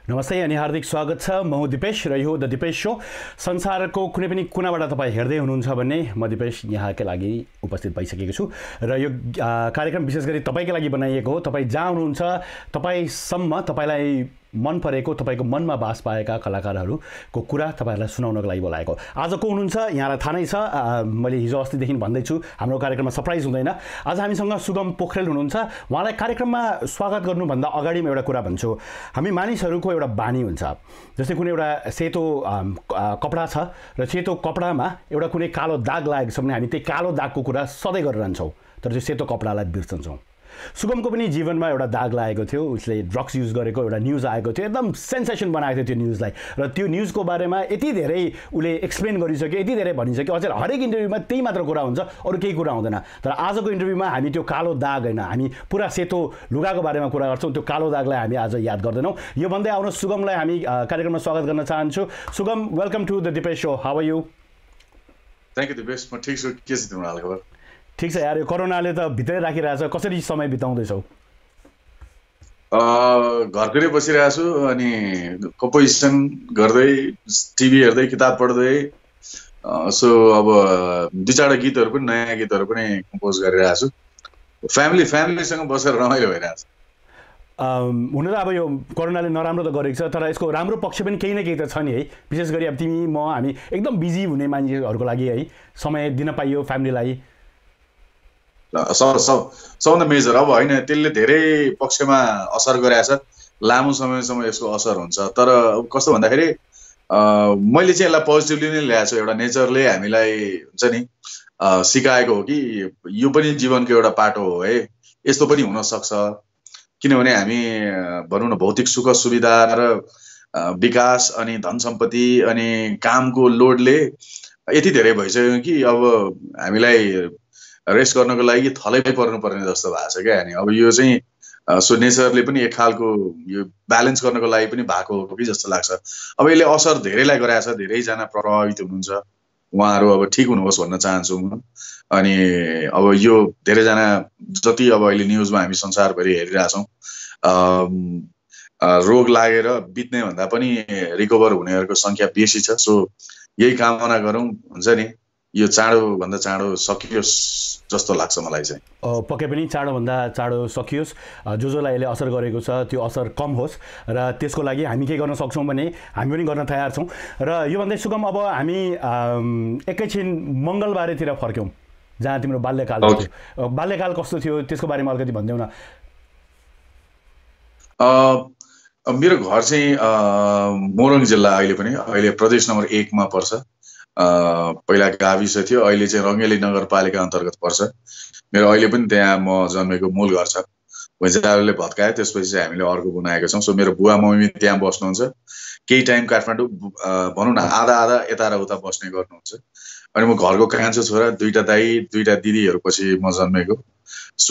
नमस्ते अनि हार्दिक स्वागत छ। म हुँ दिपेश र यो द दिपेश शो। संसारको कुनै पनि कुनाबाट तपाईँ हेर्दै हुनुहुन्छ भने म दिपेश यहाँकै लागि उपस्थित भइसकेको छु र यो कार्यक्रम विशेष गरी तपाईँकै लागि बनाइएको हो। तपाईँ जहाँ हुनुहुन्छ तपाईँसम्म तपाईँलाई मन परेको तपाईँको मनमा बास पाएका कलाकारहरूको कुरा तपाईँहरूलाई सुनाउनको लागि बोलाएको। आज को हुनुहुन्छ यहाँलाई थाहा नै छ। मैले हिजो अस्तिदेखि भन्दैछु हाम्रो कार्यक्रममा सरप्राइज हुँदैन। आज हामीसँग सुगम पोखरेल हुनुहुन्छ। उहाँलाई कार्यक्रममा स्वागत गर्नुभन्दा अगाडि म एउटा कुरा भन्छु। हामी मानिसहरूको एउटा बानी हुन्छ, जस्तै कुनै एउटा सेतो कपडा छ र सेतो कपडामा एउटा कुनै कालो दाग लागेको छ भने हामी त्यही कालो दागको कुरा सधैँ गरिरहन्छौँ, तर त्यो सेतो कपडालाई बिर्सन्छौँ। सुगमको पनि जीवनमा एउटा दाग लागेको थियो। उसले ड्रग्स युज गरेको एउटा न्युज आएको थियो, एकदम सेन्सेसन बनाएको थियो त्यो न्युजलाई, र त्यो न्युजको बारेमा यति धेरै उसले एक्सप्लेन गरिसक्यो, यति धेरै भनिसक्यो। अझै हरेक इन्टरभ्यूमा त्यही मात्र कुरा हुन्छ, अरू केही कुरा हुँदैन। तर आजको इन्टरभ्यूमा हामी त्यो कालो दाग होइन, हामी पुरा सेतो लुगाको बारेमा कुरा गर्छौँ। त्यो कालो दागलाई हामी आज याद गर्दैनौँ। यो भन्दै आउनु सुगमलाई हामी कार्यक्रममा स्वागत गर्न चाहन्छु। Sugam, welcome to the Dipesh show. How are you? Thank you Dipesh, म ठिक छु। के छ तिम्रो हालखबर? ठिक छ यार, यो कोरोनाले त भित्रै राखिरहेछ। कसरी समय बिताउँदैछौ? घरतिरै बसिरहेको छु अनि कम्पोजिसन गर्दै, टिभी हेर्दै, किताब पढ्दै। सो अब दुई चारवटा गीतहरू पनि, नयाँ गीतहरू पनि कम्पोज गरिरहेको छु। फ्यामिलीसँग बसेर रमाइलो भइरहेको छ। हुन त अब यो कोरोनाले नराम्रो त गरेको छ, तर यसको राम्रो पक्ष पनि केही न केही त छ नि है। विशेष गरी अब तिमी म हामी एकदम बिजी हुने मान्छेहरूको लागि है समय दिन पाइयो फ्यामिलीलाई। सबभन्दा मेजर अब होइन, त्यसले धेरै पक्षमा असर गरेछ। लामो समयसम्म यसको असर हुन्छ। तर कस्तो भन्दाखेरि मैले चाहिँ यसलाई पोजिटिभली नै ल्याएको छु। एउटा नेचरले हामीलाई हुन्छ नि सिकाएको हो कि यो पनि जीवनको एउटा पाटो हो है, यस्तो पनि हुनसक्छ। किनभने हामी भनौँ न भौतिक सुख सुविधा र विकास अनि धन सम्पत्ति अनि कामको लोडले यति धेरै भइसक्यो कि अब हामीलाई रेस्ट गर्नको लागि थलैमै पर्नुपर्ने जस्तो भएको छ क्या। अनि अब यो चाहिँ सो नेचरले पनि एक खालको यो ब्यालेन्स गर्नको लागि पनि भएको हो कि जस्तो लाग्छ। अब यसले असर धेरैलाई गराएको छ, धेरैजना प्रभावित हुनुहुन्छ। उहाँहरू अब ठिक हुनुहोस् भन्न चाहन्छु म। अनि अब यो धेरैजना जति अब अहिले न्युजमा हामी संसारभरि हेरिरहेछौँ, रोग लागेर बित्ने भन्दा पनि रिकभर हुनेहरूको सङ्ख्या बेसी छ। सो यही कामना गरौँ, हुन्छ नि यो चाँडोभन्दा चाँडो सकियोस् जस्तो लाग्छ मलाई चाहिँ। पक्कै पनि चाँडोभन्दा चाँडो सकियोस्। जसलाई यसले असर गरेको छ त्यो असर कम होस् र त्यसको लागि हामी के गर्न सक्छौँ भने हामी पनि गर्न तयार छौँ। र यो भन्दै सुगम, अब हामी एकैछिन मङ्गलबारेतिर फर्क्यौँ जहाँ तिम्रो बाल्यकाल थियो। बाल्यकाल कस्तो थियो त्यसको बारेमा अलिकति भनिदेऊ न। मेरो घर चाहिँ मोरङ जिल्ला, अहिले प्रदेश नम्बर 1 मा पर्छ। पहिला गाविस थियो, अहिले चाहिँ रङ्गेली नगरपालिका अन्तर्गत पर्छ। मेरो अहिले पनि त्यहाँ म जन्मेको मूल घर छ। भैँचालोले भत्कायो, त्यसपछि चाहिँ हामीले अर्को बनाएका छौँ। सो मेरो बुवा मम्मी त्यहाँ बस्नुहुन्छ। केही टाइम काठमाडौँ भनौँ न आधा यता र उता बस्ने गर्नुहुन्छ। अनि म घरको कान्छो छोरा, 2टा दाइ 2टा दिदीहरूपछि म जन्मेको। सो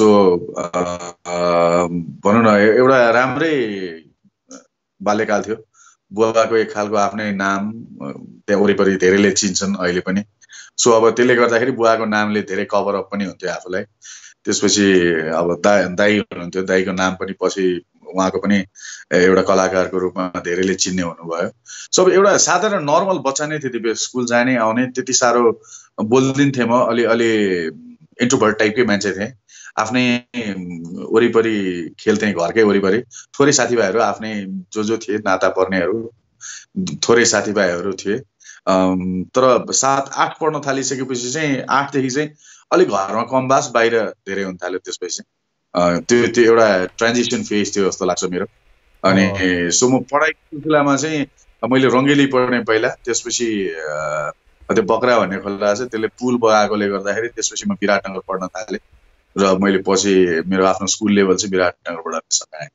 भनौँ न एउटा राम्रै बाल्यकाल थियो। बुवाको एक खालको आफ्नै नाम, त्यहाँ वरिपरि धेरैले चिन्छन् अहिले पनि। सो अब त्यसले गर्दाखेरि बुवाको नामले धेरै कभर अप पनि हुन्थ्यो आफूलाई। त्यसपछि अब दाइ हुनुहुन्थ्यो, दाइको नाम पनि पछि उहाँको पनि एउटा कलाकारको रूपमा धेरैले चिन्ने हुनुभयो। सो अब एउटा साधारण नर्मल बच्चा नै थियो त्यो। स्कुल जाने आउने, त्यति साह्रो बोल्दिन्थेँ म। अलि इन्ट्रोभर्ट टाइपकै मान्छे थिएँ। आफ्नै वरिपरि खेल्थेँ, घरकै वरिपरि। थोरै साथीभाइहरू आफ्नै जो थिए नाता पर्नेहरू, थोरै साथीभाइहरू थिए। तर 7-8 पढ्न थालिसकेपछि चाहिँ 8 देखि चाहिँ अलिक घरमा कम बास, बाहिर धेरै हुन थाल्यो। त्यसपछि त्यो एउटा ट्रान्जिसन फेज थियो जस्तो लाग्छ मेरो। अनि सो म पढाइको सिलसिलामा चाहिँ मैले रङ्गेली पढ्ने पहिला, त्यसपछि त्यो बक्रा भन्ने खोला छ, त्यसले पुल बगाएकोले गर्दाखेरि त्यसपछि म विराटनगर पढ्न थालेँ र मैले पछि मेरो आफ्नो स्कुल लेभल चाहिँ विराटनगरबाट सकाएँ।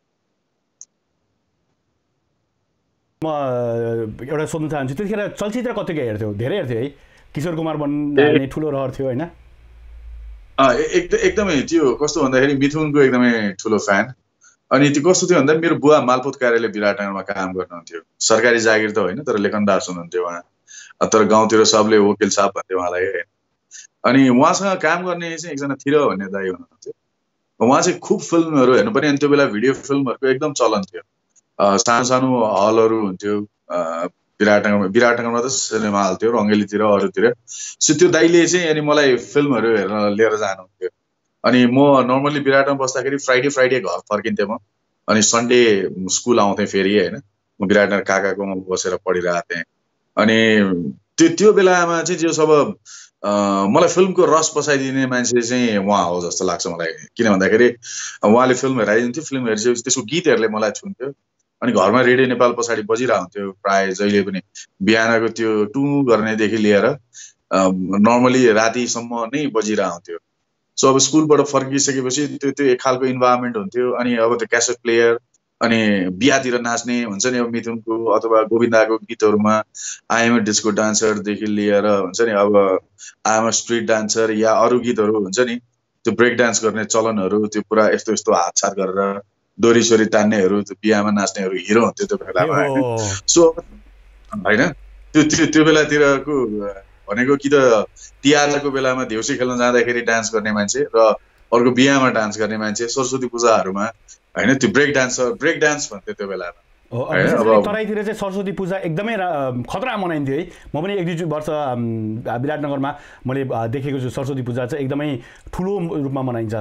म एउटा सोध्न चाहन्छु, त्यतिखेर चलचित्र कतिको हेर्थ्यौ? धेरै हेर्थ्यौ है? किशोर कुमार भन्ने ठुलो रहर थियो होइन? एकदमै। त्यो कस्तो भन्दाखेरि मिथुनको एकदमै ठुलो फ्यान। अनि त्यो कस्तो थियो भन्दा मेरो बुवा मालपोत कार्यालय विराटनगरमा काम गर्नुहुन्थ्यो। सरकारी जागिर त होइन, तर लेखनदास हुनुहुन्थ्यो उहाँ। तर गाउँतिर सबले वकिल साहब भन्थ्यो उहाँलाई। अनि उहाँसँग काम गर्ने चाहिँ एकजना थिर भन्ने दाइ हुनुहुन्थ्यो। उहाँ चाहिँ खुब फिल्महरू हेर्नु पनि। अनि त्यो बेला भिडियो फिल्महरूको एकदम चलन थियो। सानो सानो हलहरू हुन्थ्यो विराटनगरमा त सिनेमा हल थियो, रङ्गेलीतिर अरूतिर। सो त्यो दाइले चाहिँ अनि मलाई फिल्महरू हेर्न लिएर जानुहुन्थ्यो। अनि म नर्मली विराटमा बस्दाखेरि फ्राइडे घर फर्किन्थेँ म, अनि सन्डे स्कुल आउँथेँ फेरि होइन। म विराटनगर काकाकोमा बसेर पढिरहेको थिएँ। अनि त्यो बेलामा चाहिँ जो सब मलाई फिल्मको रस बसाइदिने मान्छे चाहिँ उहाँ हो जस्तो लाग्छ मलाई। किन भन्दाखेरि उहाँले फिल्म हेराइदिन्थ्यो, फिल्म हेरिसकेपछि त्यसको गीतहरूले मलाई छुन्थ्यो। अनि घरमा रेडियो नेपाल पछाडि बजिरहेको हुन्थ्यो प्रायः जहिले पनि, बिहानको त्यो टु गर्नेदेखि लिएर नर्मली रातिसम्म नै बजिरहेको हुन्थ्यो। सो अब स्कुलबाट फर्किसकेपछि त्यो एक खालको इन्भाइरोमेन्ट हुन्थ्यो। अनि अब त्यो क्यासेट प्लेयर, अनि बिहातिर नाच्ने हुन्छ नि, अब मिथुनको अथवा गोविन्दाको गीतहरूमा आइएम अ डिस्को डान्सरदेखि लिएर हुन्छ नि, अब आइएम अ स्ट्रिट डान्सर या अरू गीतहरू हुन्छ नि, त्यो ब्रेक डान्स गर्ने चलनहरू, त्यो पुरा यस्तो यस्तो हातछात गरेर दोरी तान्नेहरू, त्यो बिहामा नाच्नेहरू हिरो हुन्थ्यो त्यो बेलामा होइन। सो होइन त्यो बेलातिरको भनेको कि त तिहारको बेलामा देउसी खेल्न जाँदाखेरि डान्स गर्ने मान्छे र अर्को बिहामा डान्स गर्ने मान्छे, सरस्वती पूजाहरूमा होइन, त्यो ब्रेक डान्स भन्थ्यो त्यो बेलामा। तराईतिर चाहिँ सरस्वती पूजा एकदमै खतरा मनाइन्थ्यो है। म पनि 1-2 वर्ष विराटनगरमा मैले देखेको छु। सरस्वती पूजा चाहिँ एकदमै ठुलो रूपमा मनाइन्छ।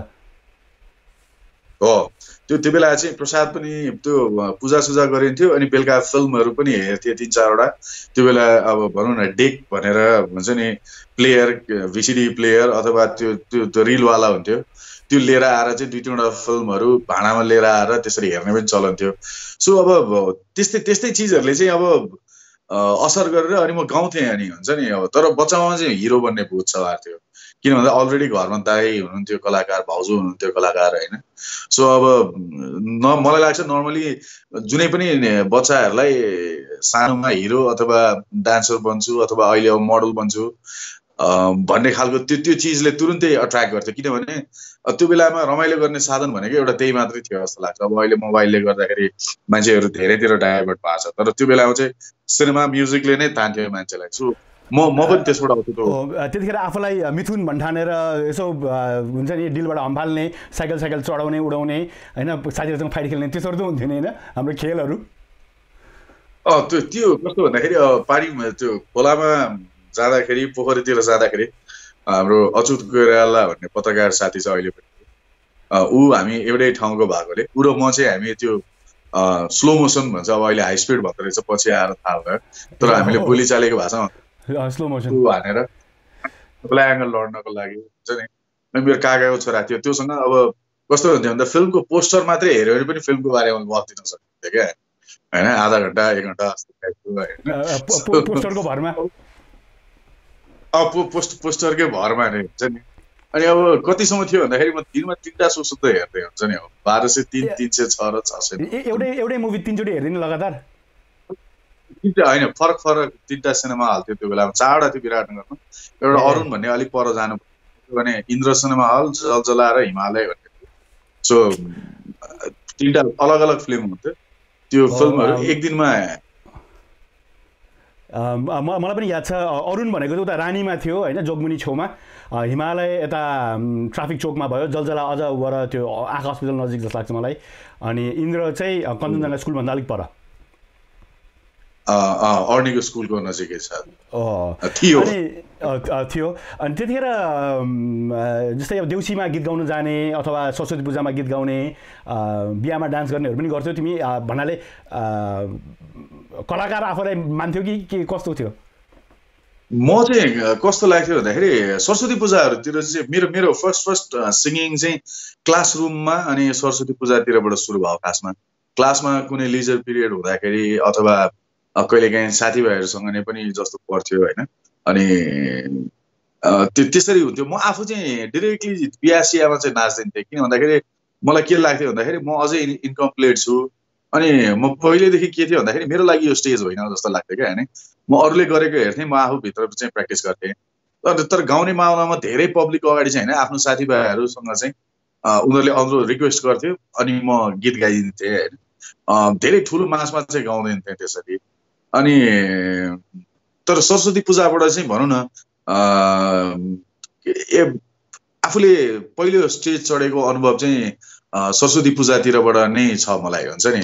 हो, त्यो बेला चाहिँ प्रसाद पनि त्यो पूजासुजा गरिन्थ्यो। अनि बेलुका फिल्महरू पनि हेर्थ्यो 3-4वटा। त्यो बेला अब भनौँ न डेक भनेर भन्छ नि, प्लेयर, भिसिडी प्लेयर अथवा त्यो रिलवाला हुन्थ्यो, त्यो लिएर आएर चाहिँ 2-3वटा फिल्महरू भाँडामा लिएर आएर त्यसरी हेर्ने पनि चलन थियो। सो अब त्यस्तै चिजहरूले चाहिँ अब असर गरेर अनि म गाउँथेँ। अनि हुन्छ नि, अब तर बच्चामा चाहिँ हिरो बन्ने भूत सवार थियो। किन भन्दा अलरेडी घरमा दाइ हुनुहुन्थ्यो कलाकार, भाउजू हुनुहुन्थ्यो कलाकार होइन। सो अब मलाई लाग्छ नर्मली जुनै पनि बच्चाहरूलाई सानोमा हिरो अथवा डान्सर बन्छु अथवा अहिले अब मोडल बन्छु भन्ने खालको त्यो चिजले तुरुन्तै अट्र्याक्ट गर्थ्यो। किनभने त्यो बेलामा रमाइलो गर्ने साधन भनेको एउटा त्यही मात्रै थियो जस्तो लाग्छ। अब अहिले मोबाइलले गर्दाखेरि मान्छेहरू धेरैतिर डाइभर्ट भएको छ, तर त्यो बेलामा चाहिँ सिनेमा म्युजिकले नै तान्थ्यो मान्छेलाई। सो म पनि त्यसबाट आउँथ्यो। त्यतिखेर आफूलाई मिथुन भन्ठानेर यसो हुन्छ नि, डिलबाट हम्फाल्ने, साइकल चढाउने उडाउने होइन, साथीहरूसँग फाइट खेल्ने, त्यस्तोहरू त हुन्थ्यो नि होइन हाम्रो खेलहरू। त्यो कस्तो भन्दाखेरि पानीमा त्यो खोलामा जाँदाखेरि, पोखरीतिर जाँदाखेरि हाम्रो अच्युत कोइराला भन्ने पत्रकार साथी छ अहिले पनि, ऊ हामी एउटै ठाउँको भएकोले ऊ र म चाहिँ हामी त्यो स्लो मोसन भन्छ, अब अहिले हाई स्पिड भन्दो रहेछ पछि आएर थाहा भयो, तर हामीले बोली चालेको भाषामा स्लो मोसन हानेर ब्ल्याक एङ्गल लड्नको लागि हुन्छ नि। मेरो काकाको छोरा थियो, त्योसँग अब कस्तो हुन्थ्यो भन्दा फिल्मको पोस्टर मात्रै हेऱ्यो भने पनि फिल्मको बारेमा गफ दिन सक्थ्यो क्या होइन, आधा घन्टा 1 घन्टा जस्तो टाइपको पोस्टरको भरमा पोस्टरकै भरमा नै हुन्छ नि। अनि अब कतिसम्म थियो भन्दाखेरि म दिनमा 3टा सो सुत्दै हेर्दै हुन्छ नि, अब 1203, 306 र 600 एउटै मुभी 3चोटि हेर्दिनु लगातार? होइन, फरक 3टा सिनेमा हल थियो त्यो बेलामा, 4वटा थियो विराटनगरमा। एउटा अरुण भन्ने अलिक पर जानु भने इन्द्र सिनेमा हल, जलजला र हिमालय भन्ने थियो। सो 3टा अलग अलग फिल्म हुन्थ्यो। त्यो फिल्महरू एक दिनमा मलाई पनि याद छ। अरुण भनेको चाहिँ उता रानीमा थियो होइन, जोगमुनी छेउमा। हिमालय यता ट्राफिक चोकमा भयो, जलजला अझ वर त्यो आँखा हस्पिटल नजिक जस्तो लाग्छ मलाई। अनि इन्द्र चाहिँ कञ्चनजङ्घा स्कुलभन्दा अलिक पर, अर्नीको स्कुलको नजिकै थियो। अनि त्यतिखेर जस्तै अब देउसीमा गीत गाउन जाने अथवा सरस्वती पूजामा गीत गाउने, बिहामा डान्स गर्नेहरू पनि गर्थ्यौ तिमी भन्नाले, कलाकार आफूलाई मान्थ्यौ कि कस्तो थियो? म चाहिँ कस्तो लाग्थ्यो भन्दाखेरि सरस्वती पूजाहरूतिर चाहिँ मेरो फर्स्ट सिङ्गिङ चाहिँ क्लासरुममा अनि सरस्वती पूजातिरबाट सुरु भयो। क्लासमा कुनै लिजर पिरियड हुँदाखेरि अथवा कहिलेकाहीँ साथीभाइहरूसँग नै पनि जस्तो पर्थ्यो होइन। अनि त्यसरी हुन्थ्यो। म आफू चाहिँ डिरेक्टली बिहासियामा चाहिँ नाच्दिन्थेँ। किन भन्दाखेरि मलाई के लाग्थ्यो भन्दाखेरि म अझै इन्कम्प्लिट छु। अनि म पहिलेदेखि के थियो भन्दाखेरि मेरो लागि यो स्टेज होइन जस्तो लाग्थ्यो क्या होइन। म अरूले गरेको हेर्थेँ, म आफूभित्र चाहिँ प्र्याक्टिस गर्थेँ। तर गाउने माहौलमा धेरै पब्लिकको अगाडि चाहिँ होइन, आफ्नो साथीभाइहरूसँग चाहिँ उनीहरूले अरू रिक्वेस्ट गर्थ्यो अनि म गीत गाइदिन्थेँ होइन। धेरै ठुलो मासमा चाहिँ गाउँदैन थिएँ त्यसरी। अनि तर सरस्वती पूजाबाट चाहिँ भनौँ न आफूले पहिलो स्टेज चढेको अनुभव चाहिँ सरस्वती पूजातिरबाट नै छ मलाई, हुन्छ नि।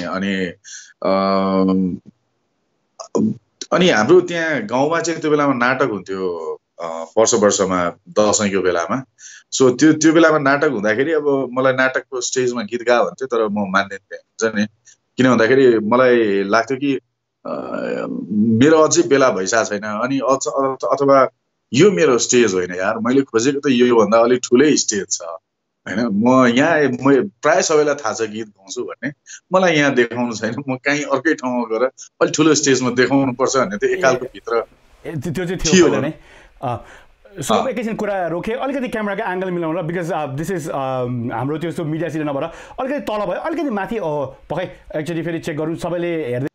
अनि हाम्रो त्यहाँ गाउँमा चाहिँ त्यो बेलामा नाटक हुन्थ्यो वर्षमा दसैँको बेलामा। सो त्यो बेलामा नाटक हुँदाखेरि अब मलाई नाटकको स्टेजमा गीत गा भन्थ्यो, तर म मान्दिनँ, हुन्छ नि। किन भन्दाखेरि मलाई लाग्थ्यो कि मेरो अझै बेला भइसकेको छैन, अनि अथवा यो मेरो स्टेज होइन यार, मैले खोजेको त यो भन्दा अलिक ठुलै स्टेज छ, होइन। म प्राय सबैलाई थाहा छ गीत गाउँछु भन्ने, मलाई यहाँ देखाउनु छैन, म कहीँ अर्कै ठाउँमा गएर अलिक ठुलो स्टेजमा देखाउनु पर्छ भन्ने त्यो एकखालको भित्र त्यो चाहिँ थियो नै। सो एकैछिन कुरा रोकेँ, अलिकति क्यामेराको एङ्गल मिलाउनु, बिकज दिस इज हाम्रो त्यो मिडिया सिटी नभएर अलिकति तल भयो, अलिकति माथि पकाइ एकचोटि फेरि चेक गरौँ सबैले हेर्दै।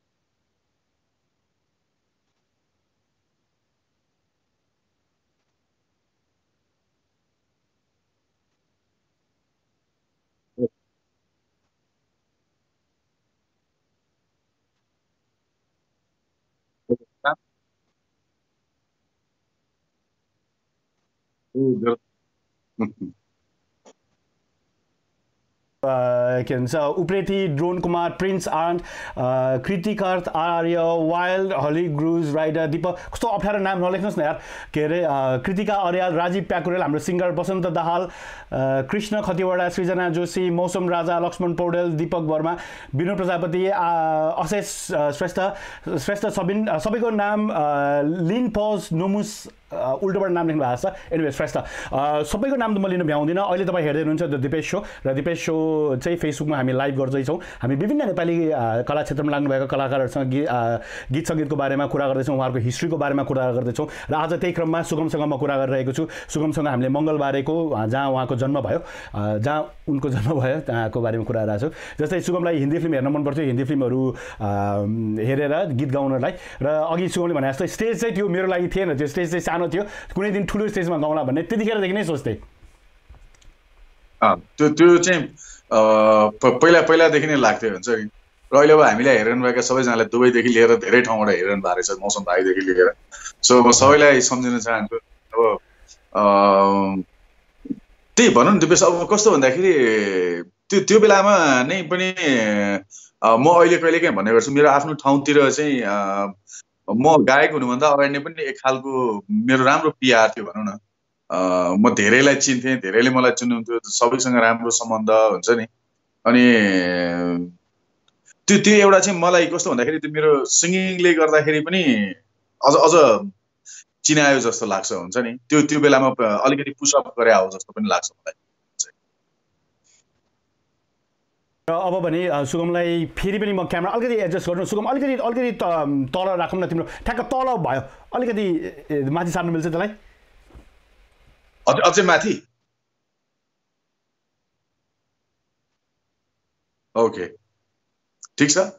के भन्छ उप्रेती, ड्रोन कुमार, प्रिन्स आन्ट, कृतिकार्थ आर्य, वाइल्ड, हली ग्रुज राइडर, दीपक, कस्तो अप्ठ्यारो नाम नलेख्नुहोस् न यार। के अरे कृतिका अर्याल, राजीव प्याकुरेल, हाम्रो सिङ्गर बसन्त दाहाल, कृष्ण खतिवडा, सृजना जोशी, मौसम राजा, लक्ष्मण पौडेल, दीपक वर्मा, विनोद प्रजापति, अशेष श्रेष्ठ सबैको नाम लिन पज नोमुस उल्टोबाट नाम लेख्नु भएको छ। एनिवे श्रेष्ठ सबैको नाम त म लिन भ्याउँदिनँ। अहिले तपाईँ हेर्दै हुनुहुन्छ द दिपेश सो, र दिपेश सो चाहिँ फेसबुकमा हामी लाइभ गर्दैछौँ। हामी विभिन्न नेपाली कला क्षेत्रमा लाग्नुभएका कलाकारहरूसँग गीत सङ्गीतको बारेमा कुरा गर्दैछौँ, उहाँहरूको हिस्ट्रीको बारेमा कुरा गर्दैछौँ। र आज त्यही क्रममा सुगमसँग म कुरा गरिरहेको छु। सुगमसँग हामीले मङ्गलबारेको जहाँ उहाँको जन्म भयो, जहाँ उनको जन्म भयो त्यहाँको बारेमा कुरा गरिरहेको छु। जस्तै सुगमलाई हिन्दी फिल्म हेर्न मनपर्थ्यो, हिन्दी फिल्महरू हेरेर गीत गाउनलाई। र अघि सुगमले भने जस्तै स्टेज चाहिँ त्यो मेरो लागि थिएन, त्यो स्टेज चाहिँ सानो थियो, कुनै दिन ठुलो स्टेजमा गाउँला भन्ने त्यतिखेरदेखि नै सोच्थेँ। त्यो चाहिँ पहिलादेखि नै लाग्थ्यो, हुन्छ नि। र अहिले अब हामीलाई हेरिरहनुभएका सबैजनालाई दुबईदेखि लिएर धेरै ठाउँबाट हेरिरहनु भएको रहेछ, मौसम भाइदेखि लिएर। सो म सबैलाई सम्झिन चाहन्छु। अब त्यही भनौँ न दिपेश, अब कस्तो भन्दाखेरि त्यो बेलामा नै पनि म अहिले कहिलेकाहीँ भन्ने गर्छु, मेरो आफ्नो ठाउँतिर चाहिँ म गायक हुनुभन्दा अगाडि नै पनि एक खालको मेरो राम्रो पिआर थियो भनौँ न। म धेरैलाई चिन्थेँ, धेरैले मलाई चिन्नुहुन्थ्यो, सबैसँग राम्रो सम्बन्ध, हुन्छ नि। अनि त्यो एउटा चाहिँ मलाई कस्तो भन्दाखेरि त्यो मेरो सिङ्गिङले गर्दाखेरि पनि अझ चिनायो जस्तो लाग्छ, हुन्छ नि। त्यो बेलामा अलिकति पुसअप गरे हो जस्तो पनि लाग्छ मलाई। र अब भने सुगमलाई फेरि पनि म क्यामेरा अलिकति एडजस्ट गर्नु। सुगम अलिकति तल राखौँ न, तिम्रो ठ्याक्क तल भयो, अलिकति माथि सार्नु मिल्छ त्यसलाई? अझै माथि? ओके, ठिक छ।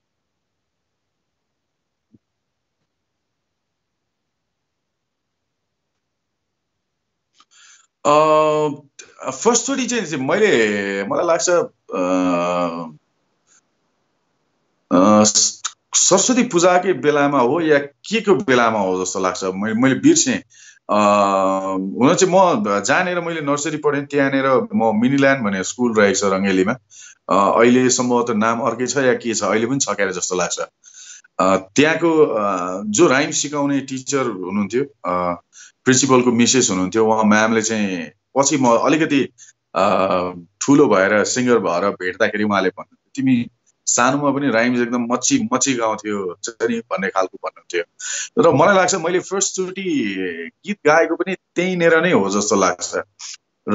फर्स्टचोटि चाहिँ मलाई लाग्छ सरस्वती पूजाकै बेलामा हो या के को बेलामा हो जस्तो लाग्छ, मैले बिर्सेँ। हुन चाहिँ म जहाँनिर मैले नर्सरी पढेँ त्यहाँनिर म मिनील्यान्ड भन्ने स्कुल रहेको छ रङ्गेलीमा। अहिले सम्भवतः नाम अर्कै छ या के छ, अहिले पनि छ क्यारे जस्तो लाग्छ। त्यहाँको जो राइम सिकाउने टिचर हुनुहुन्थ्यो, प्रिन्सिपलको मिसेस हुनुहुन्थ्यो, उहाँ म्यामले चाहिँ पछि म अलिकति ठुलो भएर सिङ्गर भएर भेट्दाखेरि उहाँले भन्नुहुन्थ्यो, तिमी सानोमा पनि राइम्स एकदम मची गाउँथ्यो नि भन्ने खालको भन्नुहुन्थ्यो। र मलाई लाग्छ मैले फर्स्टचोटि गीत गाएको पनि त्यहीँनिर नै हो जस्तो लाग्छ। र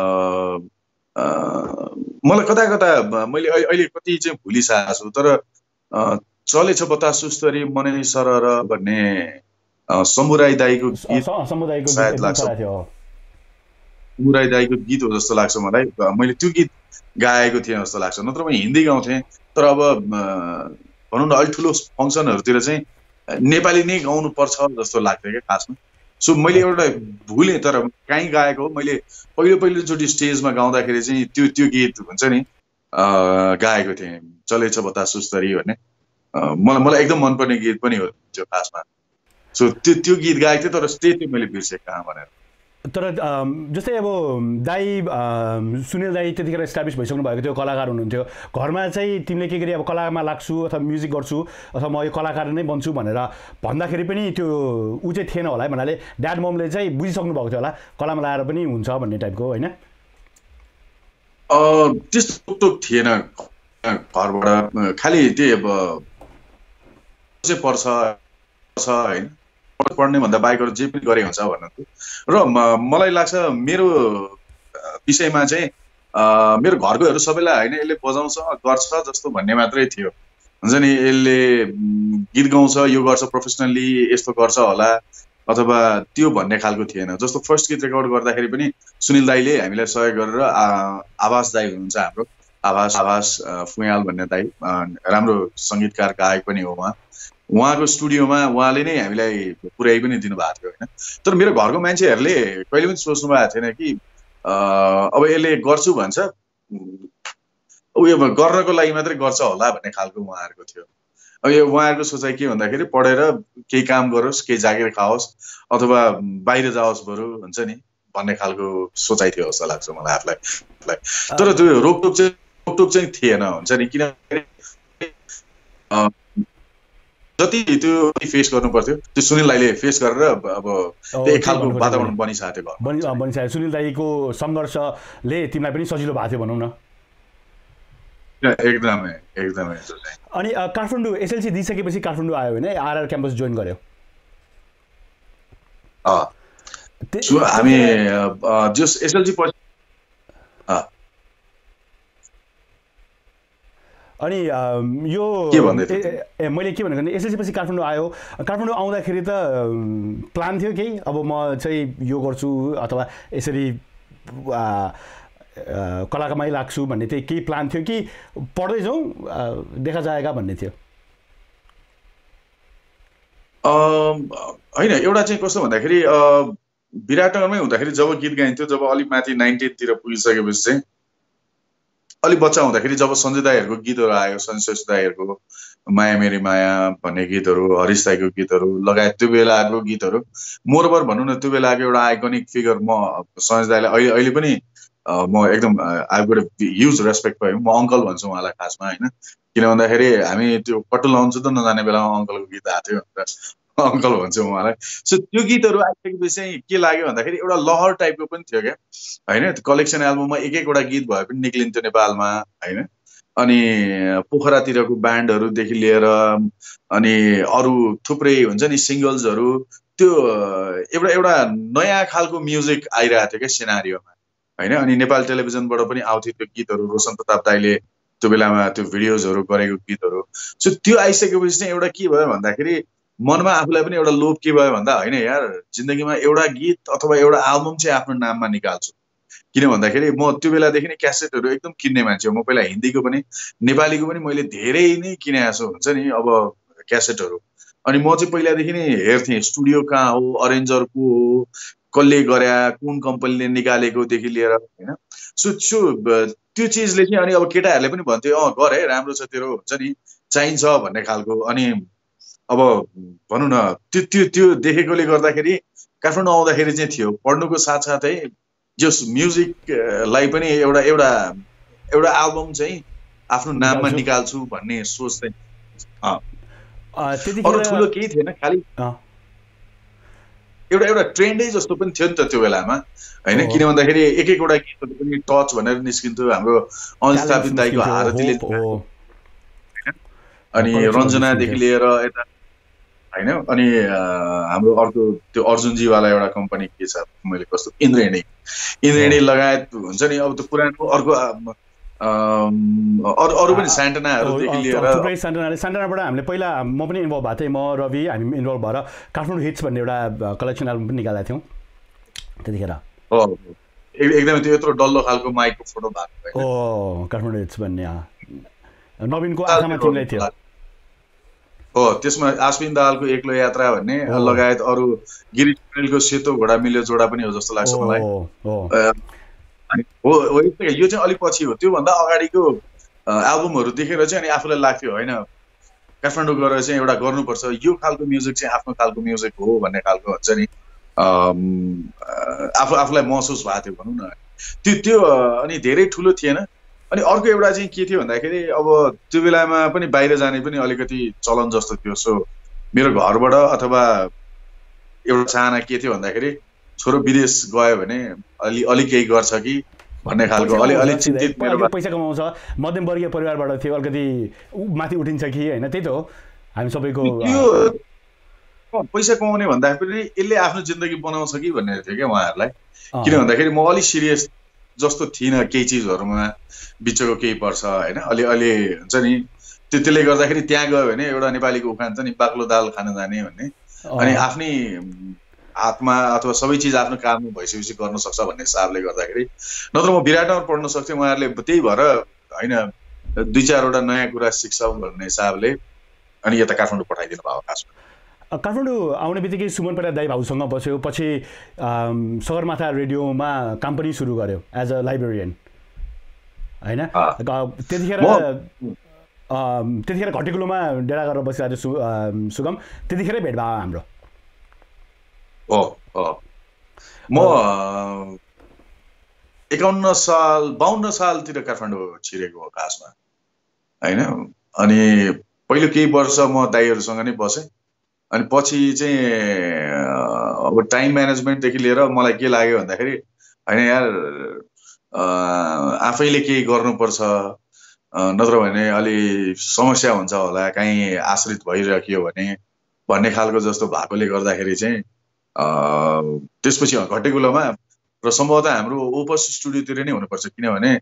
मलाई कता मैले अहिले कति चाहिँ भुलिसकेको छु, तर चलेछ बतास सुस्तरी मनै सरर भन्ने समुराई दाईको गीत सायद लाग्छ, समुराई दाईको गीत हो जस्तो लाग्छ मलाई। मैले त्यो गीत गाएको थिएँ जस्तो लाग्छ, नत्र म हिन्दी गाउँथेँ। तर अब भनौँ न अलिक ठुलो फङ्सनहरूतिर चाहिँ नेपाली नै गाउनु पर्छ जस्तो लाग्थ्यो क्या खासमा। सो मैले एउटा भुलेँ, तर कहीँ गाएको हो। मैले पहिलोचोटि स्टेजमा गाउँदाखेरि चाहिँ त्यो गीत हुन्छ नि गाएको थिएँ, चलेछ बतास सुस्तरी भन्ने। मलाई एकदम मनपर्ने गीत पनि हो त्यो खासमा। सो त्यो गीत गाएको थिएँ, तर स्टेज चाहिँ मैले बिर्सेँ कहाँ भनेर। तर जस्तै अब दाई सुनिल दाई त्यतिखेर इस्टाब्लिस भइसक्नु भएको थियो, कलाकार हुनुहुन्थ्यो। घरमा चाहिँ तिमीले के गरी अब कलामा लाग्छु अथवा म्युजिक गर्छु अथवा म यो कलाकार नै बन्छु भनेर भन्दाखेरि पनि त्यो ऊ चाहिँ थिएन होला है, भन्नाले ड्याड ममले चाहिँ बुझिसक्नु भएको थियो होला कलामा लगाएर पनि हुन्छ भन्ने टाइपको, होइन? त्यस्तो टोक थिएन घरबाट, खालि त्यही अब पर्छ होइन, पढ्ने भन्दा बाहेक जे पनि गरे हुन्छ भन्नु। र मलाई लाग्छ मेरो विषयमा चाहिँ मेरो घरकोहरू सबैलाई होइन यसले बजाउँछ गर्छ जस्तो भन्ने मात्रै थियो, हुन्छ नि, यसले गीत गाउँछ यो गर्छ प्रोफेसनल्ली यस्तो गर्छ होला अथवा त्यो भन्ने खालको थिएन। जस्तो फर्स्ट गीत रेकर्ड गर्दाखेरि पनि सुनिल दाईले हामीलाई सहयोग गरेर आवास दाई हुनुहुन्छ हाम्रो, आवास फुयाल भन्ने दाई, राम्रो सङ्गीतकार गायक पनि हो उहाँको स्टुडियोमा उहाँले नै हामीलाई पुर्याइ पनि दिनुभएको थियो होइन। तर मेरो घरको मान्छेहरूले कहिले पनि सोच्नु भएको थिएन कि अब यसले गर्छु भन्छ उयो गर्नको लागि मात्रै गर्छ होला भन्ने खालको उहाँहरूको थियो। अब यो उहाँहरूको सोचाइ के भन्दाखेरि पढेर केही काम गरोस्, केही जागिर खाओस् अथवा बाहिर जाओस् बरु, हुन्छ नि भन्ने खालको सोचाइ थियो जस्तो लाग्छ मलाई आफूलाई। तर त्यो रोकटोक चाहिँ थिएन, हुन्छ नि, किनभने जति त्यो फेस गर्नु पर्थ्यो त्यो सुनिल दाईले फेस गरेर अब त्यही खालको वातावरण बनिसकेको थियो। सुनिल दाईको सङ्घर्षले तिमीलाई पनि सजिलो भएको थियो भनौँ न। एकदमै। अनि काठमाडौँ एसएलसी दिइसकेपछि काठमाडौँ आयो होइन, आरआर क्याम्पस जोइन गर्यो? हामी जस एसएलसी पछि अनि यो मैले के भनेको एसएलसी पछि काठमाडौँ आयो, काठमाडौँ आउँदाखेरि त प्लान थियो केही अब म चाहिँ यो गर्छु अथवा यसरी कलाकामै लाग्छु भन्ने चाहिँ केही प्लान थियो कि पढ्दै जाउँ देखा जाएगा भन्ने थियो? होइन, एउटा चाहिँ कस्तो भन्दाखेरि विराटनगरमै हुँदाखेरि जब गीत गाइन्थ्यो, जब अलिक माथि 90तिर पुगिसकेपछि चाहिँ अलिक बच्चा हुँदाखेरि जब सञ्जय दाईहरूको गीतहरू आयो, सञ्जय दाईहरूको माया मेरी माया भन्ने गीतहरू, हरिश दाईको गीतहरू लगायत त्यो बेलाको गीतहरू, मोरबर भनौँ न, त्यो बेलाको एउटा आइकनिक फिगर म सञ्जय दाईलाई अहिले पनि म एकदम आई गुड ह्युज रेस्पेक्ट पाएँ। म अङ्कल भन्छु उहाँलाई खासमा होइन, किन भन्दाखेरि हामी त्यो पट्टु लाउँछु त नजाने बेलामा अङ्कलको गीत आएको थियो भनेर अङ्कल भन्छु उहाँलाई। सो त्यो गीतहरू आइसकेपछि चाहिँ के लाग्यो भन्दाखेरि एउटा लहर टाइपको पनि थियो क्या होइन। कलेक्सन एल्बममा एक एकवटा गीत भए पनि निक्लिन्थ्यो नेपालमा होइन। अनि पोखरातिरको ब्यान्डहरूदेखि लिएर अनि अरू थुप्रै हुन्छ नि सिङ्गल्सहरू, त्यो एउटा नयाँ खालको म्युजिक आइरहेको थियो क्या सिनारीमा होइन। अनि नेपाल टेलिभिजनबाट पनि आउँथ्यो त्यो गीतहरू, रोशन प्रताप दाईले त्यो बेलामा त्यो भिडियोजहरू गरेको गीतहरू। सो त्यो आइसकेपछि चाहिँ एउटा के भयो भन्दाखेरि मनमा आफूलाई पनि एउटा लोभ के भयो भन्दा होइन यार, जिन्दगीमा एउटा गीत अथवा एउटा एल्बम चाहिँ आफ्नो नाममा निकाल्छु। किन भन्दाखेरि म त्यो बेलादेखि नै क्यासेटहरू एकदम किन्ने मान्छे हो। म पहिला हिन्दीको पनि नेपालीको पनि मैले धेरै नै किनेको छु, हुन्छ नि अब क्यासेटहरू। अनि म चाहिँ पहिलादेखि नै हेर्थेँ स्टुडियो कहाँ हो, अरेन्जर को हो, कसले गरे, कुन कम्पनीले निकालेकोदेखि लिएर होइन। सो त्यो चिजले चाहिँ अनि अब केटाहरूले पनि भन्थ्यो गर है राम्रो छ तेरो, हुन्छ नि चाहिन्छ भन्ने खालको। अनि अब भनौँ न त्यो देखेकोले गर्दाखेरि काठमाडौँ आउँदाखेरि चाहिँ थियो पढ्नुको साथसाथै जस म्युजिकलाई पनि एउटा एल्बम चाहिँ आफ्नो नाममा निकाल्छु भन्ने सोच चाहिँ अरू ठुलो केही थिएन, खालि एउटा ट्रेन्डै जस्तो पनि थियो नि त त्यो बेलामा होइन। किन भन्दाखेरि एक एकवटा गीतहरू पनि टच भनेर निस्किन्थ्यो, हाम्रो अनिस्थापित दाईको हारतीले अनि रञ्जनादेखि लिएर यता होइन। अनि हाम्रो अर्को त्यो अर्जुनजीवाला एउटा कम्पनी के छ मैले कस्तो इन्द्रेणी लगायत हुन्छ नि। अब त्यो पुरानो अर्को अरू पनि सान्टनाहरूदेखि लिएर सान्टनाबाट हामीले पहिला म पनि इन्भल्भ भएको थिएँ, म रवि हामी इन्भल्भ भएर काठमाडौँ हिट्स भन्ने एउटा कलेक्सन एल्बम पनि निकालेका थियौँ त्यतिखेर। एकदमै त्यो यत्रो डल्लो खालको माइकको फोटो भएको काठमाडौँ हिट्स भन्ने नवीनको आँखामा तिमीलाई थियो हो। त्यसमा आश्विन दाहालको एक्लो यात्रा भन्ने लगायत अरू गिरिश पौडेलको सेतो घोडा मिल्यो जोडा पनि हो जस्तो लाग्छ मलाई। हो यो चाहिँ अलिक पछि हो, त्योभन्दा अगाडिको एल्बमहरू देखेर चाहिँ अनि आफूलाई लाग्थ्यो होइन काठमाडौँ गएर चाहिँ एउटा गर्नुपर्छ, यो खालको म्युजिक चाहिँ आफ्नो खालको म्युजिक हो भन्ने खालको हुन्छ नि। आफूलाई महसुस भएको थियो भनौँ न। त्यो अनि धेरै ठुलो थिएन। अनि अर्को एउटा चाहिँ के थियो भन्दाखेरि अब त्यो बेलामा पनि बाहिर जाने पनि अलिकति चलन जस्तो थियो। सो मेरो घरबाट अथवा एउटा चाहना के थियो भन्दाखेरि छोरो विदेश गयो भने अलि केही गर्छ कि भन्ने खालको अलि चिन्तित मेरो पैसा कमाउँछ, मध्यमवर्गीय परिवारबाट थियो, अलिकति माथि उठिन्छ कि होइन, त्यही त हो हामी सबैको। त्यो पैसा कमाउने भन्दा पनि यसले आफ्नो जिन्दगी बनाउँछ कि भन्ने थियो क्या उहाँहरूलाई। किन भन्दाखेरि म अलिक सिरियस जस्तो थिइनँ केही चिजहरूमा, बिचको केही पर्छ होइन, अलि हुन्छ नि। त्यसले गर्दाखेरि त्यहाँ गयो भने एउटा नेपालीको उखान छ नि, बाक्लो दाल खान जाने भन्ने। अनि आफ्नै हातमा अथवा सबै चिज आफ्नो काममा भइसकेपछि गर्न सक्छ भन्ने हिसाबले गर्दाखेरि, नत्र म विराटनगर पढ्न सक्थेँ। उहाँहरूले त्यही भएर होइन 2-4वटा नयाँ कुरा सिक्छौँ भन्ने हिसाबले अनि यता काठमाडौँ पठाइदिनु भयो। खासमा काठमाडौँ आउने बित्तिकै सुमन परियार दाइ भाउसँग बस्यो, पछि सगरमाथा रेडियोमा काम पनि सुरु गर्यो एज अ लाइब्रेरियन होइन। त्यतिखेर घटेकुलोमा डेरा गरेर बसिरहेको सुगम, त्यतिखेरै भेट भयो हाम्रो। म 52 सालतिर काठमाडौँ छिरेको हो खासमा होइन। अनि पहिलो केही वर्ष म दाइहरूसँग नै बसेँ। अनि पछि चाहिँ अब टाइम म्यानेजमेन्टदेखि लिएर मलाई के लाग्यो भन्दाखेरि होइन यार आफैले केही गर्नुपर्छ, नत्र भने अलि समस्या हुन्छ होला, कहीँ आश्रित भइराख्यो भने भन्ने खालको जस्तो भएकोले गर्दाखेरि चाहिँ त्यसपछि घटेकुलोमा र सम्भवतः हाम्रो ओपस स्टुडियोतिर नै हुनुपर्छ। किनभने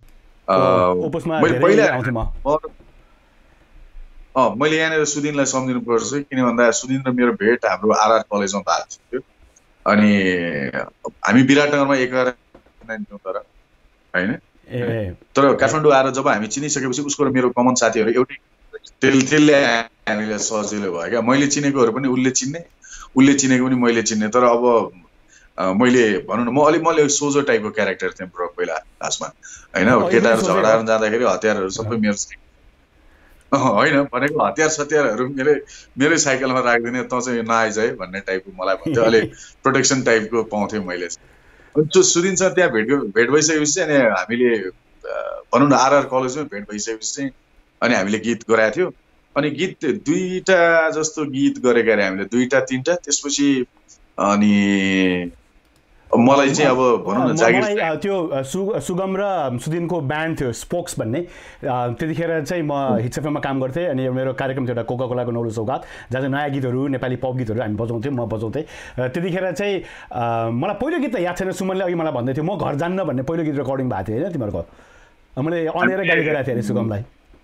मैले यहाँनिर सुदिनलाई सम्झिनुपर्छ। किन भन्दा सुदिन र मेरो भेट हाम्रो आरआर कलेजमा भएको थियो। अनि हामी विराटनगरमा एकअर्का थियौँ तर होइन। तर काठमाडौँ आएर जब हामी चिनिसकेपछि उसको र मेरो कमन साथीहरू एउटै, त्यसले हामीलाई सजिलो भयो क्या। मैले चिनेकोहरू पनि उसले चिन्ने, उसले चिनेको पनि मैले चिन्ने। तर अब मैले भनौँ न मैले सोझो टाइपको क्यारेक्टर थिएँ ब्रो पहिला खासमा होइन। केटाहरू झगडाहरू जाँदाखेरि हतियारहरू सबै मेरो होइन भनेको हतियारहरू मेरै साइकलमा राखिदिने, तँ चाहिँ नआइज है भन्ने टाइपको मलाई भन्थ्यो। अलिक प्रोटेक्सन टाइपको पाउँथेँ मैले। अनि त्यो सुदिनसँग त्यहाँ भेट भइसकेपछि चाहिँ अनि हामीले भनौँ न आरआर कलेजमै भेट भइसकेपछि चाहिँ अनि हामीले गीत गराएको थियो। अनि गीत 2टा जस्तो गीत गरेका अरे हामीले, 2-3टा। त्यसपछि अनि मलाई चाहिँ अब भनौँ न जागिर त्यो सुगम र सुदिनको ब्यान्ड थियो स्पोक्स भन्ने। त्यतिखेर चाहिँ म हिट्स एफएममा काम गर्थेँ। अनि मेरो कार्यक्रम थियो एउटा कोका कोलाको नौलो सौगात, जहाँ चाहिँ नयाँ गीतहरू, नेपाली पप गीतहरू हामी बजाउँथ्यौँ, म बजाउँथेँ। त्यतिखेर चाहिँ मलाई पहिलो गीत त याद छैन। सुमनले अघि मलाई भन्दै थियो म घर जान्न भन्ने पहिलो गीत रेकर्डिङ भएको थियो होइन तिमीहरूको। मैले अनेर गाली गरेको थिएँ अरे सुगमलाई।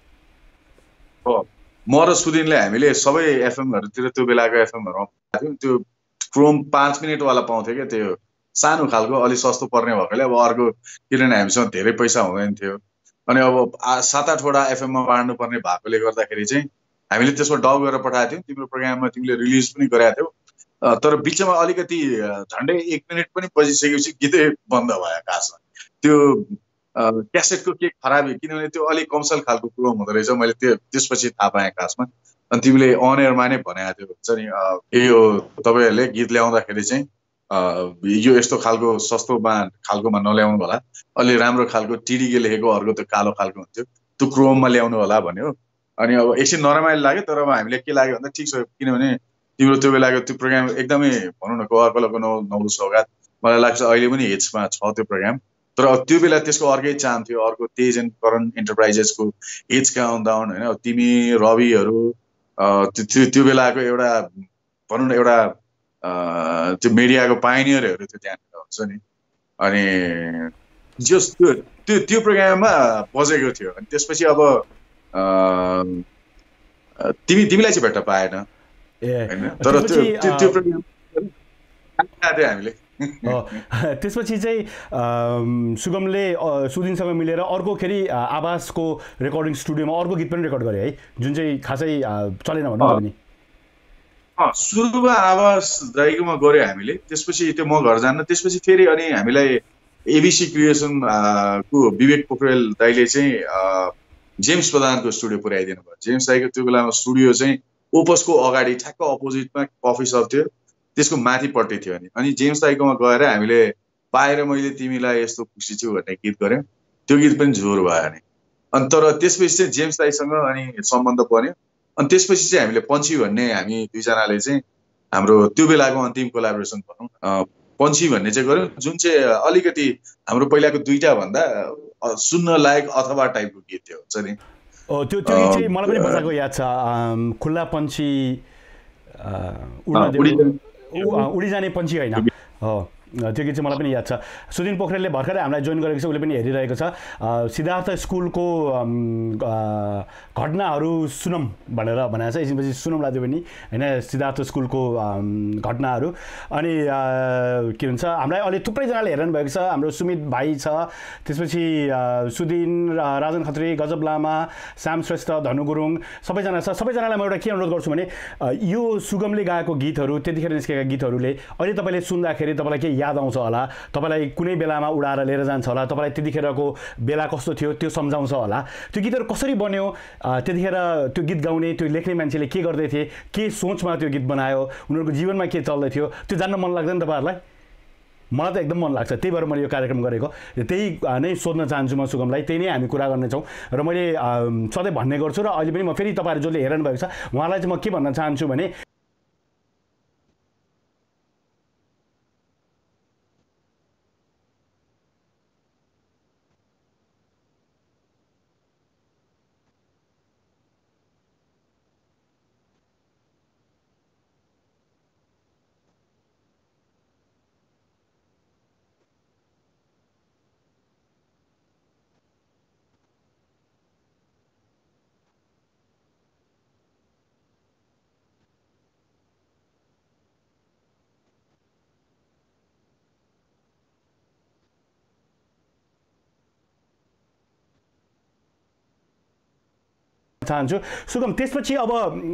म र सुदिनले हामीले सबै एफएमहरूतिर त्यो बेलाको एफएमहरूमा थियौँ। त्यो क्रोम 5 मिनटवाला पाउँथ्यो क्या, त्यो सानो खालको अलि सस्तो पर्ने भएकोले। अब अर्को किनभने हामीसँग धेरै पैसा हुँदैन थियो। अनि अब 7-8वटा एफएममा बाँड्नु पर्ने भएकोले गर्दाखेरि चाहिँ हामीले त्यसमा डब गरेर पठाएको थियौँ। तिम्रो प्रोग्राममा तिमीले रिलिज पनि गरेका थियौ। तर बिचमा अलिकति झन्डै 1 मिनट पनि बजिसकेपछि गीतै बन्द भयो खासमा। त्यो क्यासेटको के खराबी, किनभने त्यो अलिक कमर्सियल खालको क्रोम हुँदो रहेछ। मैले त्यसपछि थाहा पाएँ खासमा। अनि तिमीले अन एयरमा नै भनेको थियो हुन्छ नि, यो तपाईँहरूले गीत ल्याउँदाखेरि चाहिँ यो यस्तो खालको खालकोमा नल्याउनु होला, अलि राम्रो खालको टिडीके लेखेको, अर्को त्यो कालो खालको हुन्थ्यो, त्यो क्रोममा ल्याउनु होला भन्यो। अनि अब एकछिन नरमाइलो लाग्यो। तर अब हामीले के लाग्यो भन्दा ठिक छ, किनभने तिम्रो त्यो बेलाको त्यो प्रोग्राम एकदमै भनौँ न कोका कोलाको नौलो सौगात, मलाई लाग्छ अहिले पनि हिट्समा छ त्यो प्रोग्राम। तर त्यो बेला त्यसको अर्कै चाम थियो। अर्को तेज एन्ड करण इन्टरप्राइजेसको हिट्स काउन्टडाउन होइन, तिमी रविहरू त्यो बेलाको एउटा भनौँ न एउटा त्यो मिडियाको पाइनियरहरू थियो त्यहाँनिर हुन्छ नि। अनि जस त्यो प्रोग्राममा बजेको थियो। अनि त्यसपछि अब तिमीलाई चाहिँ भेट्न पाएन होइन। तर त्यो प्रोग्राम थियो हामीले। त्यसपछि चाहिँ सुगमले सुदिनसँग मिलेर अर्कोखेरि आवाजको रेकर्डिङ स्टुडियोमा अर्को गीत पनि रेकर्ड गरे है, जुन चाहिँ खासै चलेन भनौँ पनि। सुरुमा आवाज दाइकोमा गऱ्यो हामीले। त्यसपछि त्यो म घर जान्न। त्यसपछि फेरि अनि हामीलाई एबिसी क्रिएसन को विवेक पोखरेल दाइले चाहिँ जेम्स प्रधानको स्टुडियो पुर्याइदिनु भयो। जेम्स दाइको त्यो बेलामा स्टुडियो चाहिँ ओपसको अगाडि ठ्याक्क अपोजिटमा कफी सप थियो। त्यसको माथिपट्टि थियो अनि जेम्स दाईकोमा गएर हामीले पाएर मैले तिमीलाई यस्तो खुसी छु भन्ने गीत गऱ्यौँ। त्यो गीत पनि जोर भयो नि। अनि तर त्यसपछि चाहिँ जेम्स दाईसँग अनि सम्बन्ध बन्यो। अनि त्यसपछि चाहिँ हामीले पन्छी भन्ने हामी दुईजनाले चाहिँ हाम्रो त्यो बेलाको अन्तिम कोलाबोरेसन भनौँ पन्छी भन्ने चाहिँ गऱ्यौँ, जुन चाहिँ अलिकति हाम्रो पहिलाको दुईटा भन्दा सुन्न लायक अथवा टाइपको गीत थियो हुन्छ नि। त्यो गीत चाहिँ मलाई पनि बजाएको याद छ, खुल्ला पन्छी उडिजाने पन्छी होइन हो, त्यो गीत चाहिँ मलाई पनि याद छ। सुदिन पोखरेलले भर्खरै हामीलाई जोइन गरेको छ, उसले पनि हेरिरहेको छ। सिद्धार्थ स्कुलको घटनाहरू सुनौँ भनेर भनेको छ, एकछिनपछि सुनौँला त्यो पनि होइन, सिद्धार्थ स्कुलको घटनाहरू। अनि के भन्छ हामीलाई अहिले थुप्रैजनाले हेरिरहनु भएको छ, हाम्रो सुमित भाइ छ, त्यसपछि सुदिन, राजन खत्री, गजब लामा, श्याम श्रेष्ठ, धनु गुरुङ सबैजना छ। सबैजनालाई म एउटा के अनुरोध गर्छु भने यो सुगमले गाएको गीतहरू, त्यतिखेर निस्केका गीतहरूले अहिले तपाईँले सुन्दाखेरि तपाईँलाई के याद आउँछ होला, तपाईँलाई कुनै बेलामा उडाएर लिएर जान्छ होला, तपाईँलाई त्यतिखेरको बेला कस्तो थियो त्यो सम्झाउँछ होला। त्यो गीतहरू कसरी बन्यो, त्यतिखेर त्यो गीत गाउने त्यो लेख्ने मान्छेले के गर्दै थिए, के सोचमा त्यो गीत बनायो, उनीहरूको जीवनमा के चल्दै थियो, त्यो जान्न मन लाग्दैन तपाईँहरूलाई? मलाई त एकदम मन लाग्छ, त्यही भएर मैले यो कार्यक्रम गरेको। त्यही नै सोध्न चाहन्छु म सुगमलाई, त्यही नै हामी कुरा गर्नेछौँ। र मैले सधैँ भन्ने गर्छु र अहिले पनि म फेरि तपाईँहरू जसले हेरिरहनु भएको छ उहाँलाई चाहिँ म के भन्न चाहन्छु भने चाहन्छु सुगम। त्यसपछि अब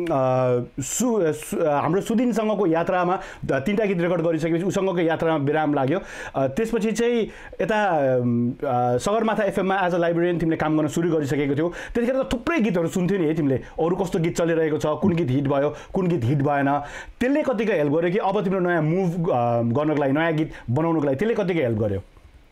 हाम्रो सुदिनसँगको यात्रामा 3टा गीत रेकर्ड गरिसकेपछि उसँगको यात्रामा विराम लाग्यो। त्यसपछि चाहिँ यता सगरमाथा एफएममा एज अ लाइब्रेरियन तिमीले काम गर्न सुरु गरिसकेको थियौ। त्यतिखेर त थुप्रै गीतहरू सुन्थ्यौ नि है तिमीले, अरू कस्तो गीत चलिरहेको छ, कुन गीत हिट भयो, कुन गीत हिट भएन, त्यसले कतिको हेल्प गर्यो कि अब तिम्रो नयाँ मुभ गर्नको लागि, नयाँ गीत बनाउनको लागि त्यसले कतिको हेल्प गर्यो?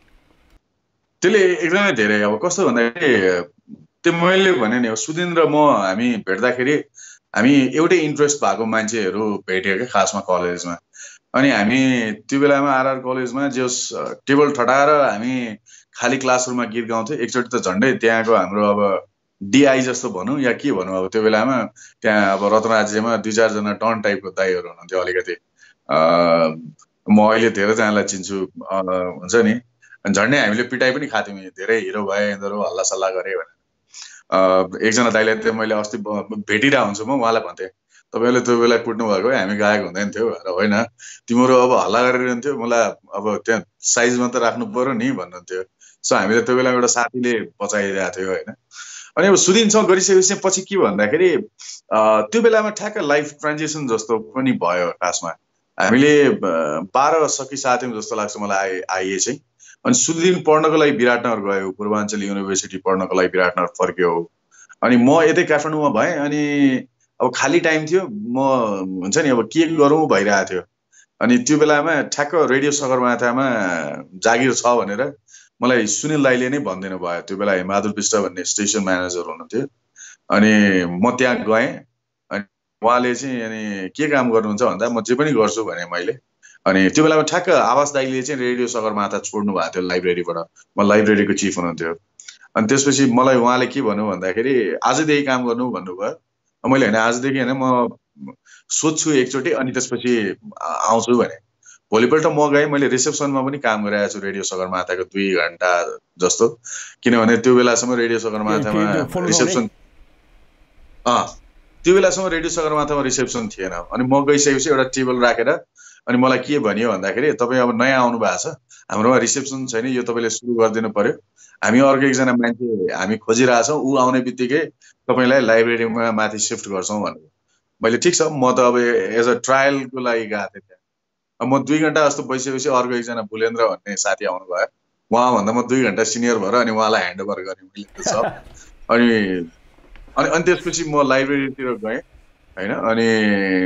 त्यसले एकदमै धेरै, अब कस्तो भन्दाखेरि त्यो मैले भने नि सुदिन र म हामी भेट्दाखेरि हामी एउटै इन्ट्रेस्ट भएको मान्छेहरू भेट्यो क्या खासमा कलेजमा। अनि हामी त्यो बेलामा आरआर कलेजमा जस टेबल ठटाएर हामी खाली क्लासरुममा गीत गाउँथ्यौँ। एकचोटि त झन्डै त्यहाँको हाम्रो अब डिआई जस्तो भनौँ या के भनौँ, अब त्यो बेलामा त्यहाँ अब रत्न राज्यमा 2-4जना डन टाइपको दाईहरू हुनुहुन्थ्यो अलिकति। म अहिले धेरैजनालाई चिन्छु हुन्छ नि, झन्डै हामीले पिटाइ पनि खाथ्यौँ, धेरै हिरो भए यिनीहरू हल्ला सल्लाह गरे भनेर। एकजना दाइलाई त्यो मैले अस्ति भेटिरहेको हुन्छु, म उहाँलाई भन्थेँ तपाईँले त्यो बेला कुट्नु भएको है, हामी गाएको हुँदैन थियो भनेर। होइन तिम्रो अब हल्ला गरिरहन्थ्यो, मलाई अब त्यहाँ साइजमा त राख्नु पर्यो नि भन्नुहुन्थ्यो। सो हामीले त्यो बेला एउटा साथीले बचाइरहेको थियो होइन। अनि अब सुदिनसँग गरिसकेपछि पछि के भन्दाखेरि त्यो बेलामा ठ्याक्क लाइफ ट्रान्जिसन जस्तो पनि भयो खासमा। हामीले 12 सकिसकेको थियौँ जस्तो लाग्छ मलाई आइए चाहिँ। अनि सुदिन पढ्नको लागि विराटनगर गयो, पूर्वाञ्चल युनिभर्सिटी पढ्नको लागि विराटनगर फर्क्यो। अनि म यतै काठमाडौँमा भएँ। अनि अब खाली टाइम थियो, म हुन्छ नि अब के गरौँ भइरहेको थियो। अनि त्यो बेलामा ठ्याक्क रेडियो सगरमाथामा जागिर छ भनेर मलाई सुनिल दाइले नै भनिदिनु भयो। त्यो बेला हिमादुल विष्ट भन्ने स्टेसन म्यानेजर हुनुहुन्थ्यो। अनि म त्यहाँ गएँ। अनि उहाँले चाहिँ अनि के काम गर्नुहुन्छ भन्दा म जे पनि गर्छु भने मैले। अनि त्यो बेलामा ठ्याक्क आवाज दाइले चाहिँ रेडियो सगरमाथा छोड्नु भएको थियो लाइब्रेरीबाट, म लाइब्रेरीको चिफ हुनुहुन्थ्यो। अनि त्यसपछि मलाई उहाँले के भन्नु भन्दाखेरि आजदेखि काम गर्नु भन्नुभयो। मैले होइन आजदेखि होइन, म सोध्छु एकचोटि अनि त्यसपछि आउँछु भने। भोलिपल्ट म गएँ, मैले रिसेप्सनमा पनि काम गरिरहेको छु रेडियो सगरमाथाको 2 घन्टा जस्तो, किनभने त्यो बेलासम्म रेडियो सगरमाथामा रिसेप्सन त्यो बेलासम्म रेडियो सगरमाथामा रिसेप्सन थिएन। अनि म गइसकेपछि एउटा टेबल राखेर अनि मलाई के भन्यो भन्दाखेरि तपाईँ अब नयाँ आउनु भएको छ, हाम्रोमा रिसेप्सन छैन, यो तपाईँले सुरु गरिदिनु पर्यो। हामी अर्को एकजना मान्छे हामी खोजिरहेछौँ, ऊ आउने बित्तिकै तपाईँलाई लाइब्रेरीमा माथि सिफ्ट गर्छौँ भन्नुभयो। मैले ठिक छ, म त अब एज अ ट्रायलको लागि गएको थिएँ त्यहाँ। अब म 2 घन्टा जस्तो बसिसकेपछि अर्को एकजना बुलेन्द्र भन्ने साथी आउनुभयो। उहाँभन्दा म 2 घन्टा सिनियर भएर अनि उहाँलाई ह्यान्डओभर गरेँ मैले त्यो सब। अनि त्यसपछि म लाइब्रेरीतिर गएँ होइन। अनि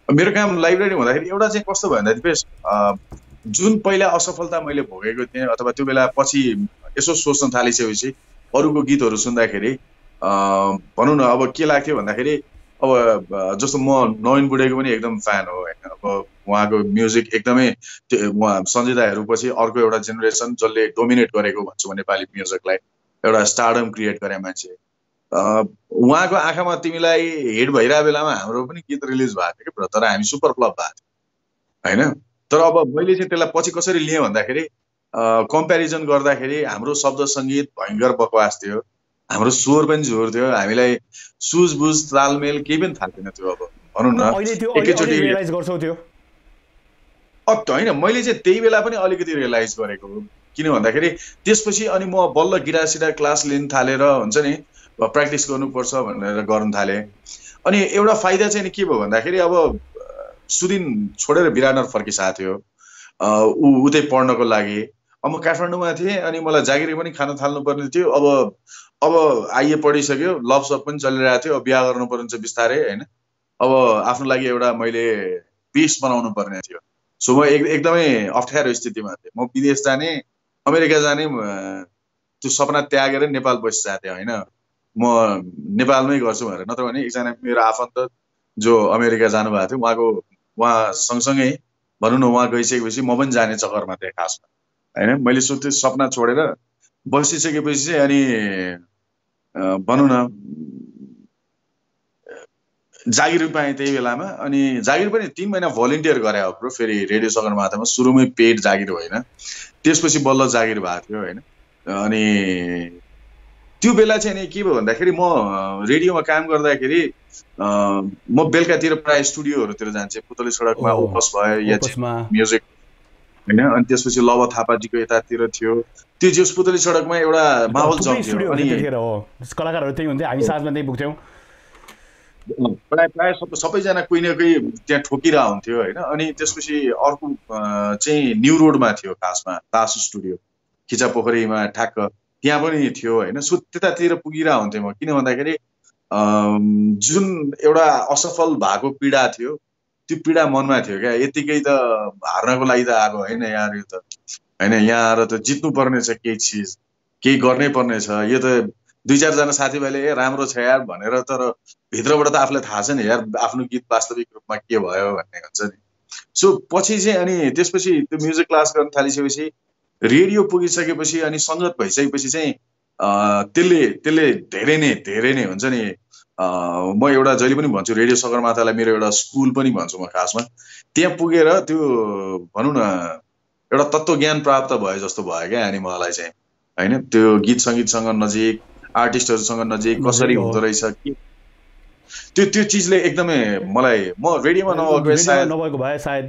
मेरो काम लाइब्रेरी हुँदाखेरि एउटा चाहिँ कस्तो भयो भन्दा दिपेश, जुन पहिला असफलता मैले भोगेको थिएँ अथवा त्यो बेला पछि यसो सोच्न थालिसकेपछि अरूको गीतहरू सुन्दाखेरि भनौँ न अब के लाग्थ्यो भन्दाखेरि अब जस्तो म नवीन बुढेको पनि एकदम फ्यान हो होइन। अब उहाँको म्युजिक एकदमै उहाँ सञ्जय दाहरू पछि अर्को एउटा जेनेरेसन जसले डोमिनेट गरेको भन्छु म नेपाली म्युजिकलाई, एउटा स्टारडम क्रिएट गरे मान्छे। उहाँको आँखामा तिमीलाई हिट भइरहेको बेलामा हाम्रो पनि गीत रिलिज भएको थियो कि, तर हामी सुपर फ्लप भएको थियो होइन। तर अब मैले चाहिँ त्यसलाई पछि कसरी लिएँ भन्दाखेरि कम्पेरिजन गर्दाखेरि हाम्रो शब्द सङ्गीत भयङ्कर बकवास थियो, हाम्रो स्वर पनि जोर थियो, हामीलाई सुझबुझ तालमेल केही पनि थाहा थिएन थियो। अब भनौँ न एकैचोटि रियलाइज गर्छौ त्यो होइन, मैले चाहिँ त्यही बेला पनि अलिकति रियलाइज गरेको हो। किन भन्दाखेरि त्यसपछि अनि म बल्ल गिटार सिटार क्लास लिन थालेर हुन्छ नि, प्र्याक्टिस गर्नुपर्छ भनेर गर्न थालेँ। अनि एउटा फाइदा चाहिँ के भयो भन्दाखेरि अब सुदिन छोडेर विराटनगर फर्किसकेको थियो, ऊ उतै पढ्नको लागि। अब म काठमाडौँमा थिएँ अनि मलाई जागिर पनि खान थाल्नुपर्ने थियो। अब आइए पढिसक्यो, लभ सप पनि चलिरहेको थियो, अब बिहा गर्नुपर्ने छ बिस्तारै होइन। अब आफ्नो लागि एउटा मैले बेस बनाउनु पर्ने थियो। सो म एकदमै अप्ठ्यारो स्थितिमा थिएँ। म विदेश जाने, अमेरिका जाने त्यो सपना त्यागेर नेपाल बसिरहेको थिएँ होइन। म नेपालमै गर्छु भनेर, नत्र भने एकजना मेरो आफन्त जो अमेरिका जानुभएको थियो उहाँ सँगसँगै भनौँ न उहाँ गइसकेपछि म पनि जाने चक्करमा थिएँ खासमा होइन। मैले त्यो सपना छोडेर बसिसकेपछि चाहिँ अनि भनौँ न जागिर पाएँ त्यही बेलामा। अनि जागिर पनि 3 महिना भलिन्टियर गरे हो ब्रो, फेरि रेडियो सगरमाथामा। सुरुमै पेड जागिर होइन, त्यसपछि बल्ल जागिर भएको थियो होइन। अनि त्यो बेला चाहिँ नि के भयो भन्दाखेरि म रेडियोमा काम गर्दाखेरि म बेलुकातिर प्रायः स्टुडियोहरूतिर जान्थेँ। पुतली सडकमा ओपस भयो या म्युजिक होइन। अनि त्यसपछि लव थापाजीको यतातिर थियो, त्यो जोस पुतली सडकमा एउटा माहौल जम्थ्यो। अनि कलाकारहरू त्यही हुन्थ्यो, हामी साँझमा त्यही पुग्थ्यौँ। प्रायः सबैजना कोही न कोही त्यहाँ ठोकिरहेको हुन्थ्यो होइन। अनि त्यसपछि अर्को चाहिँ न्यु रोडमा थियो खासमा तास स्टुडियो, खिचा पोखरीमा ठ्याक्क त्यहाँ पनि थियो होइन। सो त्यतातिर पुगिरहेको हुन्थेँ म। किन भन्दाखेरि जुन एउटा असफल भएको पीडा थियो, त्यो पीडा मनमा थियो क्या। यतिकै त हार्नको लागि त आएको होइन यार, यो त होइन, यहाँ आएर त जित्नु पर्ने छ, केही चिज केही गर्नै पर्ने छ। यो त 2-4 जना साथीभाइले राम्रो छ यार भनेर, तर भित्रबाट त आफूलाई थाहा छ नि यार आफ्नो गीत वास्तविक रूपमा के भयो भन्ने हुन्छ नि। सो पछि चाहिँ अनि त्यसपछि त्यो म्युजिक क्लास गर्न थालिसकेपछि, रेडियो पुगिसकेपछि अनि सङ्गत भइसकेपछि चाहिँ त्यसले धेरै नै हुन्छ नि। म एउटा जहिले पनि भन्छु रेडियो सगरमाथालाई मेरो एउटा स्कुल पनि भन्छु म खासमा। त्यहाँ पुगेर त्यो भनौँ न एउटा तत्त्वज्ञान प्राप्त भयो जस्तो भयो क्या अनि मलाई चाहिँ होइन। त्यो गीत सङ्गीतसँग नजिक, आर्टिस्टहरूसँग नजिक कसरी हुँदो रहेछ त्यो चिजले एकदमै मलाई, म रेडियोमा नभएको भए सायद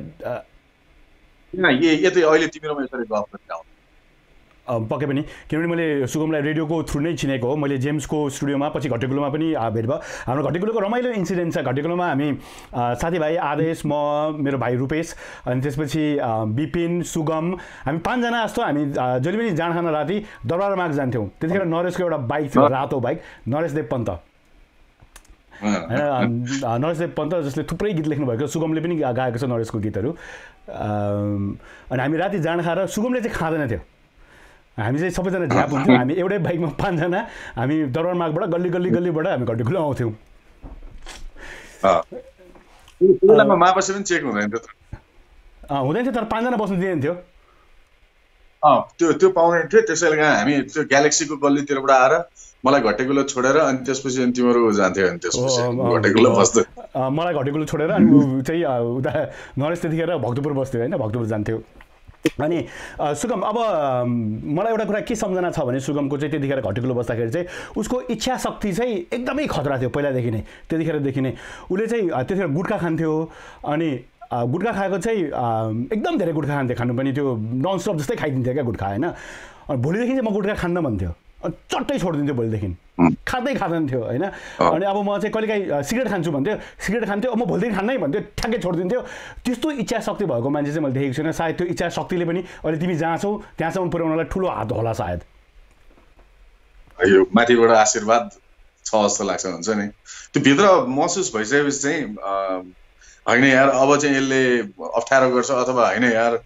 यतै अहिले तिमीरोमा यसरी गफ गरिरहँ पक्कै पनि। किनभने मैले सुगमलाई रेडियोको थ्रु नै चिनेको हो। मैले जेम्सको स्टुडियोमा, पछि घट्टेकुलोमा पनि भेट भयो। हाम्रो घट्टेकुलोको रमाइलो इन्सिडेन्ट छ। घट्टेकुलोमा हामी साथीभाइ आदेश, म, मेरो भाइ रूपेश, अनि त्यसपछि विपिन, सुगम, हामी 5 जना जस्तो हामी जहिले पनि जाँड खान राति दरबार माग जान्थ्यौँ। त्यतिखेर नरेशको एउटा बाइक थियो, रातो बाइक, नरेशदेव पन्त होइन। नरेशदेव पन्त जसले थुप्रै गीत लेख्नुभएको, सुगमले पनि गाएको छ नरेशको गीतहरू। अनि हामी राति जाँड खाएर, सुगमले चाहिँ खाँदैन थियो, हामी चाहिँ सबैजना झ्याप हुन्थ्यौँ। हामी एउटै बाइकमा 5 जना हामी दरबार मागबाट गल्लीबाट हामी घट्टेकुलो आउँथ्यौँ। हुँदैन थियो, तर 5 जना बस्नु दिँदैन थियो। त्यो पाउँदैन थियो। त्यसैले हामी त्यो ग्यालेक्सीको गल्लीतिरबाट आएर मलाई घट्टेकुलो छोडेर अनि त्यसपछि अनि तिमीहरू जान्थ्यो। अनि त्यसपछि घट्टेकुलो बस्दै मलाई घट्टेकुलो छोडेर अनि चाहिँ उता नरेश त्यतिखेर भक्तपुर बस्थ्यो होइन, भक्तपुर जान्थ्यो। अनि सुगम, अब मलाई एउटा कुरा के सम्झना छ भने सुगमको चाहिँ त्यतिखेर घट्टेकुलो बस्दाखेरि चाहिँ उसको इच्छा शक्ति चाहिँ एकदमै खतरा थियो पहिलादेखि नै। त्यतिखेरदेखि नै उसले चाहिँ त्यतिखेर गुट्खा खान्थ्यो। अनि गुट्खा खाएको चाहिँ एकदम धेरै गुट्खा खान्थ्यो, खानु पनि त्यो ननस्टप जस्तै खाइदिन्थ्यो क्या गुट्खा होइन। अनि भोलिदेखि चाहिँ म गुट्खा खान्न भन्थ्यो, चट्टै छोडिदिन्थ्यो भोलिदेखि, खाँदैन थियो होइन। अनि अब म चाहिँ कहिलेकाहीँ सिगरेट खान्छु भन्थ्यो, सिगरेट खान्थ्यो, म भोलिदेखि खान्नै भन्थ्यो, ठ्याक्कै छोडिदिन्थ्यो। त्यस्तो इच्छा शक्ति भएको मान्छे चाहिँ मैले देखेको छुइनँ। सायद त्यो इच्छा शक्तिले पनि अहिले तिमी जहाँ छौ त्यहाँसम्म पुर्याउनलाई ठुलो हात होला सायद। यो माथिबाट आशीर्वाद छ जस्तो लाग्छ, हुन्छ नि। त्यो भित्र महसुस भइसकेपछि चाहिँ होइन यार अब चाहिँ यसले अप्ठ्यारो गर्छ अथवा होइन यार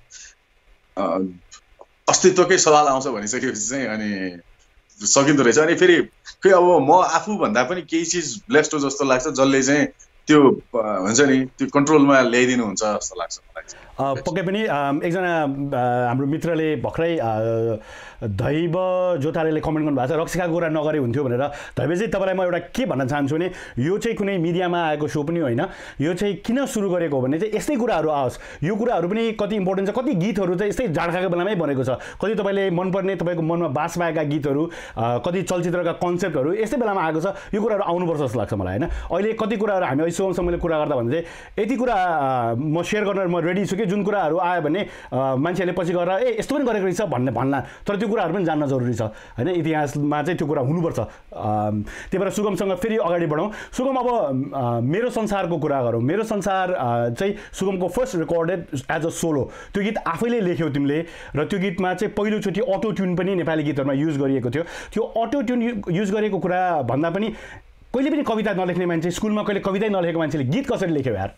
अस्तित्वकै सवाल आउँछ भनिसकेपछि चाहिँ अनि सकिँदो रहेछ। अनि फेरि खै अब म आफू भन्दा पनि केही चिज ब्लेस्ड हो जस्तो लाग्छ जसले चाहिँ त्यो हुन्छ नि त्यो कन्ट्रोलमा ल्याइदिनुहुन्छ जस्तो लाग्छ मलाई। पक्कै पनि एकजना हाम्रो मित्रले भर्खरै दैव जोतारेले कमेन्ट गर्नुभएको छ रक्सिका कुरा नगरे हुन्थ्यो भनेर। दैवजी तपाईँलाई म एउटा के भन्न चाहन्छु भने यो चाहिँ कुनै मिडियामा आएको सो पनि होइन, यो चाहिँ किन सुरु गरेको हो भने चाहिँ यस्तै कुराहरू आओस्। यो कुराहरू पनि कति इम्पोर्टेन्ट छ, कति गीतहरू चाहिँ यस्तै जाडखाको बेलामै बनेको छ, कति तपाईँले मनपर्ने तपाईँको मनमा बास पाएका गीतहरू, कति चलचित्रका कन्सेप्टहरू यस्तै बेलामा आएको छ। यो कुराहरू आउनुपर्छ जस्तो लाग्छ मलाई होइन। अहिले कति कुराहरू हामी अहिले सोमसँगले कुरा गर्दा भने चाहिँ यति कुरा म सेयर गर्न म रेडी छु कि जुन कुराहरू आयो भने मान्छेहरूले पछि गएर यस्तो पनि गरेको रहेछ भन्ला, तर त्यो कुराहरू पनि जान्न जरुरी छ होइन। इतिहासमा चाहिँ त्यो कुरा हुनुपर्छ। त्यही भएर सुगमसँग फेरि अगाडि बढौँ। सुगम अब मेरो संसारको कुरा गरौँ। मेरो संसार चाहिँ सुगमको first recorded as a solo, त्यो गीत आफैले लेख्यौ तिमीले, र त्यो गीतमा चाहिँ पहिलोचोटि अटो ट्युन पनि नेपाली गीतहरूमा युज गरिएको थियो। त्यो अटो ट्युन युज गरेको कुरा भन्दा पनि कहिले पनि कविता नलेख्ने मान्छे, स्कुलमा कहिले कवितै नलेखेको मान्छेले गीत कसरी लेख्यो यार?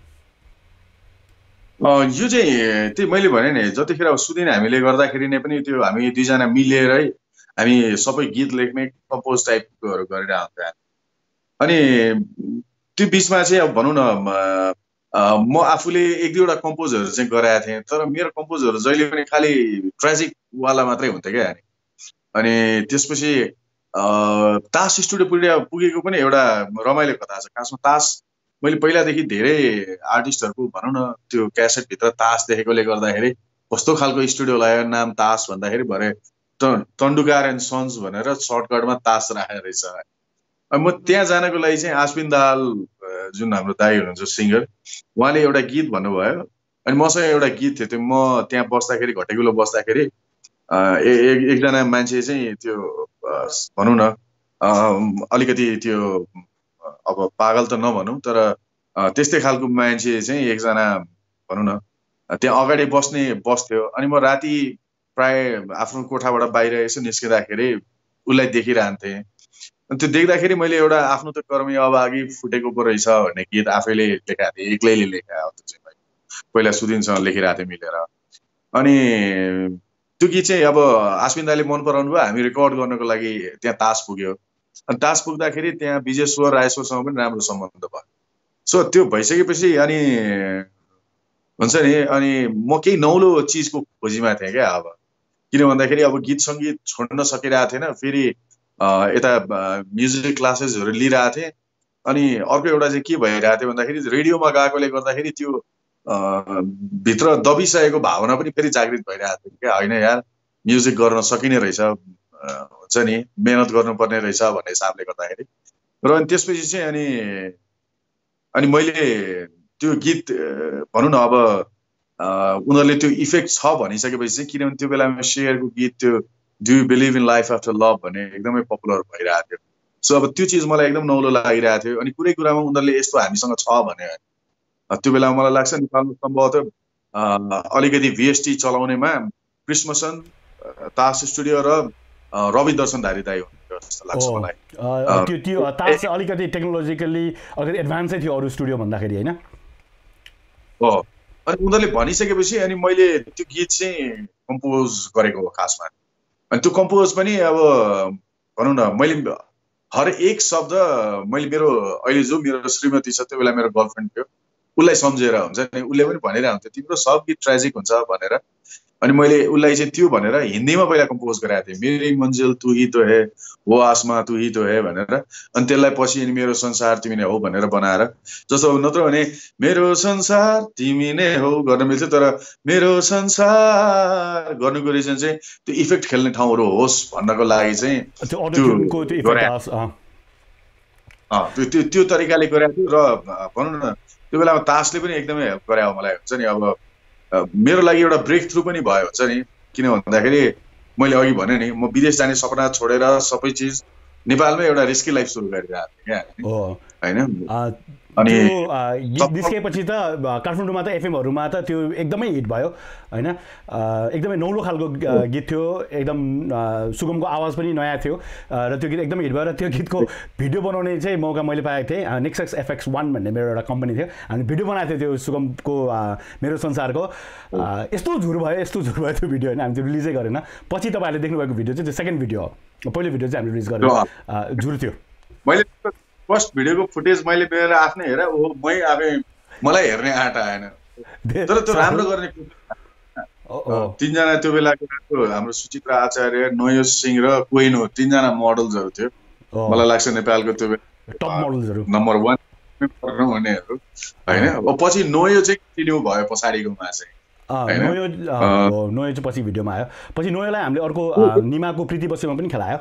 यो चाहिँ त्यही मैले भने नि जतिखेर सुदिन हामीले गर्दाखेरि नै पनि त्यो हामी दुईजना मिलेरै हामी सबै गीत लेख्ने कम्पोज टाइपकोहरू गरेर आउँछ। अनि त्यो बिचमा चाहिँ अब भनौँ न म आफूले एक दुईवटा कम्पोजहरू चाहिँ गराएको थिएँ, तर मेरो कम्पोजहरू जहिले पनि खालि ट्रेजिकवाला मात्रै हुन्थ्यो क्या। अनि त्यसपछि तास स्टुडियो पुगेको पनि एउटा रमाइलो कथा छ। खासमा तास मैले पहिलादेखि धेरै आर्टिस्टहरूको भनौँ न त्यो क्यासेटभित्र तास देखेकोले गर्दाखेरि कस्तो खालको स्टुडियो लाग्यो नाम तास भन्दाखेरि भरे तन्डुकार एन्ड सन्स भनेर सर्टकटमा तास राखेको रहेछ। अब म त्यहाँ जानको लागि चाहिँ आश्विन दाहाल जुन हाम्रो दाइ हुनुहुन्छ सिङ्गर, उहाँले एउटा गीत भन्नुभयो अनि मसँग एउटा गीत थियो। त्यो म त्यहाँ बस्दाखेरि घटेकुलो बस्दाखेरि एकजना मान्छे चाहिँ त्यो भनौँ न अलिकति त्यो अब पागल त नभनौँ तर त्यस्तै खालको मान्छे चाहिँ एकजना भनौँ न त्यहाँ अगाडि बस्थ्यो। अनि म राति प्राय आफ्नो कोठाबाट बाहिर यसो निस्किँदाखेरि उसलाई देखिरहन्थेँ। अनि त्यो देख्दाखेरि मैले एउटा आफ्नो त कर्मी अभागी फुटेको पो रहेछ भन्ने गीत आफैले लेखाएको थिएँ, एक्लैले लेखाएको त्यो चाहिँ पहिला सुदिनसँग लेखिरहेको थिएँ मिलेर। अनि त्यो गीत चाहिँ अब आश्विन दाले मन पराउनु भयो, हामी रेकर्ड गर्नको लागि त्यहाँ तास पुग्यो। अनि तास पुग्दाखेरि त्यहाँ विजेश्वर रायश्वरसँग पनि राम्रो सम्बन्ध भयो। सो त्यो भइसकेपछि अनि हुन्छ नि अनि म केही नौलो चिजको खोजीमा थिएँ क्या। अब किन भन्दाखेरि अब गीत सङ्गीत छोड्न सकिरहेको थिएन, फेरि यता म्युजिक क्लासेसहरू लिइरहेको थिएँ। अनि अर्को एउटा चाहिँ के भइरहेको थियो भन्दाखेरि रेडियोमा गएकोले गर्दाखेरि त्यो भित्र दबिसकेको भावना पनि फेरि जागृत भइरहेको थियो क्या। होइन यार म्युजिक गर्न सकिने रहेछ, हुन्छ नि मेहनत गर्नुपर्ने रहेछ भन्ने हिसाबले गर्दाखेरि। र अनि त्यसपछि चाहिँ अनि मैले त्यो गीत भनौँ न अब उनीहरूले त्यो इफेक्ट छ भनिसकेपछि चाहिँ, किनभने त्यो बेलामा शेयरको गीत त्यो do you believe in life after love भन्ने एकदमै पपुलर भइरहेको थियो। सो अब त्यो चिज मलाई एकदम नौलो लागिरहेको थियो। अनि कुनै कुरामा उनीहरूले यस्तो हामीसँग छ भने त्यो बेलामा मलाई लाग्छ नेपालमा सम्भवतः अलिकति भिएसटी चलाउनेमा क्रिस्मसन, तास स्टुडियो र रवि दर्शनधारी दाइ हुनुहुन्थ्यो जस्तो लाग्छ मलाई। त्यो तास अलिकति टेक्नोलोजिकली अलिकति एडभान्सै थियो अरू स्टुडियो भन्दाखेरि होइन। हो अनि उनीहरूले भनिसकेपछि अनि मैले त्यो गीत चाहिँ कम्पोज गरेको हो खासमा। अनि त्यो कम्पोज पनि अब भनौँ न मैले हर एक शब्द मैले मेरो अहिले जो मेरो श्रीमती छ त्यो बेला मेरो गर्लफ्रेन्ड थियो उसलाई सम्झेर हुन्छ नि, उसले पनि भनिरहन्थ्यो तिम्रो सब गीत ट्रेजिक हुन्छ भनेर। अनि मैले उसलाई चाहिँ त्यो भनेर हिन्दीमा पहिला कम्पोज गराएको थिएँ, मेरी मन्जिल तू ही तो है वो आसमा तू ही तो है भनेर। अनि त्यसलाई पछि अनि मेरो संसार तिमी नै हो भनेर बनाएर, जस्तो नत्र भने मेरो संसार तिमी नै हो गर्न मिल्छ, तर मेरो संसार गर्नुको रिजन चाहिँ त्यो इफेक्ट खेल्ने ठाउँहरू होस् भन्नको लागि चाहिँ त्यो तरिकाले गरेको थियो। र भनौँ न त्यो बेलामा तासले पनि एकदमै हेल्प गरे मलाई, हुन्छ नि अब मेरो लागि एउटा ब्रेक थ्रु पनि भयो, हुन्छ नि। किन भन्दाखेरि मैले अघि भने नि म विदेश जाने सपना छोडेर सबै चिज नेपालमै एउटा रिस्की लाइफ सुरु गरिरहेको थिएँ क्या होइन। अनि त्यो गीत निस्किएपछि त काठमाडौँमा त एफएमहरूमा त त्यो एकदमै हिट भयो होइन, एकदमै नौलो खालको गीत थियो, एकदम सुगमको आवाज पनि नयाँ थियो र त्यो गीत एकदमै हिट भयो। र त्यो गीतको भिडियो बनाउने चाहिँ मौका मैले पाएको थिएँ। नेक्सस FX1 भन्ने मेरो एउटा कम्पनी थियो, हामी भिडियो बनाएको थियो त्यो सुगमको मेरो संसारको। यस्तो झुर भयो त्यो भिडियो होइन, हामी त्यो रिलिजै गरेन। पछि तपाईँहरूले देख्नुभएको भिडियो चाहिँ त्यो सेकेन्ड भिडियो हो, पहिलो भिडियो चाहिँ हामीले रिलिज गरेर झुर थियो। मैले फर्स्ट भिडियोको फुटेज मैले मेरो आफ्नै हेरेँ, मै आफै मलाई हेर्ने आँट आएन, तर त्यो राम्रो गर्ने 3 जना त्यो बेलाको हाम्रो सुचित्रा आचार्य, नयोज सिंह र कोइन हो, 3 जना मोडल्सहरू थियो। मलाई लाग्छ नेपालको त्यो टप मोडल्सहरू नम्बर 1 हुनेहरू होइन। पछि नोयो चाहिँ कन्टिन्यू भयो पछाडिकोमा चाहिँ नोयो चाहिँ पछि भिडियोमा आयो। पछि नोयोलाई हामीले अर्को निमाको प्रीति बस्योमा पनि खेलायो।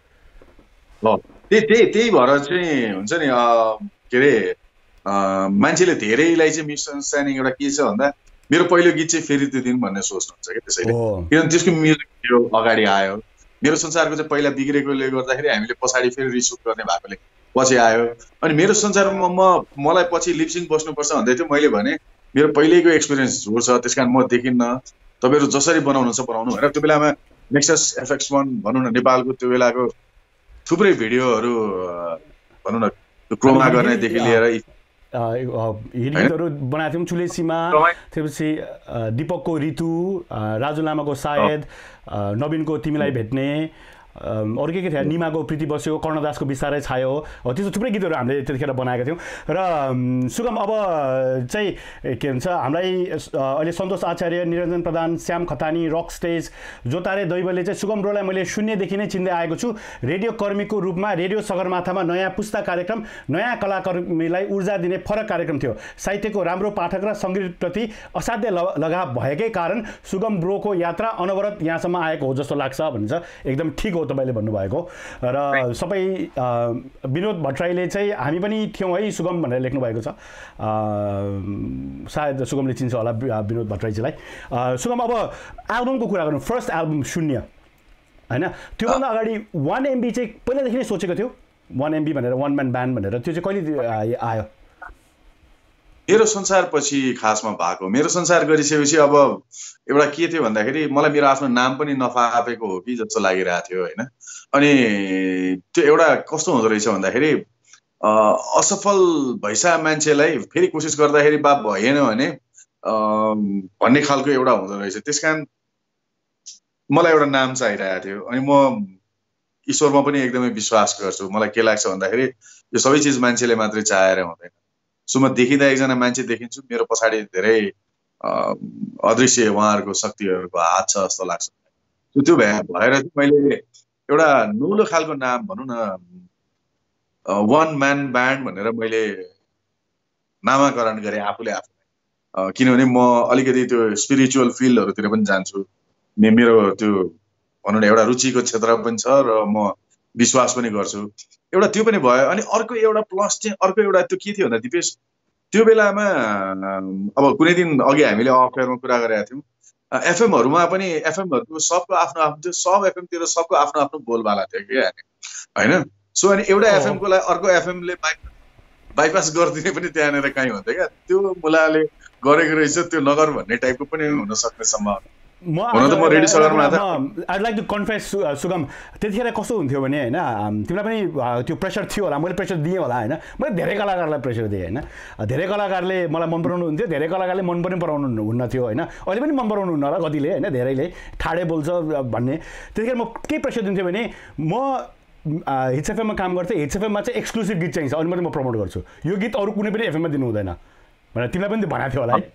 त्यही भएर चाहिँ हुन्छ नि के अरे मान्छेले धेरैलाई चाहिँ मिसअन्डरस्ट्यान्डिङ एउटा के छ भन्दा मेरो पहिलो गीत चाहिँ फेरि त्यो दिन भन्ने सोच्नुहुन्छ क्या त्यसैले, किनभने त्यसको म्युजिक भिडियो अगाडि आयो। मेरो संसारको चाहिँ पहिला बिग्रेकोले गर्दाखेरि हामीले पछाडि फेरि रिसुट गर्ने भएकोले पछि आयो। अनि मेरो संसारमा मलाई पछि लिपसिङ बस्नुपर्छ भन्दै थियो। मैले भने मेरो पहिल्यैको एक्सपिरियन्स झुर छ, त्यस कारण म देखिन्न, तपाईँहरू जसरी बनाउनुहुन्छ बनाउनु भनेर त्यो बेलामा नेक्सस FX1 भनौँ न नेपालको त्यो बेलाको थुप्रै भिडियोहरू भनौँ न क्रोमा गर्नेदेखि लिएर गीतहरू बनाएको थियौँ। चुलेसीमा त्यसपछि दिपकको ऋतु, राजु लामाको सायद, नवीनको तिमीलाई भेट्ने, अरू के थियो, निमाको प्रीति बस्यो, कर्णदासको बिस्तारै छायो, त्यस्तो थुप्रै गीतहरू हामीले त्यतिखेर बनाएका थियौँ। र सुगम अब चाहिँ के भन्छ हामीलाई अहिले सन्तोष आचार्य, निरञ्जन प्रधान, श्याम खतानी, रक स्टेज, जोतारे दैवले चाहिँ सुगम ब्रोलाई मैले शून्यदेखि नै चिन्दै आएको छु। रेडियो कर्मीको रूपमा रेडियो सगरमाथामा नयाँ पुस्ता कार्यक्रम, नयाँ कलाकर्मीलाई ऊर्जा दिने फरक कार्यक्रम थियो। साहित्यको राम्रो पाठक र सङ्गीतप्रति असाध्य लगाव भएकै कारण सुगम ब्रोको यात्रा अनवरत यहाँसम्म आएको हो जस्तो लाग्छ भन्छ। एकदम ठिक हो तपाईँले भन्नुभएको। र सबै विनोद भट्टराईले चाहिँ हामी पनि थियौँ है सुगम भनेर लेख्नु भएको छ, सायद सुगमले चिन्छ होला विनोद भट्टराईजीलाई। सुगम अब एल्बमको कुरा गर्नु, फर्स्ट एल्बम शून्य होइन, त्योभन्दा अगाडि 1 MB चाहिँ पहिलादेखि नै सोचेको थियो 1 MB भनेर, 1 म्यान ब्यान्ड भनेर, त्यो चाहिँ कहिले आयो? मेरो संसार पछि खासमा भएको। मेरो संसार गरिसकेपछि अब एउटा के थियो भन्दाखेरि मलाई मेरो आफ्नो नाम पनि नफापेको हो कि जस्तो लागिरहेको थियो होइन। अनि त्यो एउटा कस्तो हुँदो रहेछ भन्दाखेरि असफल भइसा मान्छेलाई फेरि कोसिस गर्दाखेरि बा भएन भने भन्ने खालको एउटा हुँदो रहेछ। त्यस कारण मलाई एउटा नाम चाहिरहेको थियो। अनि म ईश्वरमा पनि एकदमै विश्वास गर्छु। मलाई के लाग्छ भन्दाखेरि यो सबै चिज मान्छेले मात्रै चाहेर हुँदैन। सो म देखिँदा एकजना मान्छे देखिन्छु, मेरो पछाडि धेरै अदृश्य उहाँहरूको शक्तिहरूको हात छ जस्तो लाग्छ। त्यो भएर मैले एउटा नौलो खालको नाम भनौँ न 1 म्यान ब्यान्ड भनेर मैले नामाकरण गरेँ आफूले आफूलाई। किनभने म अलिकति त्यो स्पिरिचुअल फिल्डहरूतिर पनि जान्छु, मेरो त्यो भनौँ न एउटा रुचिको क्षेत्र पनि छ र म विश्वास पनि गर्छु। एउटा त्यो पनि भयो। अनि अर्को एउटा प्लस चाहिँ अर्को एउटा त्यो के थियो भन्दा दिपेश, त्यो बेलामा अब कुनै दिन अघि हामीले अफेयरमा कुरा गरेका थियौँ, एफएमहरूमा पनि एफएमहरूको सबको आफ्नो आफ्नो थियो, सब एफएमतिर सबको आफ्नो आफ्नो बोलबाला थियो कि होइन। सो अनि एउटा एफएमको लागि अर्को एफएमले बाइपास गरिदिने पनि त्यहाँनिर कहीँ हुन्थ्यो क्या, त्यो मुलाले गरेको रहेछ त्यो नगर भन्ने टाइपको पनि हुन सक्ने सम्भावना। I'd like to confess सुगम, त्यतिखेर कस्तो हुन्थ्यो भने होइन, तिमीलाई पनि त्यो प्रेसर थियो होला, मैले प्रेसर दिएँ होला होइन, मैले धेरै कलाकारलाई प्रेसर दिएँ होइन। धेरै कलाकारले मलाई मन पराउनु हुन्थ्यो, धेरै कलाकारले मन पनि पराउनु हुन्न थियो होइन। अहिले पनि मन पराउनु हुन्न होला कतिले होइन, धेरैले ठाडे बोल्छ भन्ने। त्यतिखेर म के प्रेसर दिन्थेँ भने म हिट्स एफएममा काम गर्थेँ, हिट्स एफएममा चाहिँ एक्सक्लुसिभ गीत चाहिन्छ अनि मात्रै म प्रमोट गर्छु, यो गीत अरू कुनै पनि एफएममा दिनु हुँदैन भनेर तिमीलाई पनि भनेको थियो होला है।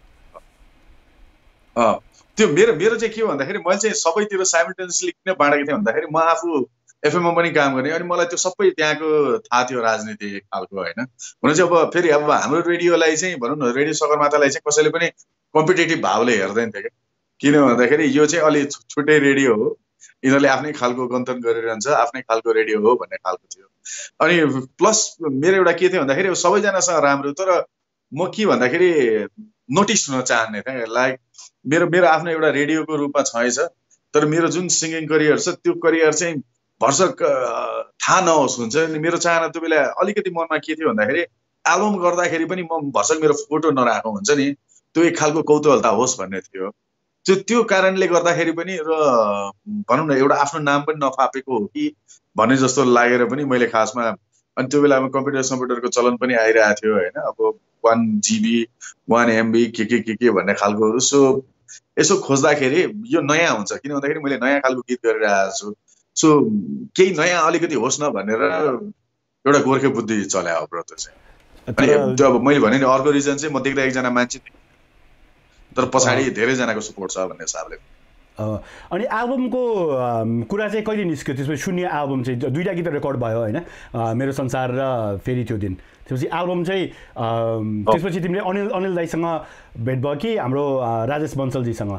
त्यो मेरो चाहिँ के भन्दाखेरि मैले चाहिँ सबैतिर साइमल्टेनियसली किन बाँडेको थिएँ भन्दाखेरि म आफू एफएममा पनि काम गरेँ। अनि मलाई त्यो सबै त्यहाँको थाहा थियो राजनीति खालको होइन। हुन चाहिँ अब फेरि अब हाम्रो रेडियोलाई चाहिँ भनौँ न, रेडियो सगरमाथालाई चाहिँ कसैले पनि कम्पिटेटिभ भावले हेर्दैन थियो क्या। किन भन्दाखेरि यो चाहिँ अलि छुट्टै रेडियो हो, यिनीहरूले आफ्नै खालको गन्थन गरिरहन्छ, आफ्नै खालको रेडियो हो भन्ने खालको थियो। अनि प्लस मेरो एउटा के थियो भन्दाखेरि सबैजनासँग राम्रो, तर म के भन्दाखेरि नोटिस हुन चाहन्ने थिएँ। लाइक मेरो आफ्नो एउटा रेडियोको रूपमा छैछ, तर मेरो जुन सिङ्गिङ करियर छ त्यो करियर चाहिँ भर्सक थाहा नहोस् हुन्छ। मेरो चाहना त्यो बेला अलिकति मनमा के थियो भन्दाखेरि एल्बम गर्दाखेरि पनि म भर्सक मेरो फोटो नराखेको हुन्छ नि, त्यो एक खालको कौतूहलता होस् भन्ने थियो। त्यो कारणले गर्दाखेरि पनि र भनौँ न एउटा आफ्नो नाम पनि नफापेको हो कि भन्ने जस्तो लागेर पनि मैले खासमा, अनि त्यो बेलामा कम्प्युटरको चलन पनि आइरहेको थियो होइन, अब 1 GB 1 MB के भन्ने खालकोहरू। सो यसो खोज्दाखेरि यो नयाँ हुन्छ, किन भन्दाखेरि मैले नयाँ खालको गीत गरिरहेको छु। सो केही नयाँ अलिकति होस् न भनेर एउटा गोर्खे बुद्धि चल्या हो ब्रो। त्यो चाहिँ अनि त्यो अब मैले भने नि अर्को रिजन चाहिँ म देख्दा एकजना मान्छे तर पछाडि धेरैजनाको सपोर्ट छ भन्ने हिसाबले। अनि एल्बमको कुरा चाहिँ कहिले निस्क्यो? त्यसपछि शून्य एल्बम चाहिँ 2टा गीत रेकर्ड भयो होइन, मेरो संसार र फेरि त्यो दिन। त्यसपछि एल्बम चाहिँ त्यसपछि तिमीले अनिल दाईसँग भेट भयो कि हाम्रो राजेश बन्सलजीसँग?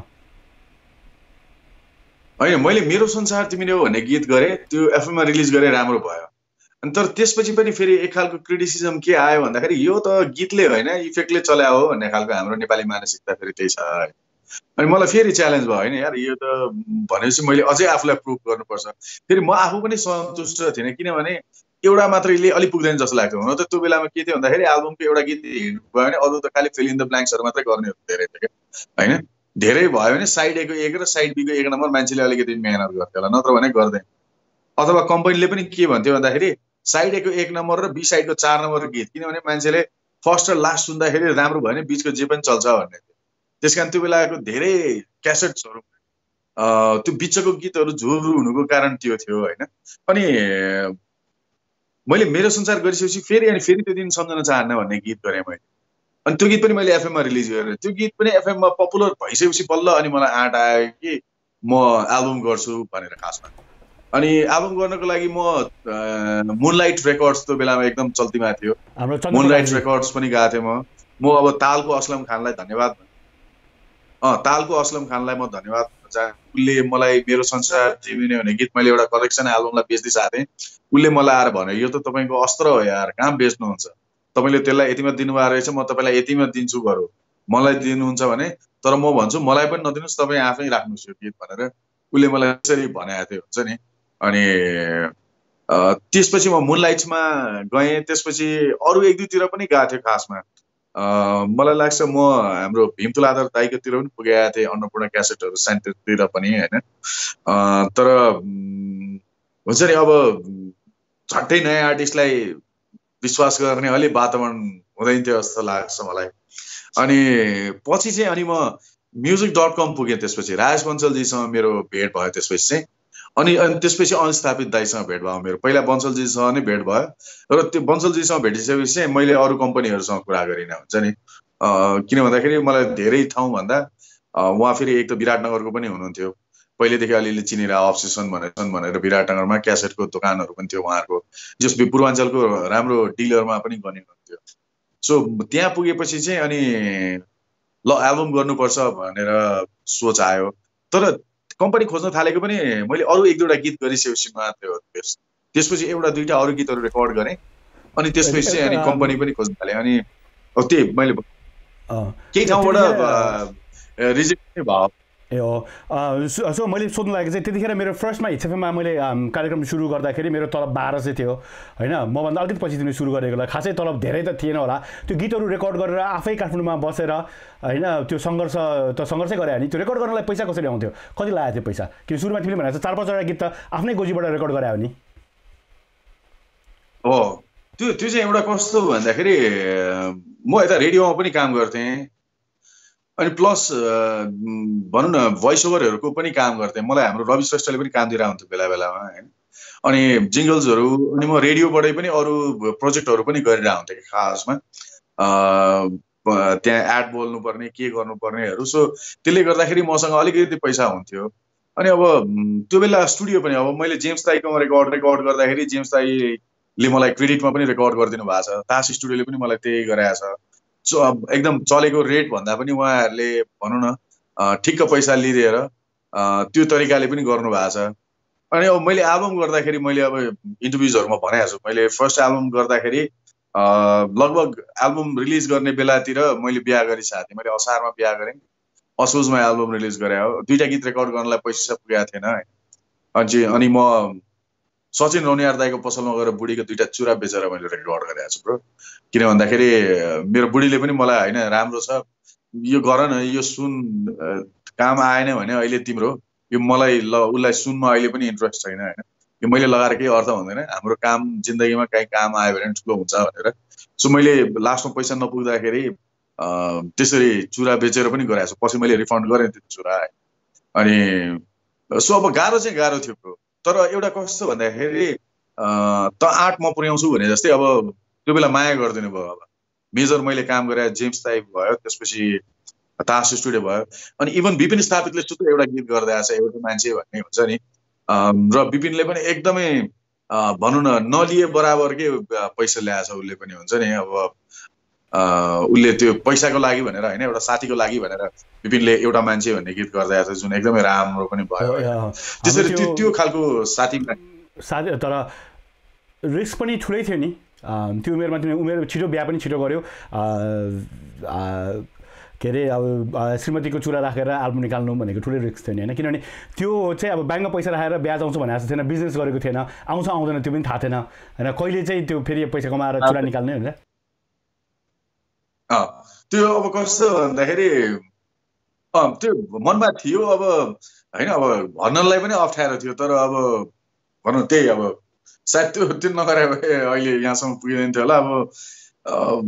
होइन, मैले मेरो संसार तिमीले हो भन्ने गीत गरेँ, त्यो एफएममा रिलिज गरेँ, राम्रो भयो। अनि तर त्यसपछि पनि फेरि एक खालको क्रिटिसिजम के आयो भन्दाखेरि यो त गीतले होइन इफेक्टले चल्या हो भन्ने खालको हाम्रो नेपाली मानसिकता फेरि त्यही छ। अनि मलाई फेरि च्यालेन्ज भयो होइन, यार यो त भनेपछि मैले अझै आफूलाई प्रुभ गर्नुपर्छ। फेरि म आफू पनि सन्तुष्ट थिइनँ, किनभने एउटा मात्रैले अलिक पुग्दैन जस्तो लाग्थ्यो। हुन त त्यो बेलामा के थियो भन्दाखेरि एल्बमको एउटा गीत हिट भयो भने अरू त खालि फिल इन द ब्ल्याङ्क्सहरू मात्रै गर्नेहरू धेरै थियो क्या होइन। धेरै भयो भने साइड A को 1 र साइड B को 1 नम्बर मान्छेले अलिकति मेहनत गर्थ्यो होला, नत्र भने गर्दैन। अथवा कम्पनीले पनि के भन्थ्यो भन्दाखेरि साइड A को 1 नम्बर र B साइडको 4 नम्बर गीत, किनभने मान्छेले फर्स्ट र लास्ट सुन्दाखेरि राम्रो भयो भने बिचको जे पनि चल्छ भन्ने थियो। त्यस कारण त्यो बेलाको धेरै क्यासेट्सहरू त्यो बिचको गीतहरू झुरु हुनुको कारण त्यो थियो होइन। अनि मैले मेरो संसार गरिसकेपछि फेरि त्यो दिन सम्झन चाहन्न भन्ने गीत गरेँ मैले, अनि त्यो गीत पनि मैले एफएममा रिलिज गरेँ। त्यो गीत पनि एफएममा पपुलर भइसकेपछि बल्ल अनि मलाई आँट आयो कि म एल्बम गर्छु भनेर खासमा। अनि एल्बम गर्नको लागि म मुनलाइट रेकर्ड्स त्यो बेलामा एकदम चल्तीमा थियो, मुनलाइट रेकर्ड्स पनि गएको थिएँ म अब तालको असलम खानलाई धन्यवाद, तालको असलम खानलाई म धन्यवाद भन्न चाहन्छु। उसले मलाई मेरो संसार जिउने भन्ने गीत मैले एउटा कलेक्सन एल्बमलाई बेच्दै चाहेँ, उसले मलाई आएर भन्यो यो त तपाईँको अस्त्र हो यार, कहाँ बेच्नुहुन्छ, तपाईँले त्यसलाई यतिमा दिनुभएको रहेछ, म तपाईँलाई यतिमा दिन्छु बरु मलाई दिनुहुन्छ भने, तर म भन्छु मलाई पनि नदिनुहोस्, तपाईँ आफै राख्नुहोस् यो गीत भनेर उसले मलाई त्यसरी भनेको थियो हुन्छ नि। अनि त्यसपछि म मुनलाइट्समा गएँ, त्यसपछि अरू 1-2तिर पनि गएको थिएँ खासमा। मलाई लाग्छ म हाम्रो भीम तुलाधर दाइकोतिर पनि पुगेका थिएँ, अन्नपूर्ण क्यासेटहरू सेन्टरतिर पनि होइन। तर हुन्छ नि अब झट्टै नयाँ आर्टिस्टलाई विश्वास गर्ने अलि वातावरण हुँदैन थियो जस्तो लाग्छ मलाई। अनि पछि चाहिँ अनि म music.com पुगेँ, त्यसपछि राजेश बन्सलजीसँग मेरो भेट भयो त्यसपछि चाहिँ। अनि त्यसपछि अनस्थापित दाइसँग भेट भयो मेरो, पहिला बन्सलजीसँग नै भेट भयो र त्यो बन्सलजीसँग भेटिसकेपछि चाहिँ मैले अरू कम्पनीहरूसँग कुरा गरिनँ हुन्छ नि। किन भन्दाखेरि मलाई धेरै ठाउँभन्दा उहाँ फेरि एक त विराटनगरको पनि हुनुहुन्थ्यो, पहिलेदेखि अलिअलि चिनेर अब्सेसन भनेर विराटनगरमा क्यासेटको दोकानहरू पनि थियो उहाँहरूको, जस पूर्वाञ्चलको राम्रो डिलरमा पनि गनिनुहुन्थ्यो। सो त्यहाँ पुगेपछि चाहिँ अनि ल एल्बम गर्नुपर्छ भनेर सोच आयो। तर कम्पनी खोज्न थालेको पनि मैले अरू 1-2वटा गीत गरिसकेपछि मात्रै हो। त्यसपछि 1-2टा अरू गीतहरू रेकर्ड गरेँ, अनि त्यसपछि चाहिँ अनि कम्पनी पनि खोज्न थालेँ। अनि त्यही मैले केही ठाउँबाट रिजेक्ट भयो। ए हो। सो मैले सोध्नु लागेको चाहिँ त्यतिखेर मेरो फर्स्टमा हिचएफएममा मैले कार्यक्रम सुरु गर्दाखेरि मेरो तलब 1200 थियो होइन, मभन्दा अलिकति पछि तिमीले सुरु गरेको खासै तलब धेरै त थिएन होला। त्यो गीतहरू रेकर्ड गरेर आफै काठमाडौँमा बसेर होइन, त्यो सङ्घर्षै गरे नि। त्यो रेकर्ड गर्नलाई पैसा कसरी आउँथ्यो, कति लागेको थियो पैसा? किन सुरुमा तिमीले भनेको 4-5वटा गीत त आफ्नै गोजीबाट रेकर्ड गरायो नि? हो, त्यो चाहिँ एउटा कस्तो भन्दाखेरि म यता रेडियोमा पनि काम गर्थेँ, अनि प्लस भनौँ न भोइस ओभरहरूको पनि काम गर्थेँ। मलाई हाम्रो रवि श्रेष्ठले पनि काम दिइरहन्थ्यो बेला बेलामा होइन, अनि जिङ्गल्सहरू, अनि म रेडियोबाटै पनि अरू प्रोजेक्टहरू पनि गरिरहन्थेँ खासमा। त्यहाँ एड बोल्नुपर्ने के गर्नुपर्नेहरू। सो त्यसले गर्दाखेरि मसँग अलिकति पैसा हुन्थ्यो। अनि अब त्यो बेला स्टुडियो पनि अब मैले जेम्स दाईकोमा रेकर्ड गर्दाखेरि जेम्स दाईले मलाई क्रेडिटमा पनि रेकर्ड गरिदिनु भएको छ, तास स्टुडियोले पनि मलाई त्यही गराएको छ। एकदम चलेको रेट भन्दा पनि उहाँहरूले भनौँ न ठिक्क पैसा लिएर त्यो तरिकाले पनि गर्नुभएको छ। अनि अब मैले एल्बम गर्दाखेरि मैले अब इन्टरभ्युजहरूमा भनेको छु, मैले फर्स्ट एल्बम गर्दाखेरि लगभग एल्बम रिलिज गर्ने बेलातिर मैले बिहा गरिसकेको थिएँ। मैले असारमा बिहा गरेँ, असोजमा एल्बम रिलिज गरे हो। 2टा गीत रेकर्ड गर्नलाई पैसा पुगेको थिएन। अनि म सचिन रौनियार दाईको पसलमा गएर बुढीको 2टा चुरा बेचेर मैले रेकर्ड गरेको छु ब्रो। किन भन्दाखेरि मेरो बुढीले पनि मलाई होइन राम्रो छ यो गर न, यो सुन काम आएन भने अहिले तिम्रो यो मलाई उसलाई सुनमा अहिले पनि इन्ट्रेस्ट छैन होइन, यो मैले लगाएर केही अर्थ हुँदैन, हाम्रो काम जिन्दगीमा कहीँ काम आयो भने ठुलो हुन्छ भनेर। सो मैले लास्टमा पैसा नपुग्दाखेरि त्यसरी चुरा बेचेर पनि गराएको छु। पछि मैले रिफन्ड गरेँ त्यो चुरा। अनि सो अब गाह्रो चाहिँ गाह्रो थियो ब्रो। तर एउटा कस्तो भन्दाखेरि त आँट म पुर्याउँछु भने जस्तै अब त्यो बेला माया गरिदिनु भयो। अब मेजर मैले काम गरे जेम्स ताइप भयो, त्यसपछि तास स्टुडियो भयो, अनि इभन विपिन स्थापितले सुत्तो एउटा गीत गर्दै आएको छ एउटा मान्छे भन्ने हुन्छ नि। र विपिनले पनि एकदमै भनौँ न नलिए बराबरकै पैसा ल्याएछ उसले पनि हुन्छ नि। अब उसले त्यो पैसाको लागि भनेर होइन एउटा साथीको लागि भनेर विपिनले एउटा मान्छे भन्ने गीत गर्दै आएको छ जुन एकदमै राम्रो पनि भयो। त्यसरी त्यो खालको साथी तर रिस्क पनि ठुलै थियो नि त्यो उमेरमा। तिमीले उमेर छिटो बिहा पनि छिटो गर्यो, के अरे अब श्रीमतीको चुरा राखेर एल्बम निकाल्नु भनेको ठुलै रिस्क थियो नि होइन। किनभने त्यो चाहिँ अब ब्याङ्कमा पैसा राखेर ब्याज आउँछ भनेको थिएन, बिजनेस गरेको थिएन, आउँछ आउँदैन त्यो पनि थाहा थिएन होइन। कहिले चाहिँ त्यो फेरि पैसा कमाएर चुरा निकाल्ने होइन। त्यो अब कस्तो भन्दाखेरि त्यो मनमा थियो अब होइन, अब भन्नलाई पनि अप्ठ्यारो थियो। तर अब भनौँ त्यही अब सायद त्यो नगरे भए अहिले यहाँसम्म पुगिँदैन थियो होला। अब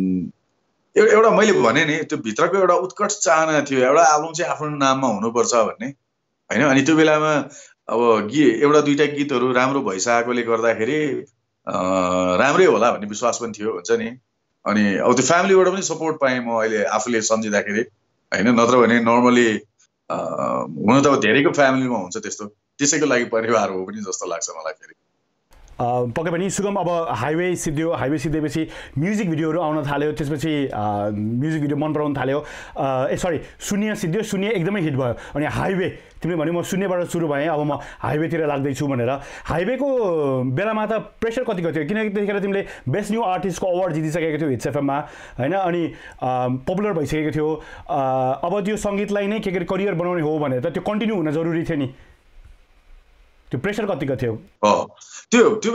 एउटा मैले भने नि त्यो भित्रको एउटा उत्कट चाहना थियो एउटा एल्बम चाहिँ आफ्नो नाममा हुनुपर्छ भन्ने होइन। अनि त्यो बेलामा अब एउटा दुईटा गीतहरू राम्रो भइसकेकोले गर्दाखेरि राम्रै होला भन्ने विश्वास पनि थियो हुन्छ नि। अनि अब त्यो फ्यामिलीबाट पनि सपोर्ट पाएँ म अहिले आफूले सम्झिँदाखेरि होइन। नत्र भने नर्मली हुन त अब धेरैको फ्यामिलीमा हुन्छ त्यस्तो, त्यसैको लागि परिवार हो पनि जस्तो लाग्छ मलाई फेरि। पक्कै पनि सुगम अब हाइवे सिद्धियो, हाइवे सिद्धेपछि म्युजिक भिडियोहरू आउन थाल्यो, त्यसपछि म्युजिक भिडियो मन पराउन थाल्यो। सरी शून्य सिद्धियो, शून्य एकदमै हिट भयो। अनि हाइवे तिमीले भन्यो म शून्यबाट सुरु भएँ अब म हाइवेतिर लाग्दैछु भनेर। हाइवेको बेलामा त प्रेसर कतिको थियो किनकि त्यतिखेर तिमीले बेस्ट न्यू आर्टिस्टको अवार्ड जितिसकेको थियो हिट्स एफएममा होइन। अनि पपुलर भइसकेको थियो। अब त्यो सङ्गीतलाई नै के अरे करियर बनाउने हो भनेर त त्यो कन्टिन्यू हुन जरुरी थियो नि। त्यो प्रेसर कतिको थियो? त्यो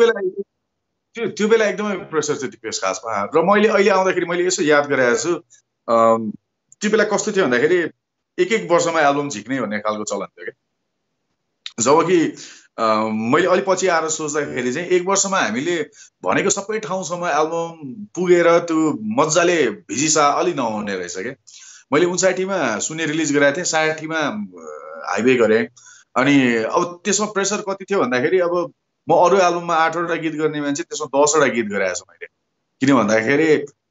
बेला एकदमै प्रेसर थियो दिपेश खासमा। र मैले अहिले आउँदाखेरि मैले यसो याद गरेको छु त्यो बेला कस्तो थियो भन्दाखेरि एक वर्षमा एल्बम झिक्ने भन्ने खालको चलन थियो क्या। जब कि मैले अलि पछि आएर सोच्दाखेरि चाहिँ एक वर्षमा हामीले भनेको सबै ठाउँसम्म एल्बम पुगेर त्यो मजाले भिजिसा अलि नहुने रहेछ क्या। मैले 59मा शून्य रिलिज गरेको थिएँ, 60मा हाइवे गरेँ। अनि अब त्यसमा प्रेसर कति थियो भन्दाखेरि अब म अरू एल्बममा 8वटा गीत गर्ने मान्छे त्यसमा 10वटा गीत गरेको छु मैले। किन भन्दाखेरि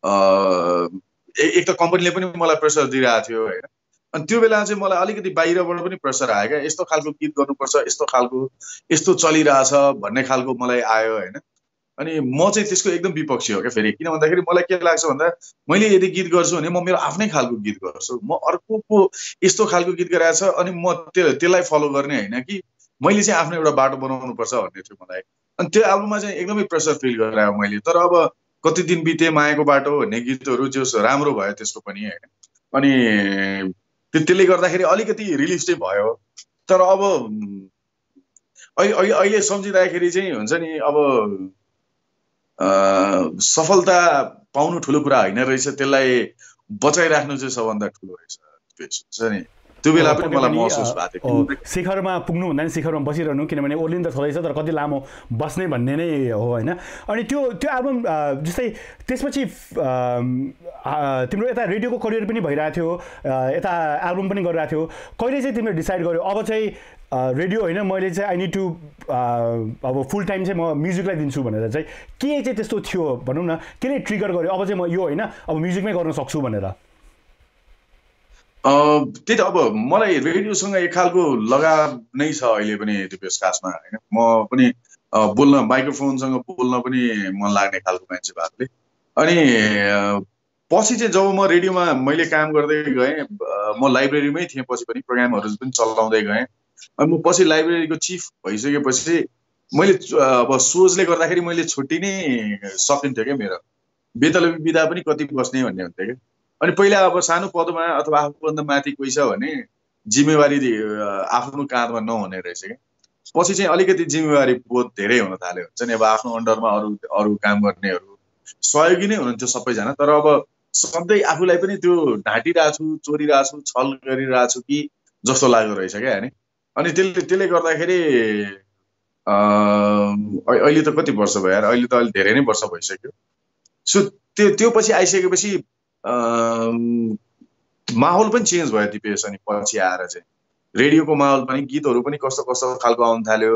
एक त कम्पनीले पनि मलाई प्रेसर दिइरहेको थियो होइन। अनि त्यो बेला चाहिँ मलाई अलिकति बाहिरबाट पनि प्रेसर आयो क्या, यस्तो खालको गीत गर्नुपर्छ, यस्तो खालको यस्तो चलिरहेछ भन्ने खालको मलाई आयो होइन। अनि म चाहिँ त्यसको एकदम विपक्षी हो क्या फेरि। किन भन्दाखेरि मलाई के लाग्छ भन्दा मैले यदि गीत गर्छु भने म मेरो आफ्नै खालको गीत गर्छु, म अर्कोको यस्तो खालको गीत गराएको छ अनि म त्यसलाई फलो गर्ने होइन कि मैले चाहिँ आफ्नो एउटा बाटो बनाउनु पर्छ भन्ने थियो मलाई। अनि त्यो एल्बममा चाहिँ एकदमै प्रेसर फिल गरायो मैले। तर अब कति दिन बिते मायाको बाटो भन्ने गीतहरू जो राम्रो भयो त्यसको पनि होइन। अनि त्यसले गर्दाखेरि अलिकति रिलिज चाहिँ भयो। तर अब अहिले सम्झिँदाखेरि चाहिँ हुन्छ नि अब सफलता पाउनु ठुलो कुरा होइन रहेछ, त्यसलाई बचाइराख्नु चाहिँ सबभन्दा ठुलो रहेछ नि। त्यो बेला पनि मलाई महसुस भएको थियो शिखरमा पुग्नु भन्दा नि शिखरमा बसिरहनु, किनभने ओर्लिन त छँदैछ तर कति लामो बस्ने भन्ने नै हो होइन। अनि त्यो एल्बम जस्तै त्यसपछि तिम्रो यता रेडियोको करियर पनि भइरहेको थियो, यता एल्बम पनि गरिरहेको थियो। कहिले चाहिँ तिमीले डिसाइड गर्यो अब चाहिँ रेडियो होइन मैले चाहिँ आई निड टु अब फुल टाइम चाहिँ म म्युजिकलाई दिन्छु भनेर? चाहिँ के चाहिँ त्यस्तो थियो भनौँ न, केले ट्रिगर गर्यो अब चाहिँ म यो होइन अब म्युजिकमै गर्न सक्छु भनेर? त्यही त अब मलाई रेडियोसँग एक खालको लगाव नै छ अहिले पनि दिपेश खासमा होइन। म पनि बोल्न माइक्रोफोनसँग बोल्न पनि मन लाग्ने खालको मान्छे भएकोले। अनि पछि चाहिँ जब म रेडियोमा मैले काम गर्दै गएँ, म लाइब्रेरीमै थिएँ, पछि पनि प्रोग्रामहरू पनि चलाउँदै गएँ। अनि म पछि लाइब्रेरीको चिफ भइसकेपछि मैले अब सोचले गर्दाखेरि मैले छुट्टी नै सकिन्थ्यो क्या, मेरो बेतलबी बिदा पनि कति बस्ने भन्ने हुन्थ्यो क्या। अनि पहिला अब सानो पदमा अथवा आफूभन्दा माथि कोही छ भने जिम्मेवारी आफ्नो काँधमा नहुने रहेछ क्या। पछि चाहिँ अलिकति जिम्मेवारी बोध धेरै हुन थाल्यो हुन्छ नि। अब आफ्नो अन्डरमा अरू अरू काम गर्नेहरू सहयोगी नै हुनुहुन्थ्यो सबैजना, तर अब सधैँ आफूलाई पनि त्यो ढाँटिरहेको छु, चोरिरहेको छु, छल गरिरहेको छु कि जस्तो लाग्दो रहेछ क्या होइन। अनि त्यसले गर्दाखेरि अहिले त कति वर्ष भयो यार, अहिले त अहिले धेरै नै वर्ष भइसक्यो। सो त्यो पछि आइसकेपछि माहौल पनि चेन्ज भयो दिपेश। अनि पछि आएर चाहिँ रेडियोको माहौल पनि, गीतहरू पनि कस्तो कस्तो खालको आउन थाल्यो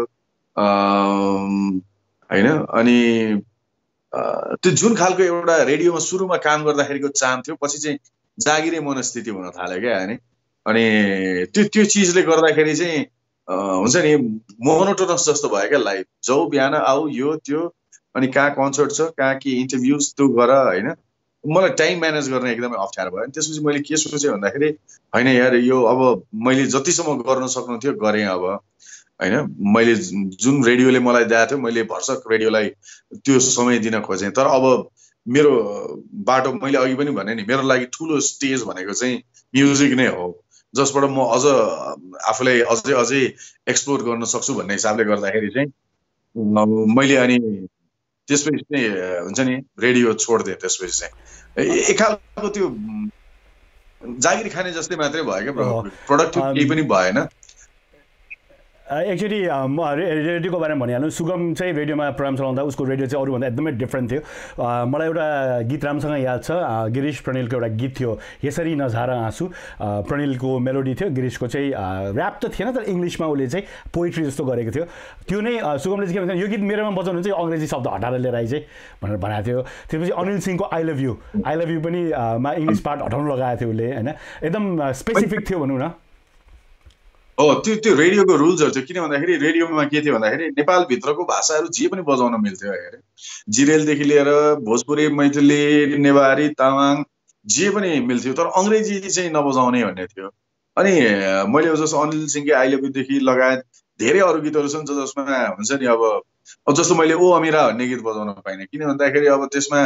होइन। अनि त्यो जुन खालको एउटा रेडियोमा सुरुमा काम गर्दाखेरिको चाम थियो, पछि चाहिँ जागिरे मनस्थिति हुन थाल्यो क्या होइन। अनि त्यो चिजले गर्दाखेरि चाहिँ हुन्छ नि मोनोटोनस जस्तो भयो क्या लाइफ। जाऊ बिहान आऊ यो त्यो, अनि कहाँ कन्सर्ट छ, कहाँ के इन्टरभ्युज त्यो गर होइन। मलाई टाइम म्यानेज गर्न एकदमै अप्ठ्यारो भयो। अनि त्यसपछि मैले के सोचेँ भन्दाखेरि होइन यार, यो अब मैले जतिसम्म गर्न सक्नु थियो गरेँ अब होइन। मैले जुन रेडियोले मलाई दिएको थियो, मैले भर्सक रेडियोलाई त्यो समय दिन खोजेँ। तर अब मेरो बाटो, मैले अघि पनि भने नि, मेरो लागि ठुलो स्टेज भनेको चाहिँ म्युजिक नै हो, जसबाट म अझ आफूलाई अझै एक्सप्लोर गर्न सक्छु भन्ने हिसाबले गर्दाखेरि चाहिँ मैले अनि त्यसपछि चाहिँ हुन्छ नि रेडियो छोडिदिएँ। त्यसपछि चाहिँ एक खालको त्यो जागिर खाने जस्तै मात्रै भयो क्या, प्रोडक्टिभ केही पनि भएन। एक्चुअली म रेडियोको बारेमा भनिहाल्नु। सुगम चाहिँ रेडियोमा प्रोग्राम चलाउँदा उसको रेडियो चाहिँ अरूभन्दा एकदमै डिफ्रेन्ट थियो। मलाई एउटा गीत राम्रोसँग याद छ, गिरीश प्रणिलको एउटा गीत थियो, यसरी नझार आँसु। प्रणिलको मेलोडी थियो, गिरीशको चाहिँ ऱ्याप त थिएन, तर इङ्ग्लिसमा उसले चाहिँ पोइट्री जस्तो गरेको थियो। त्यो नै सुगमले चाहिँ के भन्छ, यो गीत मेरोमा बजाउनु चाहिँ अङ्ग्रेजी शब्द हटाएर लिएर आइ चाहिँ भनेर भनेको थियो। त्यसपछि अनिल सिंहको आई लभ यु पनि मा इङ्ग्लिस पार्ट हटाउनु लगाएको थियो उसले होइन। एकदम स्पेसिफिक थियो भनौँ न। हो, त्यो रेडियोको रुल्सहरू थियो। किन भन्दाखेरि रेडियोमा के थियो भन्दाखेरि नेपालभित्रको भाषाहरू जे पनि बजाउन मिल्थ्यो अरे। जिरेलदेखि लिएर भोजपुरी, मैथिली, नेवारी, तामाङ जे पनि मिल्थ्यो, तर अङ्ग्रेजी चाहिँ नबजाउने भन्ने थियो। अनि मैले जस्तो अनिल सिंहको आई लभ युदेखि लगायत धेरै अरू गीतहरू छन् जसमा हुन्छ नि अब जस्तो मैले ओ अमिरा भन्ने गीत बजाउन पाइनँ। किन भन्दाखेरि अब त्यसमा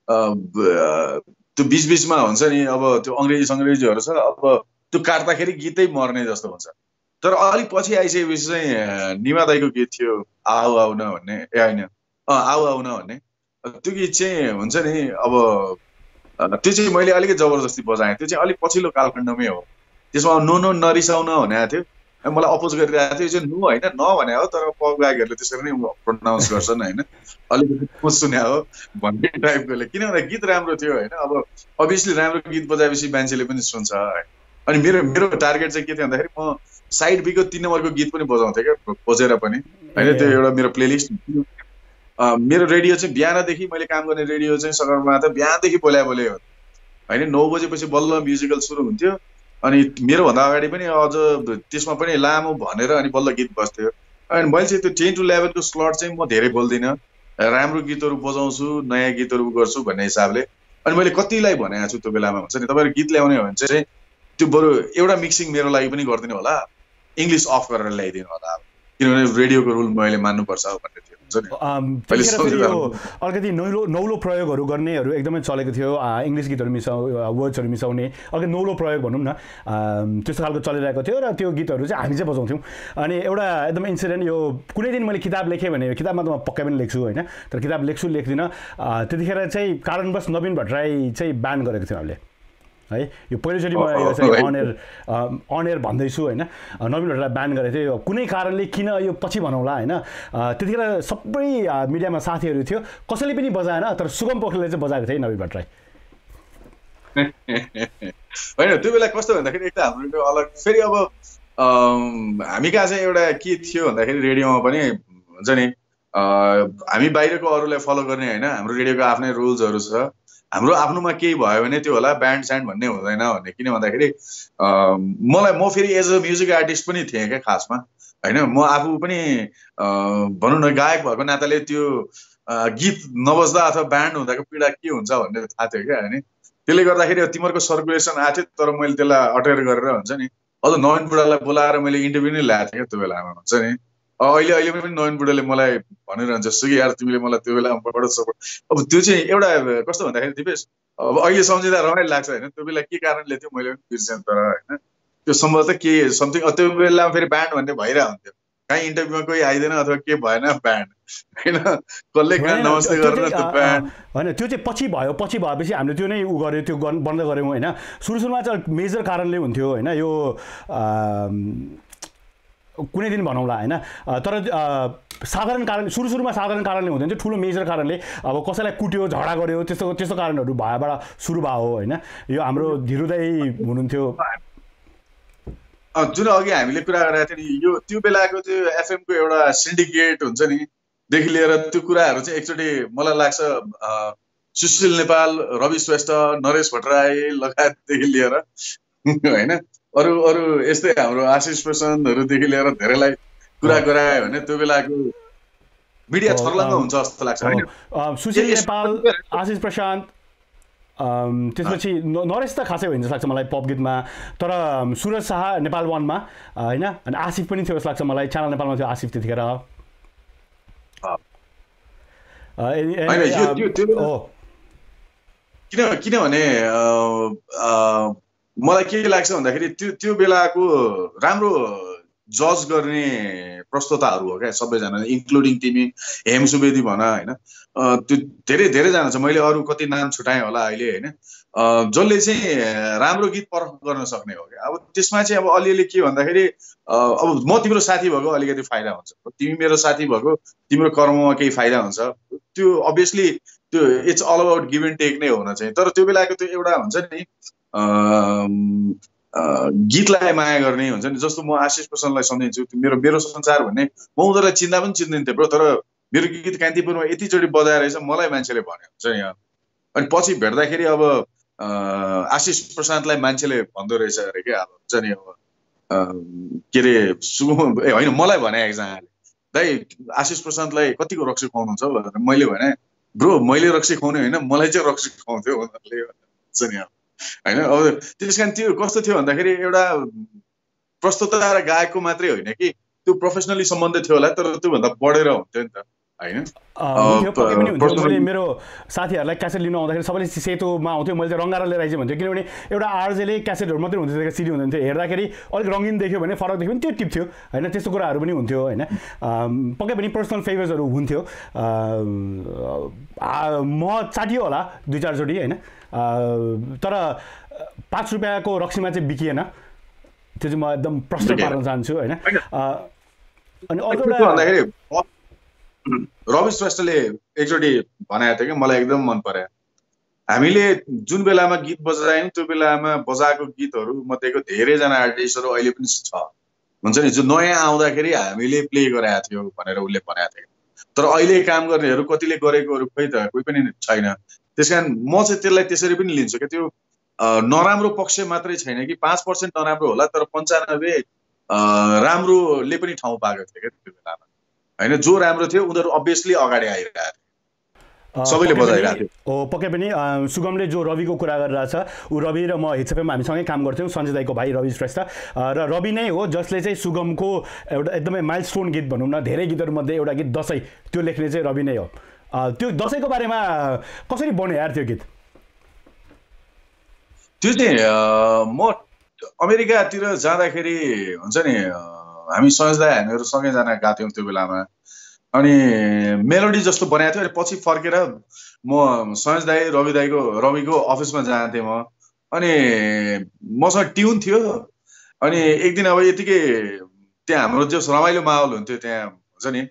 त्यो बिचबिचमा हुन्छ नि अब त्यो अङ्ग्रेजीहरू छ, अब त्यो काट्दाखेरि गीतै मर्ने जस्तो हुन्छ। तर अलिक पछि आइसकेपछि चाहिँ निमा दाईको गीत थियो आऊ आऊ न भन्ने, ए होइन आऊ आऊ न भन्ने। त्यो गीत चाहिँ हुन्छ नि अब त्यो चाहिँ मैले अलिकति जबरजस्ती बजाएँ। त्यो चाहिँ अलिक पछिल्लो कालखण्डमै हो। त्यसमा नो नो नरिसाउन भनेको थियो, मलाई अपोज गरिरहेको थियो। यो चाहिँ नो होइन न भने हो, तर पप गायकहरूले त्यसरी नै प्रोनाउन्स गर्छन् होइन, अलिकति सुने हो भन्ने टाइपकोले। किनभने गीत राम्रो थियो होइन। अब अभियसली राम्रो गीत बजाएपछि मान्छेले पनि सुन्छ। अनि मेरो टार्गेट चाहिँ के थियो भन्दाखेरि म साइड बीको 3 नम्बरको गीत पनि बजाउँथेँ क्या खोजेर पनि होइन। त्यो एउटा मेरो प्लेलिस्ट। मेरो रेडियो चाहिँ बिहानदेखि मैले काम गर्ने रेडियो चाहिँ सगरमाथा बिहानदेखि बोले हो होइन। 9 बजेपछि बल्ल म्युजिकल सुरु हुन्थ्यो। अनि मेरो भन्दा अगाडि पनि अझ त्यसमा पनि लामो भनेर अनि बल्ल गीत बस्थ्यो। अनि मैले चाहिँ त्यो 10 to 11 को स्लट चाहिँ म धेरै बोल्दिनँ, राम्रो गीतहरू बजाउँछु, नयाँ गीतहरू गर्छु भन्ने हिसाबले। अनि मैले कतिलाई भनेको छु त्यो बेलामा हुन्छ नि, तपाईँहरू गीत ल्याउने हो भने चाहिँ त्यो बरु एउटा मिक्सिङ मेरो लागि पनि गरिदिनु होला, इङ्ग्लिस अफ गरेर ल्याइदिनु होला, किनभने रेडियोको रुल मैले मान्नुपर्छ भन्ने थियो हुन्छ नि। यो अलिकति नौलो प्रयोगहरू गर्नेहरू एकदमै चलेको थियो। इङ्ग्लिस गीतहरू वर्ड्सहरू मिसाउने अलिकति नौलो प्रयोग भनौँ न, त्यस्तो खालको चलिरहेको थियो। र त्यो गीतहरू चाहिँ हामी चाहिँ बजाउँथ्यौँ। अनि एउटा एकदम इन्सिडेन्ट, यो कुनै दिन मैले किताब लेखेँ भने किताबमा त म पक्कै पनि लेख्छु होइन, तर किताब लेख्दिनँ। त्यतिखेर चाहिँ कारणवश नवीन भट्टराई चाहिँ ब्यान गरेको थियो हामीले है। यो पहिलोचोटि म यो चाहिँ अनएयर भन्दैछु होइन। नवीन भट्टराईलाई ब्यान गरेको थियो, कुनै कारणले, किन यो पछि भनौँला होइन। त्यतिखेर सबै मिडियामा साथीहरू थियो, कसैले पनि बजाएन, तर सुगम पोखरेलले चाहिँ बजाएको थियो नवीन भट्टराई होइन। त्यो बेला कस्तो भन्दाखेरि एक त हाम्रो अलग फेरि अब हामी कहाँ चाहिँ एउटा के थियो भन्दाखेरि रेडियोमा पनि हुन्छ नि, हामी बाहिरको अरूलाई फलो गर्ने होइन, हाम्रो रेडियोको आफ्नै रुल्सहरू छ। हाम्रो आफ्नोमा केही भयो भने त्यो होला, ब्यान्ड स्यान्ड भन्ने हुँदैन भन्ने। किन भन्दाखेरि म फेरि एज अ म्युजिक आर्टिस्ट पनि थिएँ क्या खासमा होइन। म आफू पनि भनौँ न गायक भएको नाताले त्यो गीत नबज्दा अथवा ब्यान्ड हुँदाको पीडा के हुन्छ भन्ने थाहा थियो क्या होइन। त्यसले गर्दाखेरि तिमीहरूको सर्कुलेसन आएको थियो, तर मैले त्यसलाई अटेर गरेर हुन्छ नि अझ नवीन बुढालाई बोलाएर मैले इन्टरभ्यू नै ल्याएको थिएँ क्या त्यो बेलामा हुन्छ नि। अहिले पनि नवीन बुढाले मलाई भनिरहन्छ सुगी यार तिमीले मलाई त्यो बेलामा बडो सपोर्ट। अब त्यो चाहिँ एउटा कस्तो भन्दाखेरि दिपेश, अब अहिले सम्झिँदा रमाइलो लाग्छ होइन। त्यो बेला के कारणले थियो मैले पनि बिर्सेँ, तर होइन त्यो सम्भवतः के समथिङ त्यो बेलामा फेरि ब्यान्ड भन्ने भइरहेको हुन्थ्यो काहीँ इन्टरभ्यूमा कोही आइदिएन अथवा के भएन ब्यान्ड होइन कसले कहाँ नमस्ते गरेर त्यो ब्यान्ड होइन त्यो चाहिँ पछि भएपछि हामीले त्यो नै उ गर्यो त्यो बन्द गऱ्यौँ होइन सुरुमा चाहिँ मेजर कारणले हुन्थ्यो होइन यो कुनै दिन भनौँला होइन तर साधारण कारण सुरुमा साधारण कारणले हुँदैन थियो ठुलो मेजर कारणले अब कसैलाई कुट्यो झगडा गर्यो त्यस्तो कारणहरू भएबाट सुरु भयो होइन यो हाम्रो धीरुदाई हुनुहुन्थ्यो जुन अघि हामीले कुरा गरेका थियौँ नि यो त्यो बेलाको त्यो एफएमको एउटा सिन्डिकेट हुन्छ नि देखि लिएर त्यो कुराहरू चाहिँ एकचोटि मलाई लाग्छ सुशील नेपाल रवि श्रेष्ठ नरेश भट्टराई लगायतदेखि लिएर होइन अरू यस्तै हाम्रो आशिष प्रसादहरूदेखि लिएर धेरैलाई कुरा गरायो भने त्यो बेलाको मिडिया छर्लङ्ग हुन्छ जस्तो लाग्छ होइन सुशील नेपाल आशिष प्रसाद त्यसपछि नरेश त खासै होइन जस्तो लाग्छ मलाई पप गीतमा तर सुरज शाह नेपाल वानमा होइन अनि आसिफ पनि थियो जस्तो लाग्छ मलाई च्यानल नेपालमा थियो आसिफ त्यतिखेर किनभने मलाई के लाग्छ भन्दाखेरि त्यो बेलाको राम्रो जज गर्ने प्रस्तोताहरू हो क्या सबैजना इन्क्लुडिङ तिमी हेम सुवेदी भन होइन त्यो धेरैजना छ मैले अरू कति नाम छुटाएँ होला अहिले होइन जसले चाहिँ राम्रो गीत परख गर्न सक्ने हो क्या अब त्यसमा चाहिँ अब अलिअलि के भन्दाखेरि अब म तिम्रो साथी भएको अलिकति फाइदा हुन्छ तिमी मेरो साथी भएको तिम्रो कर्ममा केही फाइदा हुन्छ त्यो अभियसली त्यो it's all about give and take नै हुन चाहिँ तर त्यो बेलाको त्यो एउटा हुन्छ नि गीतलाई माया गर्ने हुन्छ नि जस्तो म आशिष प्रसादलाई सम्झिन्छु मेरो संसार भन्ने म उनीहरूलाई चिन्दा पनि चिन्दिनँ ब्रो तर मेरो गीत कान्तिपुरमा यतिचोटि बजाएर रहेछ मलाई मान्छेले भन्यो हुन्छ नि अनि पछि भेट्दाखेरि अब आशिष प्रसादलाई मान्छेले भन्दो रहेछ अरे क्या अब हुन्छ नि अब के अरे होइन मलाई भने एकजनाले दाइ आशिष प्रसादलाई कतिको रक्सी खुवाउनुहुन्छ भनेर मैले भने ब्रो मैले रक्सी खुवाउने होइन मलाई चाहिँ रक्सी खुवाउँथ्यो उनीहरूले हुन्छ नि होइन अब त्यस कारण त्यो कस्तो थियो भन्दाखेरि एउटा प्रस्तुता र गायकको मात्रै होइन कि त्यो प्रोफेसनली सम्बन्ध थियो होला तर त्योभन्दा बढेर हुन्थ्यो नि त होइन मेरो साथीहरूलाई क्यासेट लिनु आउँदाखेरि सबैले सेतोमा आउँथ्यो मैले चाहिँ रङ्गारा लिएर आइज भन्थ्यो किनभने एउटा आरजेले क्यासेटहरू मात्रै हुन्थ्यो सिडी हुँदैन थियो हेर्दाखेरि अलिक रङ्गिन देख्यो भने फरक देख्यो भने त्यो टिप्थ्यो होइन त्यस्तो कुराहरू पनि हुन्थ्यो होइन पक्कै पनि पर्सनल फेभर्सहरू हुन्थ्यो म चाटियो होला 2-4 चोटि होइन तर 5 रुपियाँको रक्सीमा चाहिँ बिकिएन त्यो चाहिँ म एकदम प्रश्न पार्न चाहन्छु होइन अनि अर्को एउटा रवि श्रेष्ठले एकचोटि भनेको थियो कि मलाई एकदम मन पर्यो हामीले जुन बेलामा गीत बजायौँ त्यो बेलामा बजाएको गीतहरू मध्येको धेरैजना आर्टिस्टहरू अहिले पनि छ हुन्छ नि जो नयाँ आउँदाखेरि हामीले प्ले गराएको थियो भनेर उसले भनेको थियो तर अहिले काम गर्नेहरू कतिले गरेकोहरू खोइ त कोही पनि छैन त्यसकारण म चाहिँ त्यसलाई त्यसरी पनि लिन्छु क्या त्यो नराम्रो पक्ष मात्रै छैन कि 5% नराम्रो होला तर 95 राम्रोले पनि ठाउँ पाएको थियो क्या त्यो बेलामा होइन जो राम्रो थियो उनीहरू अभियसली अगाडि आइरहेको सबैले बजाइरहेको थियो हो पक्कै पनि सुगमले जो रविको कुरा गरिरहेछ ऊ रवि र म हिचपेमा हामीसँगै काम गर्थ्यौँ सञ्जय दाईको भाइ रवि श्रेष्ठ र रवि नै हो जसले चाहिँ सुगमको एउटा एकदमै माइलस्टोन गीत भनौँ न धेरै गीतहरूमध्ये एउटा गीत दसैँ त्यो लेख्ने चाहिँ रवि नै हो त्यो दसैँको बारेमा कसरी बन्यो यार त्यो गीत त्यो चाहिँ म अमेरिकातिर जाँदाखेरि हुन्छ नि हामी सञ्जय दाई हामीहरू सँगै जान गएको थियौँ त्यो बेलामा अनि मेलोडी जस्तो बनाएको थियो अनि पछि फर्केर म सञ्जय दाई रविको अफिसमा जान्थेँ म अनि मसँग ट्युन थियो अनि एक दिन अब यतिकै त्यहाँ हाम्रो जो रमाइलो माहौल हुन्थ्यो त्यहाँ हुन्छ नि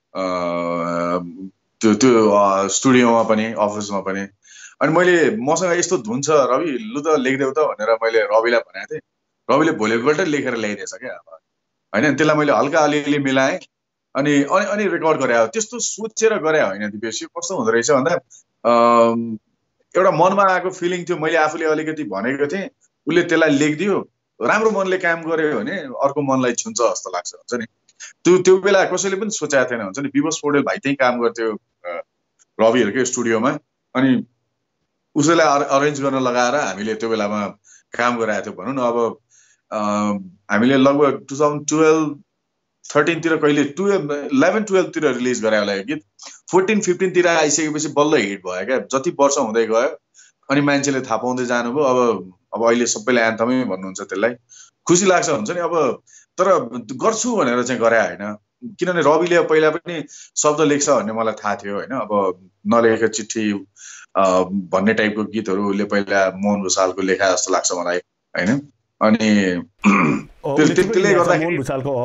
त्यो स्टुडियोमा पनि अफिसमा पनि अनि मैले मसँग यस्तो धुन छ रवि लु त लेखिदेऊ त भनेर मैले रविलाई भनेको थिएँ रविले भोलिपल्ट लेखेर ल्याइदिएछ क्या अब होइन त्यसलाई मैले हल्का अलिअलि मिलाएँ अनि रेकर्ड गरे त्यस्तो सोचेर गरे होइन दिपेश कस्तो हुँदो रहेछ भन्दा एउटा मनमा आएको फिलिङ थियो मैले आफूले अलिकति भनेको थिएँ उसले त्यसलाई लेखिदियो राम्रो मनले काम गर्यो भने अर्को मनलाई छुन्छ जस्तो लाग्छ हुन्छ नि त्यो बेला कसैले पनि सोचेको थिएन हुन्छ नि विवश पौडेल भाइ त्यही काम गर्थ्यो रविहरूकै स्टुडियोमा अनि उसैलाई अरेन्ज गर्न लगाएर हामीले त्यो बेलामा काम गराएको थियो भनौँ न अब हामीले लगभग 2012-13 तिर कहिले 11-12 तिर रिलिज गरे होला यो गीत 14-15 तिर आइसकेपछि बल्ल हिट भयो क्या जति वर्ष हुँदै गयो अनि मान्छेले थाहा पाउँदै जानुभयो अब अहिले सबैले एन्थमै भन्नुहुन्छ त्यसलाई खुसी लाग्छ हुन्छ नि अब तर गर्छु भनेर चाहिँ गरे होइन किनभने रविले पहिला पनि शब्द लेख्छ भन्ने मलाई थाहा थियो होइन। अब नलेखेको चिठी भन्ने टाइपको गीतहरू उसले पहिला मोहन भुसालको लेखा जस्तो लाग्छ मलाई होइन। अनि त्यसले गर्दाखेरि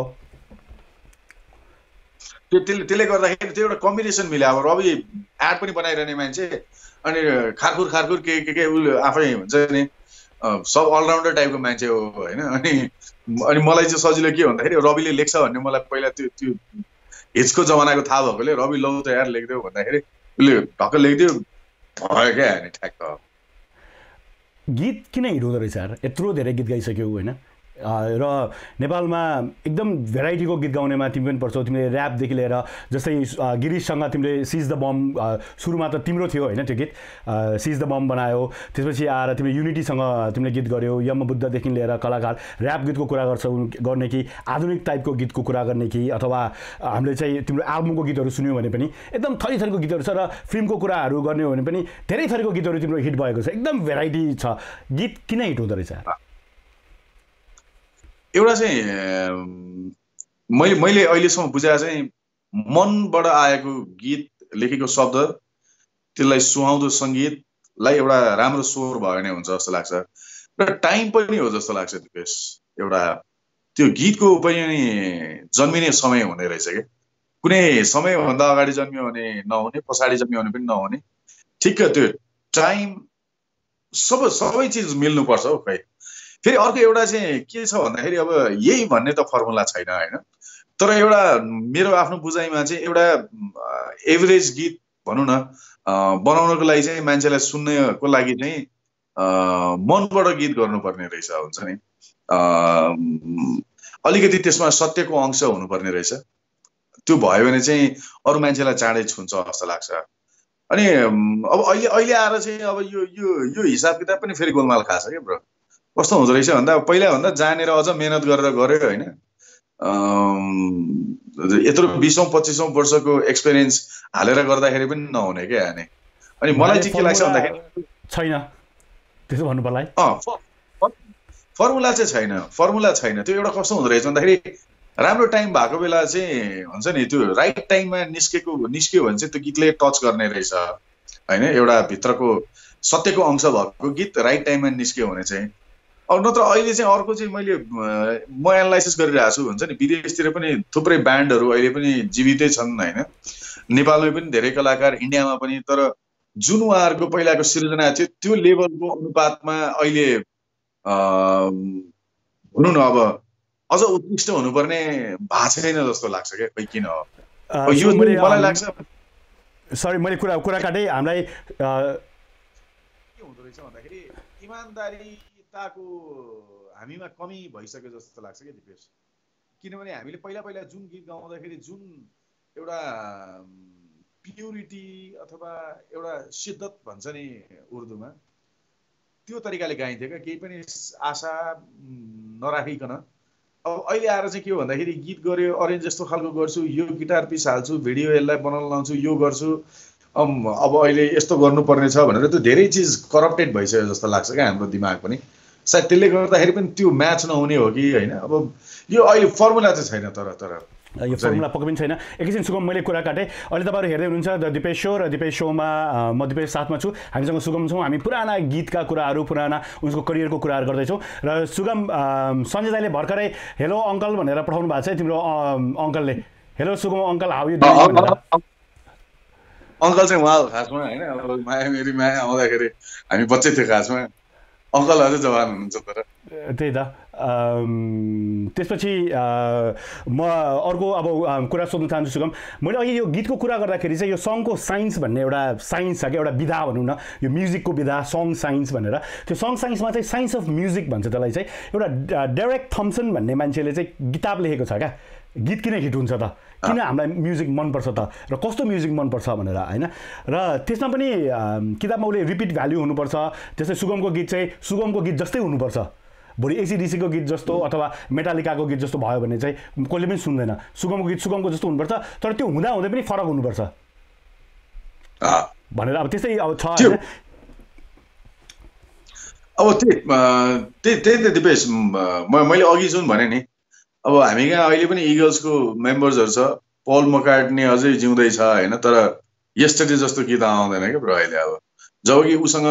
त्यसले गर्दाखेरि त्यो एउटा कम्बिनेसन मिल्यो। अब रवि एड पनि बनाइरहने मान्छे अनि खारखुर के उसले आफै हुन्छ नि सब अलराउन्डर टाइपको मान्छे हो होइन। अनि मलाई चाहिँ सजिलो के भन्दाखेरि रविले लेख्छ भन्ने मलाई पहिला त्यो हिचको जमानाको थाहा भएकोले रवि लौ त यार लेखिदेऊ भन्दाखेरि उसले ढक्क लेखिदियो भयो क्या अनि ठ्याक्क। गीत किन हिट हुँदो रहेछ यार? यत्रो धेरै गीत गाइसक्यौ होइन र नेपालमा एकदम भेराइटीको गीत गाउनेमा तिमी पनि पर्छौ। तिमीले ऱ्यापदेखि लिएर जस्तै गिरीशसँग तिमीले सिज द बम सुरुमा त तिम्रो थियो होइन त्यो गीत सिज द बम बनायो। त्यसपछि आएर तिमीले युनिटीसँग तिमीले गीत गर्यौ। यमबुद्धदेखि लिएर कलाकार ऱ्याप गीतको कुरा गर्ने कि आधुनिक टाइपको गीतको कुरा गर्ने कि अथवा हामीले चाहिँ तिम्रो एल्बमको गीतहरू सुन्यौँ भने पनि एकदम थरी थरीको गीतहरू छ र फिल्मको कुराहरू गर्ने हो भने पनि धेरै थरीको गीतहरू तिम्रो हिट भएको छ। एकदम भेराइटी छ। गीत किन हिट हुँदो रहेछ? एउटा चाहिँ मैले अहिलेसम्म बुझाए चाहिँ मनबाट आएको गीत लेखेको शब्द त्यसलाई सुहाउँदो सङ्गीतलाई एउटा राम्रो स्वर भयो भने हुन्छ जस्तो लाग्छ र टाइम पनि हो जस्तो लाग्छ। दिपेश एउटा त्यो गीतको पनि जन्मिने समय हुने रहेछ क्या। कुनै समयभन्दा अगाडि जन्मियो भने नहुने, पछाडि जन्मियो भने पनि नहुने। ठिक्क त्यो टाइम सबै चिज मिल्नुपर्छ हौ। खै फेरि अर्को एउटा चाहिँ के छ भन्दाखेरि अब यही भन्ने त फर्मुला छैन होइन। तर एउटा मेरो आफ्नो बुझाइमा चाहिँ एउटा एभरेज गीत भनौँ न बनाउनको लागि चाहिँ मान्छेलाई सुन्नको लागि चाहिँ मनबाट गीत गर्नुपर्ने रहेछ हुन्छ नि। अलिकति त्यसमा सत्यको अंश हुनुपर्ने रहेछ। त्यो भयो भने चाहिँ अरू मान्छेलाई चाँडै छुन्छ जस्तो लाग्छ। अनि अब अहिले आएर चाहिँ अब यो हिसाब किताब पनि फेरि गोलमाल खाछ क्या ब्रो। कस्तो हुँदो रहेछ भन्दा पहिलाभन्दा जानेर अझ मेहनत गरेर गऱ्यो होइन। यत्रो 20औं-25औं वर्षको एक्सपिरियन्स हालेर गर्दाखेरि पनि नहुने क्या हाने। अनि मलाई चाहिँ के लाग्छ भन्दाखेरि छैन त्यसो भन्नु पर्ला। फर्मुला छैन। त्यो एउटा कस्तो हुँदो रहेछ भन्दाखेरि राम्रो टाइम भएको बेला चाहिँ हुन्छ नि त्यो राइट टाइममा निस्क्यो भने चाहिँ त्यो गीतले टच गर्ने रहेछ होइन। एउटा भित्रको सत्यको अंश भएको गीत राइट टाइममा निस्क्यो भने चाहिँ। अब नत्र अहिले चाहिँ अर्को चाहिँ म एनालाइसिस गरिरहेको छु हुन्छ नि। विदेशतिर पनि थुप्रै ब्यान्डहरू अहिले पनि जीवितै छन् होइन। नेपालमै पनि धेरै कलाकार, इन्डियामा पनि। तर जुन उहाँहरूको पहिलाको सिर्जना थियो त्यो लेभलको अनुपातमा अहिले भनौँ न अब अझ उत्कृष्ट हुनुपर्ने भएको छैन जस्तो लाग्छ क्या। खै किन हो यो मलाई लाग्छ। सरी मैले कुरा काटेँ। हामीलाई के हुँदो रहेछ भन्दाखेरि इमान्दारीताको हामीमा कमी भइसक्यो जस्तो लाग्छ क्या दिपेश। किनभने हामीले पहिला जुन गीत गाउँदाखेरि जुन एउटा प्युरिटी अथवा एउटा शिद्दत भन्छ नि उर्दूमा त्यो तरिकाले गाइन्थ्यो क्या। केही पनि आशा नराखिकन। अब अहिले आएर चाहिँ के हो भन्दाखेरि गीत गऱ्यो अरेन्ज जस्तो खालको गर्छु, यो गिटार पिस हाल्छु, भिडियो यसलाई बनाउन लाउँछु, यो गर्छु, अब अहिले यस्तो गर्नुपर्ने छ भनेर त्यो धेरै चिज करप्टेड भइसक्यो जस्तो लाग्छ क्या हाम्रो दिमाग पनि। सायद त्यसले गर्दाखेरि पनि त्यो म्याच नहुने हो कि होइन। अब यो अहिले फर्मुला चाहिँ छैन। तर यो फर्मुला पक्कै पनि छैन। एकैछिन सुगम मैले कुरा काटेँ। अहिले तपाईँहरू हेर्दै हुनुहुन्छ द दिपेश सो र दिपेश सोमा म दिपेश साथमा छु। हामीसँग सुगम छौँ। हामी पुराना गीतका कुराहरू पुराना उसको करियरको कुराहरू गर्दैछौँ। र सुगम सञ्जय दाइले भर्खरै हेलो अङ्कल भनेर पठाउनु भएको छ तिम्रो अङ्कलले। Hello Sugam uncle how you doing? Uncle चाहिँ उहाँ खासमा होइन। अब मेरी माया आउँदाखेरि हामी बच्चै थियो खासमा। अङ्कल अझै जवान हुनुहुन्छ। तर त्यही त। त्यसपछि म अर्को अब कुरा सोध्न चाहन्छु सुगम। मैले अघि यो गीतको कुरा गर्दाखेरि चाहिँ यो सङको साइन्स भन्ने एउटा साइन्स छ क्या, एउटा विधा भनौँ न। यो म्युजिकको विधा सङ साइन्स भनेर। त्यो सङ साइन्समा चाहिँ साइन्स अफ म्युजिक भन्छ त्यसलाई चाहिँ। एउटा डेरेक थम्सन भन्ने मान्छेले चाहिँ किताब लेखेको छ क्या, गीत किन हिट हुन्छ त, किन हामीलाई म्युजिक मनपर्छ त, र कस्तो म्युजिक मनपर्छ भनेर होइन। र त्यसमा पनि किताबमा उसले रिपिट भ्याल्यु हुनुपर्छ। जस्तै सुगमको गीत चाहिँ सुगमको गीत जस्तै हुनुपर्छ। भोलि AC/DC को गीत जस्तो अथवा मेटालिकाको गीत जस्तो भयो भने चाहिँ कसले पनि सुन्दैन। सुगमको गीत सुगमको जस्तो हुनुपर्छ। तर त्यो हुँदै पनि फरक हुनुपर्छ भनेर अब त्यस्तै अब छ होइन। अब त्यही दिपेश मैले अघि जुन भने नि अब हामी कहाँ अहिले पनि इगल्सको मेम्बर्सहरू छ, पल मकार्टनी अझै जिउँदै छ होइन, तर यस्टरडे जस्तो गीत आउँदैन क्या ब्रो अहिले। अब जब कि उसँग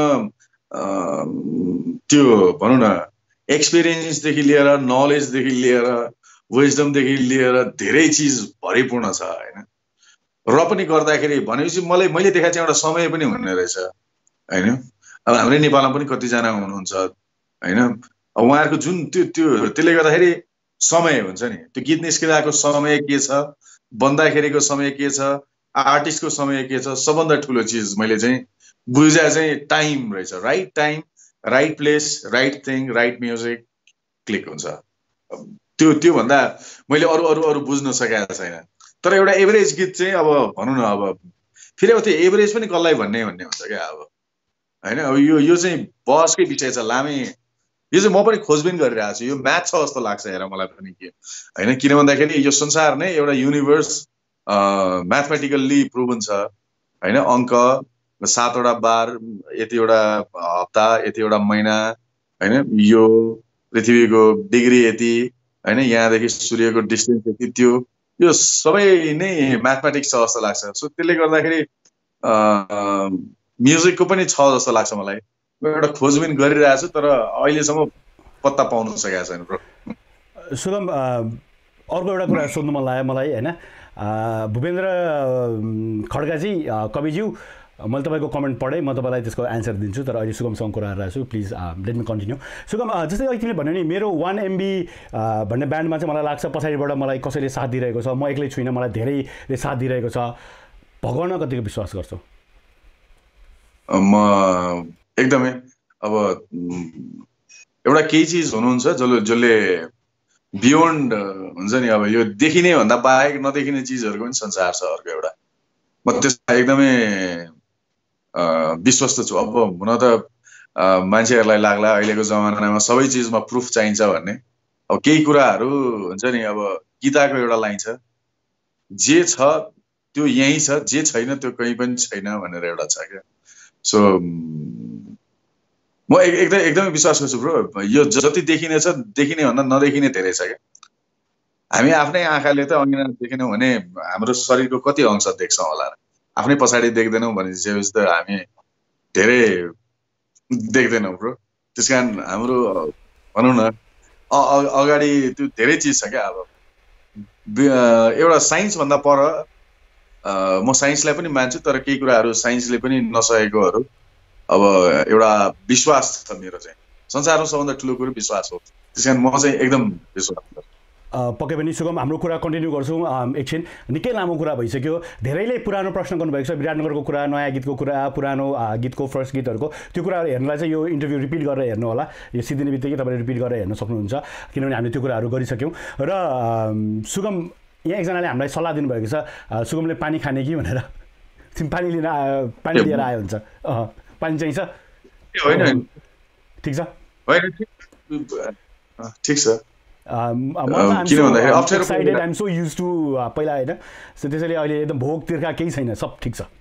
त्यो भनौँ न एक्सपिरियन्सदेखि लिएर नलेजदेखि लिएर विजडमदेखि लिएर धेरै चिज भरिपूर्ण छ होइन। र पनि गर्दाखेरि भनेपछि मैले देखाएको चाहिँ एउटा समय पनि हुने रहेछ होइन। अब हाम्रै नेपालमा पनि कतिजना हुनुहुन्छ होइन, उहाँहरूको जुन त्यसले गर्दाखेरि समय हुन्छ नि, त्यो गीत निस्किरहेको समय के छ, बन्दाखेरिको समय के छ, आर्टिस्टको समय के छ, सबभन्दा ठुलो चिज मैले चाहिँ बुझा चाहिँ टाइम रहेछ। Right time, right place, right thing, right music click हुन्छ। त्योभन्दा मैले अरू बुझ्न सकेको छैन। तर एउटा एभरेज गीत चाहिँ अब भनौँ न, अब फेरि अब त्यो एभरेज पनि कसलाई भन्ने हुन्छ क्या अब होइन। अब यो चाहिँ बहसकै विषय छ लामै। यो चाहिँ म पनि खोजबिन गरिरहेको छु, यो म्याथ छ जस्तो लाग्छ हेर मलाई पनि के होइन। किन भन्दाखेरि यो संसार नै एउटा युनिभर्स म्याथमेटिकल्ली प्रुभन छ होइन। अङ्क 7वटा बार, यतिवटा हप्ता, यतिवटा महिना होइन, यो पृथ्वीको डिग्री यति होइन, यहाँदेखि सूर्यको डिस्टेन्स यति, यो सबै नै म्याथमेटिक्स छ जस्तो लाग्छ। सो त्यसले गर्दाखेरि म्युजिकको पनि छ जस्तो लाग्छ मलाई। एउटा खोजबिन गरिरहेको छु तर अहिलेसम्म पत्ता पाउनु सकेको छैन ब्रो। सुगम, अर्को एउटा कुरा सोध्नु मन लाग्यो मलाई होइन। भूपेन्द्र खड्गाजी, कविज्यू, मैले तपाईँको कमेन्ट पढेँ, म तपाईँलाई त्यसको एन्सर दिन्छु, तर अहिले सुगमसँग कुरा गरिरहेको छु। Please let me continue. Sugam, जस्तै अहिले तिमीले भन्यो नि मेरो 1 MB भन्ने ब्यान्डमा चाहिँ मलाई लाग्छ पछाडिबाट मलाई कसैले साथ दिइरहेको छ, म एक्लै छुइनँ, मलाई धेरैले साथ दिइरहेको छ। भगवानमा कतिको विश्वास गर्छौ? म एकदमै अब एउटा केही चिज हुनुहुन्छ जसले बियोन्ड हुन्छ नि, अब यो देखिने भन्दा बाहेक नदेखिने चिजहरूको पनि संसार छ अर्को एउटा। म त्यसमा एकदमै विश्वस्त छु। अब हुन त मान्छेहरूलाई लाग्ला अहिलेको जमानामा सबै चिजमा प्रुफ चाहिन्छ भन्ने। अब केही कुराहरू हुन्छ नि, अब गीताको एउटा लाइन छ, जे छ त्यो यहीँ छ, जे छैन त्यो कहीँ पनि छैन भनेर एउटा छ क्या। सो म एकदमै विश्वास गर्छु ब्रो। यो जति देखिने छ, देखिने भन्दा नदेखिने धेरै छ क्या। हामी आफ्नै आँखाले त अघि देखेनौँ भने हाम्रो शरीरको कति अंश देख्छौँ होला, आफ्नै पछाडि देख्दैनौँ भनेपछि त हामी धेरै देख्दैनौँ ब्रो। त्यस कारण हाम्रो भनौँ न अगाडि त्यो धेरै चिज छ क्या। अब एउटा साइन्सभन्दा पर म साइन्सलाई पनि मान्छु, तर केही कुराहरू साइन्सले पनि नसकेकोहरू अब एउटा विश्वास छ मेरो चाहिँ। संसारमा सबभन्दा ठुलो कुरो विश्वास हो, त्यस कारण म चाहिँ एकदम विश्वास गर्छु। पक्कै पनि सुगम, हाम्रो कुरा कन्टिन्यू गर्छौँ एकछिन। निकै लामो कुरा भइसक्यो, धेरैले पुरानो प्रश्न गर्नुभएको छ, विराटनगरको कुरा, नयाँ गीतको कुरा, पुरानो गीतको फर्स्ट गीतहरूको त्यो कुराहरू हेर्नलाई चाहिँ यो इन्टरभ्यू रिपिट गरेर हेर्नु होला। यो सिद्धिने बित्तिकै तपाईँले रिपिट गरेर हेर्न सक्नुहुन्छ, किनभने हामीले त्यो कुराहरू गरिसक्यौँ। र सुगम, यहाँ एकजनाले हामीलाई सल्लाह दिनुभएको छ, सुगमले पानी खाने कि भनेर। तिमी पानी लिएर आयो हुन्छ, पानी चाहिन्छ? होइन, ठिक छ, ठिक छ। Excited, I'm so used to पहिला होइन, त्यसैले अहिले एकदम भोक तिर्खा केही छैन, सब ठिक छ।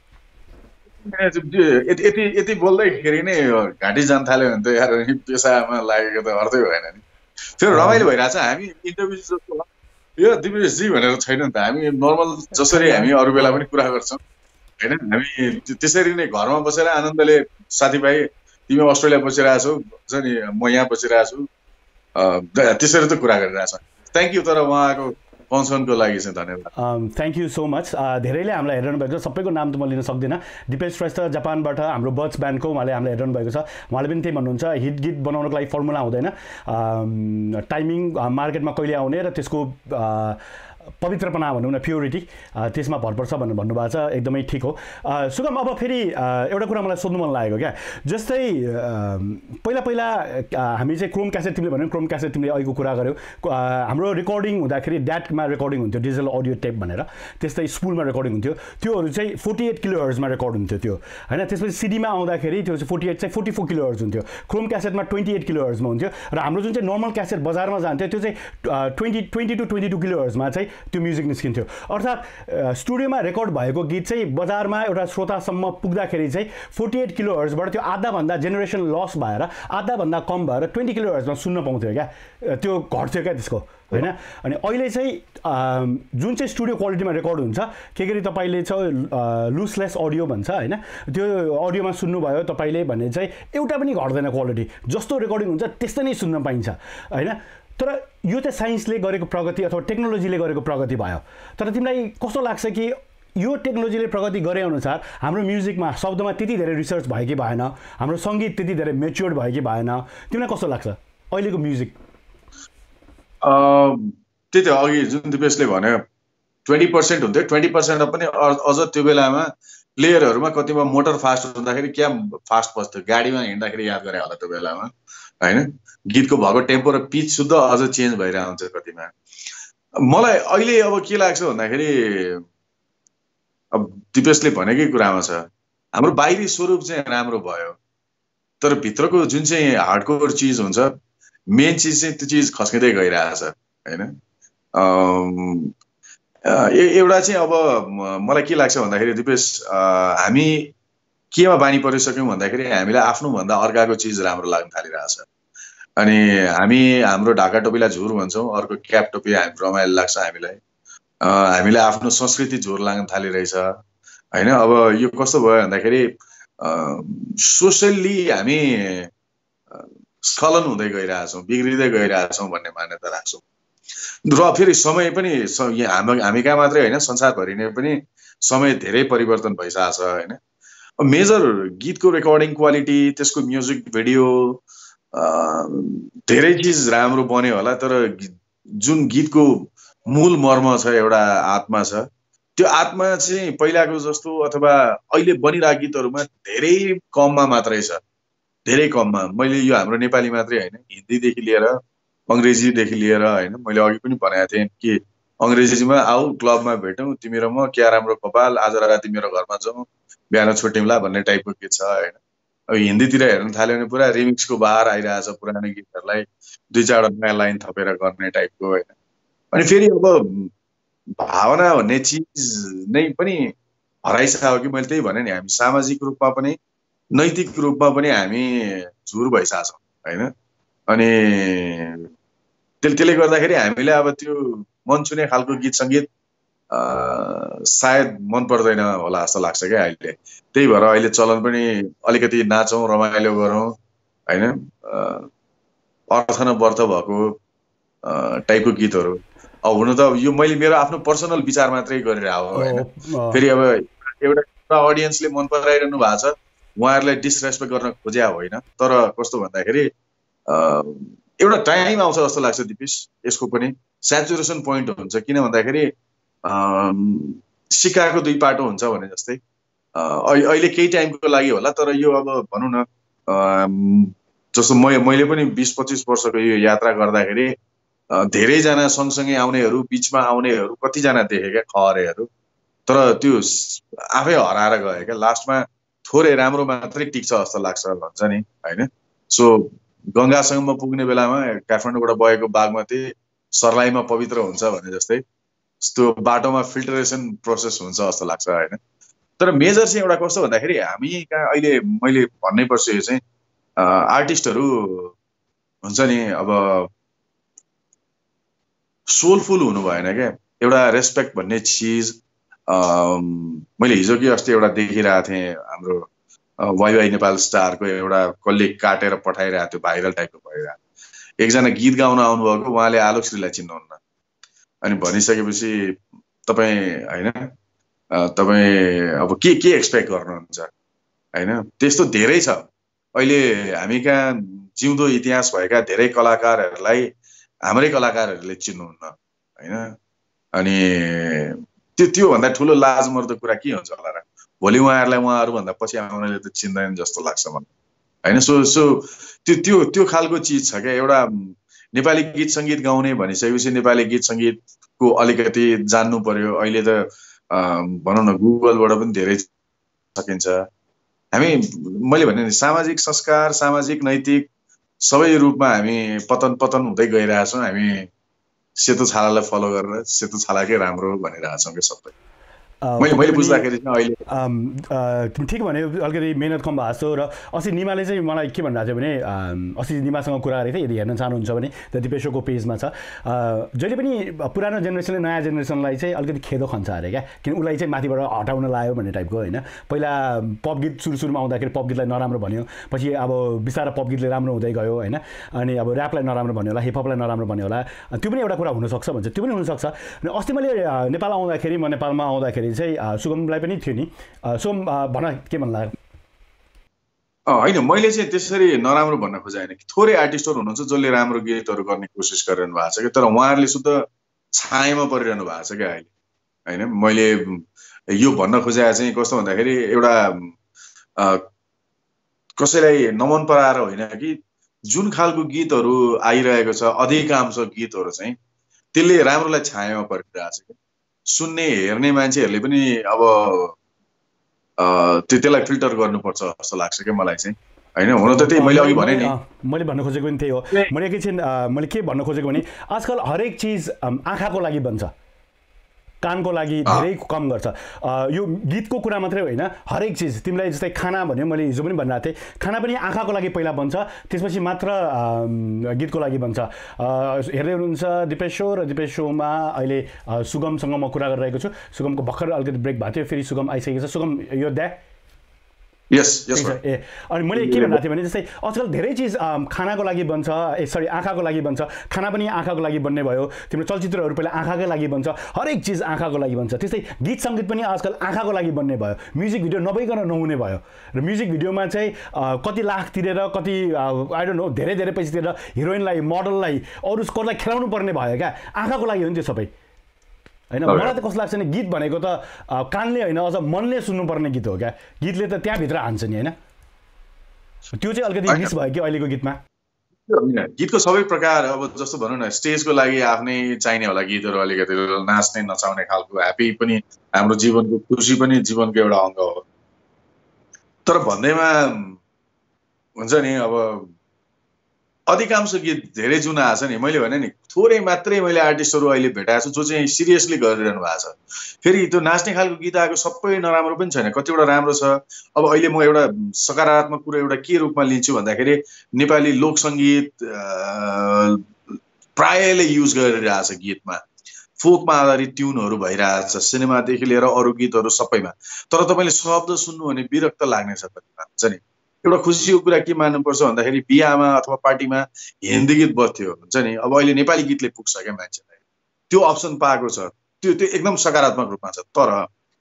यति बोल्दैखेरि नै घाँटी जान थाल्यो भने त यार पेसामा लागेको त अर्थै भएन नि। फेरि रमाइलो भइरहेछ। हामी इन्टरभ्यू जस्तो यो दिपेशजी भनेर छैन नि त, हामी नर्मल जसरी हामी अरू बेला पनि कुरा गर्छौँ होइन, हामी त्यसरी नै घरमा बसेर आनन्दले साथीभाइ तिमी अस्ट्रेलिया बसिरहेको छौ हुन्छ नि, म यहाँ बसिरहेको छु, त्यसरी त कुरा गरिरहेछ। Thank you. तर उहाँको कन्सर्नको लागि चाहिँ धन्यवाद। Thank you so much. धेरैले हामीलाई हेरिरहनु भएको छ, सबैको नाम त म लिन सक्दिनँ। दिपेश श्रेष्ठ जापानबाट हाम्रो बर्ड्स ब्यान्डको उहाँले हामीलाई हेरिरहनु भएको छ। उहाँले पनि त्यही भन्नुहुन्छ, हिट गीत बनाउनको लागि फर्मुला हुँदैन, टाइमिङ, मार्केटमा कहिले आउने र त्यसको पवित्रपना भनौँ न, प्योरिटी, त्यसमा भर पर्छ भनेर भन्नुभएको छ। एकदमै ठिक हो। सुगम, अब फेरि एउटा कुरा मलाई सोध्नु मन लागेको क्या। जस्तै पहिला हामी चाहिँ क्रोम क्यासेट, तिमीले भन्यो क्रोम क्यासेट, तिमीले अहिलेको कुरा गर्यौ, हाम्रो रेकर्डिङ हुँदाखेरि ड्याटमा रेकर्डिङ हुन्थ्यो, डिजिटल अडियो टेप भनेर, त्यस्तै स्पुलमा रेकर्डिङ हुन्थ्यो। त्योहरू चाहिँ 48 किलोहर्जमा रेकर्ड हुन्थ्यो त्यो होइन। त्यसपछि सिडीमा आउँदाखेरि त्यो चाहिँ 48 चाहिँ 44 किलोहर्ज हुन्थ्यो, क्रोम क्यासेटमा 28 किलोहर्जमा हुन्थ्यो, र हाम्रो जुन चाहिँ नर्मल क्यासेट बजारमा जान्थ्यो त्यो चाहिँ 20 to 22 किलोहर्जमा चाहिँ त्यो म्युजिक निस्किन्थ्यो। अर्थात् स्टुडियोमा रेकर्ड भएको गीत चाहिँ बजारमा एउटा श्रोतासम्म पुग्दाखेरि चाहिँ 48 किलो हर्जबाट त्यो आधाभन्दा जेनेरेसन लस भएर आधाभन्दा कम भएर 20 किलो हर्जमा सुन्न पाउँथ्यो क्या, त्यो घट्थ्यो क्या त्यसको होइन। अनि अहिले चाहिँ जुन चाहिँ स्टुडियो क्वालिटीमा रेकर्ड हुन्छ के गरी तपाईँले चाहिँ लुसलेस अडियो भन्छ होइन, त्यो अडियोमा सुन्नुभयो तपाईँले भने चाहिँ एउटा पनि घट्दैन क्वालिटी, जस्तो रेकर्डिङ हुन्छ त्यस्तै नै सुन्न पाइन्छ होइन। तर यो चाहिँ साइन्सले गरेको प्रगति अथवा टेक्नोलोजीले गरेको प्रगति भयो। तर तिमीलाई कस्तो लाग्छ कि यो टेक्नोलोजीले प्रगति गरे अनुसार हाम्रो म्युजिकमा शब्दमा त्यति धेरै रिसर्च भयो कि भएन, हाम्रो सङ्गीत त्यति धेरै मेच्योर्ड भयो कि भएन, तिमीलाई कस्तो लाग्छ अहिलेको म्युजिक? त्यही त अघि जुन दिपेशले भन्यो 20% हुन्थ्यो, 20% पनि अझ त्यो बेलामा प्लेयरहरूमा कतिमा मोटर फास्ट हुँदाखेरि क्या फास्ट बस्थ्यो, गाडीमा हिँड्दाखेरि याद गरे होला त्यो बेलामा होइन। गीतको भएको टेम्पो र पिच शुद्ध अझ चेन्ज भइरहेको हुन्छ कतिमा। मलाई अहिले अब के लाग्छ भन्दाखेरि अब दिपेशले भनेकै कुरामा छ, हाम्रो बाहिरी स्वरूप चाहिँ राम्रो भयो तर भित्रको जुन चाहिँ हार्डकोर चिज हुन्छ, मेन चिज चाहिँ त्यो चिज खस्किँदै गइरहेछ होइन। एउटा चाहिँ अब मलाई के लाग्छ भन्दाखेरि दिपेश, हामी केमा बानी परिसक्यौँ भन्दाखेरि हामीलाई आफ्नोभन्दा अर्काको चिज राम्रो लाग्न थालिरहेछ। अनि हाम्रो ढाका टोपीलाई झुर भन्छौँ, अर्को क्याप टोपी रमाइलो लाग्छ हामीलाई, हामीलाई आफ्नो संस्कृति झुर लाग्न थालिरहेछ होइन। अब यो कस्तो भयो भन्दाखेरि सोसियल्ली हामी स्खलन हुँदै गइरहेछौँ, बिग्रिँदै गइरहेछौँ भन्ने मान्यता राख्छौँ। र फेरि समय पनि हामी कहाँ मात्रै होइन, संसारभरि नै पनि समय धेरै परिवर्तन भइसकेको छ होइन। मेजर गीतको रेकर्डिङ क्वालिटी, त्यसको म्युजिक भिडियो, धेरै चिज राम्रो बन्यो होला, तर जुन गीतको मूल मर्म छ, एउटा आत्मा छ, त्यो आत्मा चाहिँ पहिलाको जस्तो अथवा अहिले बनिरहेको गीतहरूमा धेरै कममा मात्रै छ, धेरै कममा। मैले यो हाम्रो नेपाली मात्रै होइन, हिन्दीदेखि लिएर अङ्ग्रेजीदेखि लिएर होइन, मैले अघि पनि भनेको थिएँ कि अङ्ग्रेजीमा आऊ क्लबमा भेटौँ तिमी र म, क्या राम्रो कपाल, आज राति मेरो घरमा जाउँ, बिहान छुट्यौँला भन्ने टाइपको गीत छ होइन। अब हिन्दीतिर हेर्न थाल्यो भने पुरा रिमिक्सको बार आइरहेछ, पुरानो गीतहरूलाई 2-4 नयाँ लाइन थपेर गर्ने टाइपको होइन। अनि फेरि अब भावना भन्ने चिज नै पनि हराइसक्यो कि मैले त्यही भने नि, हामी सामाजिक रूपमा पनि नैतिक रूपमा पनि हामी झुर भइसकेको छौँ होइन। अनि त्यसले गर्दाखेरि हामीले अब त्यो मन छुने खालको गीत सङ्गीत सायद मन पर्दैन होला जस्तो लाग्छ क्या अहिले। त्यही भएर अहिले चलन पनि अलिकति नाचौँ, रमाइलो गरौँ होइन, अर्थ न वर्थ भएको टाइपको गीतहरू। अब हुन त यो मैले मेरो आफ्नो पर्सनल विचार मात्रै गरिरहेको होइन। फेरि अब एउटा अडियन्सले मन पराइरहनु भएको छ, उहाँहरूलाई डिसरेस्पेक्ट गर्न खोज्या होइन, तर कस्तो भन्दाखेरि एउटा टाइम आउँछ जस्तो लाग्छ दिपेश, यसको पनि स्याचुरेसन पोइन्ट हुन्छ। किन भन्दाखेरि सिक्काको 2 पाटो हुन्छ भने जस्तै अहिले केही टाइमको लागि होला, तर यो अब भनौँ न जस्तो मैले पनि 20-25 वर्षको यो यात्रा गर्दाखेरि धेरैजना सँगसँगै आउनेहरू, बिचमा आउनेहरू कतिजना देखेँ क्या खहरेहरू, तर त्यो आफै हराएर गयो क्या। लास्टमा थोरै राम्रो मात्रै टिक्छ जस्तो लाग्छ भन्छ नि होइन। सो गङ्गासँगमा पुग्ने बेलामा काठमाडौँबाट बगेको बागमती सर्लाहीमा पवित्र हुन्छ भने जस्तै त्यो बाटोमा फिल्टरेसन प्रोसेस हुन्छ जस्तो लाग्छ होइन। तर मेजर चाहिँ एउटा कस्तो भन्दाखेरि हामी कहाँ अहिले मैले भन्नै पर्छ, यो चाहिँ आर्टिस्टहरू हुन्छ नि, अब सोलफुल हुनु भएन क्या। एउटा रेस्पेक्ट भन्ने चिज मैले हिजो कि अस्ति एउटा देखिरहेको थिएँ, हाम्रो वाइवाई नेपाल स्टारको एउटा कसले काटेर पठाइरहेको थियो, भाइरल टाइपको भइरहेको। एकजना गीत गाउन आउनुभएको, उहाँले आलोकश्रीलाई चिन्नुहुन्न। अनि भनिसकेपछि तपाईँ होइन, तपाईँ अब के एक्सपेक्ट गर्नुहुन्छ होइन। त्यस्तो धेरै छ अहिले हामी कहाँ जिउँदो इतिहास भएका धेरै कलाकारहरूलाई हाम्रै कलाकारहरूले चिन्नुहुन्न होइन। अनि त्योभन्दा ठुलो लाजमर्दो कुरा के हुन्छ होला र? भोलि उहाँहरूभन्दा पछि आउनेले त चिन्दैन जस्तो लाग्छ मलाई होइन। सो त्यो खालको चिज छ क्या। एउटा नेपाली गीत सङ्गीत गाउने भनिसकेपछि नेपाली गीत सङ्गीतको अलिकति जान्नु पर्यो। अहिले त भनौँ न गुगलबाट पनि धेरै सकिन्छ। मैले भने नि सामाजिक संस्कार, सामाजिक नैतिक सबै रूपमा हामी पतन हुँदै गइरहेछौँ। हामी सेतो छालालाई फलो गरेर सेतो छालाकै राम्रो भनिरहेछौँ कि सबै। मैले बुझ्दाखेरि अहिले तिमी ठिक भन्यो, अलिकति मेहनत कम भएको छ। र अस्ति निमाले चाहिँ मलाई के भनिरहेको थियो भने अस्ति निमासँग कुरा गरेको थिएँ, यदि हेर्न चाहनुहुन्छ भने द दिपेश शोको पेजमा छ। जहिले पनि पुरानो जेनेरेसनले नयाँ जेनेरेसनलाई चाहिँ अलिकति खेदो खन्छ अरे क्या, किन उसलाई चाहिँ माथिबाट हटाउन लायो भन्ने टाइपको होइन। पहिला पप गीत सुरुमा आउँदाखेरि पप गीतलाई नराम्रो भन्यो, पछि अब बिस्तारै पप गीतले राम्रो हुँदै गयो होइन। अनि अब ऱ्यापलाई नराम्रो भन्यो होला, हिपहपलाई नराम्रो भन्यो होला, त्यो पनि एउटा कुरा हुनसक्छ भन्छ, त्यो पनि हुनसक्छ। अस्ति मैले नेपाल आउँदाखेरि म नेपालमा आउँदाखेरि चाहिँ सुगमलाई पनि थियो नि, सुगम भन के भन्नु लाग्यो? होइन, मैले चाहिँ त्यसरी नराम्रो भन्न खोजेन कि थोरै आर्टिस्टहरू हुनुहुन्छ जसले राम्रो गीतहरू गर्ने कोसिस गरिरहनु भएको छ कि, तर उहाँहरूले शुद्ध छायामा परिरहनु भएको छ क्या अहिले होइन। मैले यो भन्न खोजेको चाहिँ कस्तो भन्दाखेरि एउटा कसैलाई नमन पराएर होइन कि जुन खालको गीतहरू आइरहेको छ अधिकांश गीतहरू चाहिँ त्यसले राम्रोलाई छायामा परिरहेको छ कि सुन्ने हेर्ने मान्छेहरूले पनि अब त्यसलाई फिल्टर गर्नुपर्छ जस्तो लाग्छ कि मलाई चाहिँ होइन। हुन त त्यही मैले अघि भने नि, मैले भन्न खोजेको पनि त्यही हो। मैले एकैछिन मैले के भन्न खोजेको भने आजकल हरेक चिज आँखाको लागि बन्छ, कानको लागि धेरै कम गर्छ। यो गीतको कुरा मात्रै होइन, हरेक चिज तिमीलाई जस्तै खाना भन्यो, मैले हिजो पनि भनिरहेको थिएँ, खाना पनि आँखाको लागि पहिला बन्छ, त्यसपछि मात्र गीतको लागि बन्छ। हेर्दै हुनुहुन्छ दिपेश शो, र दिपेश शोमा अहिले सुगमसँग म कुरा गरिरहेको छु। सुगमको भर्खर अलिकति ब्रेक भएको थियो, फेरि सुगम आइसकेको छ। सुगम यो द्या अनि मैले के भनिरहेको थिएँ भने जस्तै आजकल धेरै चिज खानाको लागि बन्छ, आँखाको लागि बन्छ। खाना पनि आँखाको लागि बन्ने भयो, तिम्रो चलचित्रहरू पहिला आँखाकै लागि बन्छ, हरेक चिज आँखाको लागि बन्छ। त्यस्तै गीत सङ्गीत पनि आजकल आँखाको लागि बन्ने भयो, म्युजिक भिडियो नभइकन नहुने भयो। र म्युजिक भिडियोमा चाहिँ कति लाख तिरेर कति आई डोन्ट नो धेरै धेरै पैसा तिरेर हिरोइनलाई मोडललाई अरू स्कोरलाई खेलाउनु पर्ने भयो क्या, आँखाको लागि हो नि त्यो सबै होइन। मलाई त कस्तो लाग्छ नि, गीत भनेको त कानले होइन अझ मनले सुन्नुपर्ने गीत हो क्या, गीतले त त्यहाँभित्र हान्छ नि होइन। त्यो चाहिँ अलिकति मिस भयो कि अहिलेको गीतमा। गीतको सबै प्रकार, अब जस्तो भनौँ न स्टेजको लागि आफ्नै चाहिने होला गीतहरू, अलिकति नाच्ने नचाउने खालको, ह्याप्पी पनि हाम्रो जीवनको, खुसी पनि जीवनको एउटा अङ्ग हो। तर भन्दैमा हुन्छ नि अब अधिकांश गीत धेरै जुन आएको छ नि, मैले भने नि थोरै मात्रै मैले आर्टिस्टहरू अहिले भेटाएको छु जो चाहिँ सिरियसली गरिरहनु भएको छ। फेरि त्यो नाच्ने खालको गीत आएको सबै नराम्रो पनि छैन, कतिवटा राम्रो छ। अब अहिले म एउटा सकारात्मक कुरा एउटा के रूपमा लिन्छु भन्दाखेरि नेपाली लोकसङ्गीत प्रायले युज गरिरहेछ गीतमा, फोकमा आधारित ट्युनहरू भइरहेछ, सिनेमादेखि लिएर अरू गीतहरू सबैमा। तर तपाईँले शब्द सुन्नु भने विरक्त लाग्ने छ कतिमा हुन्छ नि। एउटा खुसीको कुरा के मान्नुपर्छ भन्दाखेरि बिहामा अथवा पार्टीमा हिन्दी गीत बज्थ्यो हुन्छ नि, अब अहिले नेपाली गीतले पुग्छ क्या मान्छेलाई, त्यो अप्सन पाएको छ, त्यो एकदम सकारात्मक रूपमा छ। तर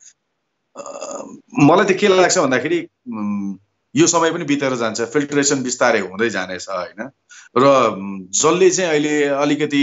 मलाई त के लाग्छ भन्दाखेरि यो समय पनि बितेर जान्छ, फिल्ट्रेसन बिस्तारै हुँदै जानेछ होइन। र जसले चाहिँ अहिले अलिकति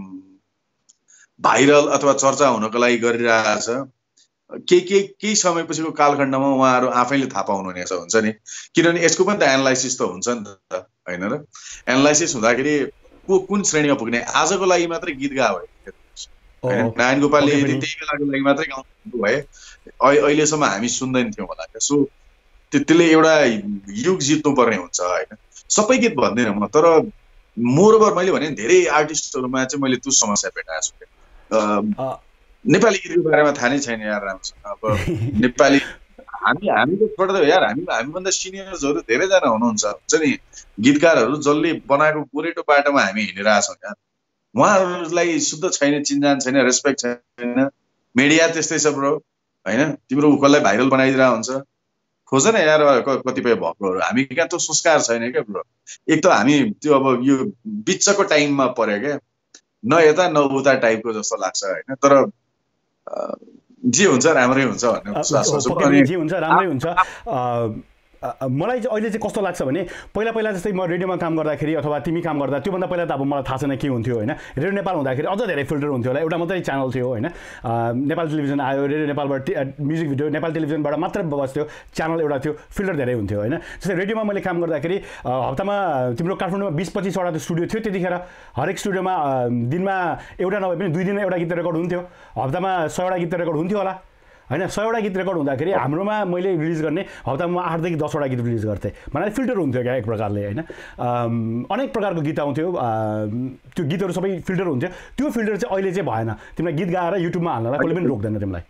भाइरल अथवा चर्चा हुनको लागि गरिरहेछ, केही समयपछिको कालखण्डमा उहाँहरू आफैले थाहा पाउनुहुनेछ हुन्छ नि। किनभने यसको पनि त एनालाइसिस त हुन्छ नि त होइन र। एनालाइसिस हुँदाखेरि को कुन श्रेणीमा पुग्ने, आजको लागि मात्रै गीत गा भयो नारायण गोपालले त्यही बेलाको लागि मात्रै गाउनु भए अहिलेसम्म हामी सुन्दैन थियौँ होला क्या। सो त्यसले एउटा युग जित्नुपर्ने हुन्छ होइन। सबै गीत भन्दिनँ म, तर मोरओभर मैले भने धेरै आर्टिस्टहरूमा चाहिँ मैले त्यो समस्या भेटाएको छु क्या। नेपाली गीतको बारेमा थाहा नै छैन यार राम्रोसँग। अब नेपाली हामी त छोडेर यार, हामीभन्दा सिनियर्सहरू धेरैजना हुनुहुन्छ हुन्छ नि गीतकारहरू, जसले बनाएको गोरेटो बाटोमा हामी हिँडिरहेछौँ यार, उहाँहरूलाई शुद्ध छैन, चिन्जान छैन, रेस्पेक्ट छैन। मिडिया त्यस्तै छ ब्रो होइन, तिम्रो कसलाई भाइरल बनाइदिरहेको हुन्छ, खोज न यार कतिपय भक्तहरू। हामी कहाँ त्यो संस्कार छैन क्या ब्रो। एक त हामी त्यो अब यो बिचको टाइममा पर्यो क्या, न यता न उता टाइपको जस्तो लाग्छ होइन। तर जे हुन्छ राम्रै हुन्छ भन्ने विश्वास गर्छु। जे हुन्छ राम्रै हुन्छ। मलाई चाहिँ अहिले चाहिँ कस्तो लाग्छ भने पहिला जस्तै म रेडियोमा काम गर्दाखेरि अथवा तिमी काम गर्दा त्योभन्दा पहिला त अब मलाई थाहा छैन के हुन्थ्यो होइन। रेडियो नेपाल हुँदाखेरि अझ धेरै फिल्टर हुन्थ्यो होला, एउटा मात्रै च्यानल थियो होइन। नेपाल टेलिभिजन आयो, रेडियो नेपालबाट म्युजिक भिडियो नेपाल टेलिभिजनबाट मात्र बस्थ्यो, च्यानल एउटा थियो, फिल्टर धेरै हुन्थ्यो होइन। जस्तै रेडियोमा मैले काम गर्दाखेरि हप्तामा तिम्रो काठमाडौँमा 20-25वटा स्टुडियो थियो त्यतिखेर। हरेक स्टुडियोमा दिनमा एउटा नभए पनि 2 दिनमा एउटा गीत रेकर्ड हुन्थ्यो, हप्तामा 100वटा गीत रेकर्ड हुन्थ्यो होला। होइन 100वटा गीत रेकर्ड हुँदाखेरि हाम्रोमा मैले रिलिज गर्ने हप्तामा 8 देखि 10वटा गीत रिलिज गर्थेँ मलाई फिल्टर हुन्थ्यो क्या एक प्रकारले होइन अनेक प्रकारको गीत आउँथ्यो त्यो गीतहरू सबै फिल्टर हुन्थ्यो त्यो फिल्टर चाहिँ अहिले चाहिँ भएन तिमीलाई गीत गाएर युट्युबमा हाल्नलाई कसले पनि रोक्दैन तिमीलाई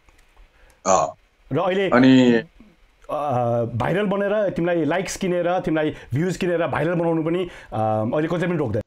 र अहिले भाइरल बनेर तिमीलाई लाइक्स किनेर तिमीलाई भ्युज किनेर भाइरल बनाउनु पनि अहिले कसैले पनि रोक्दैन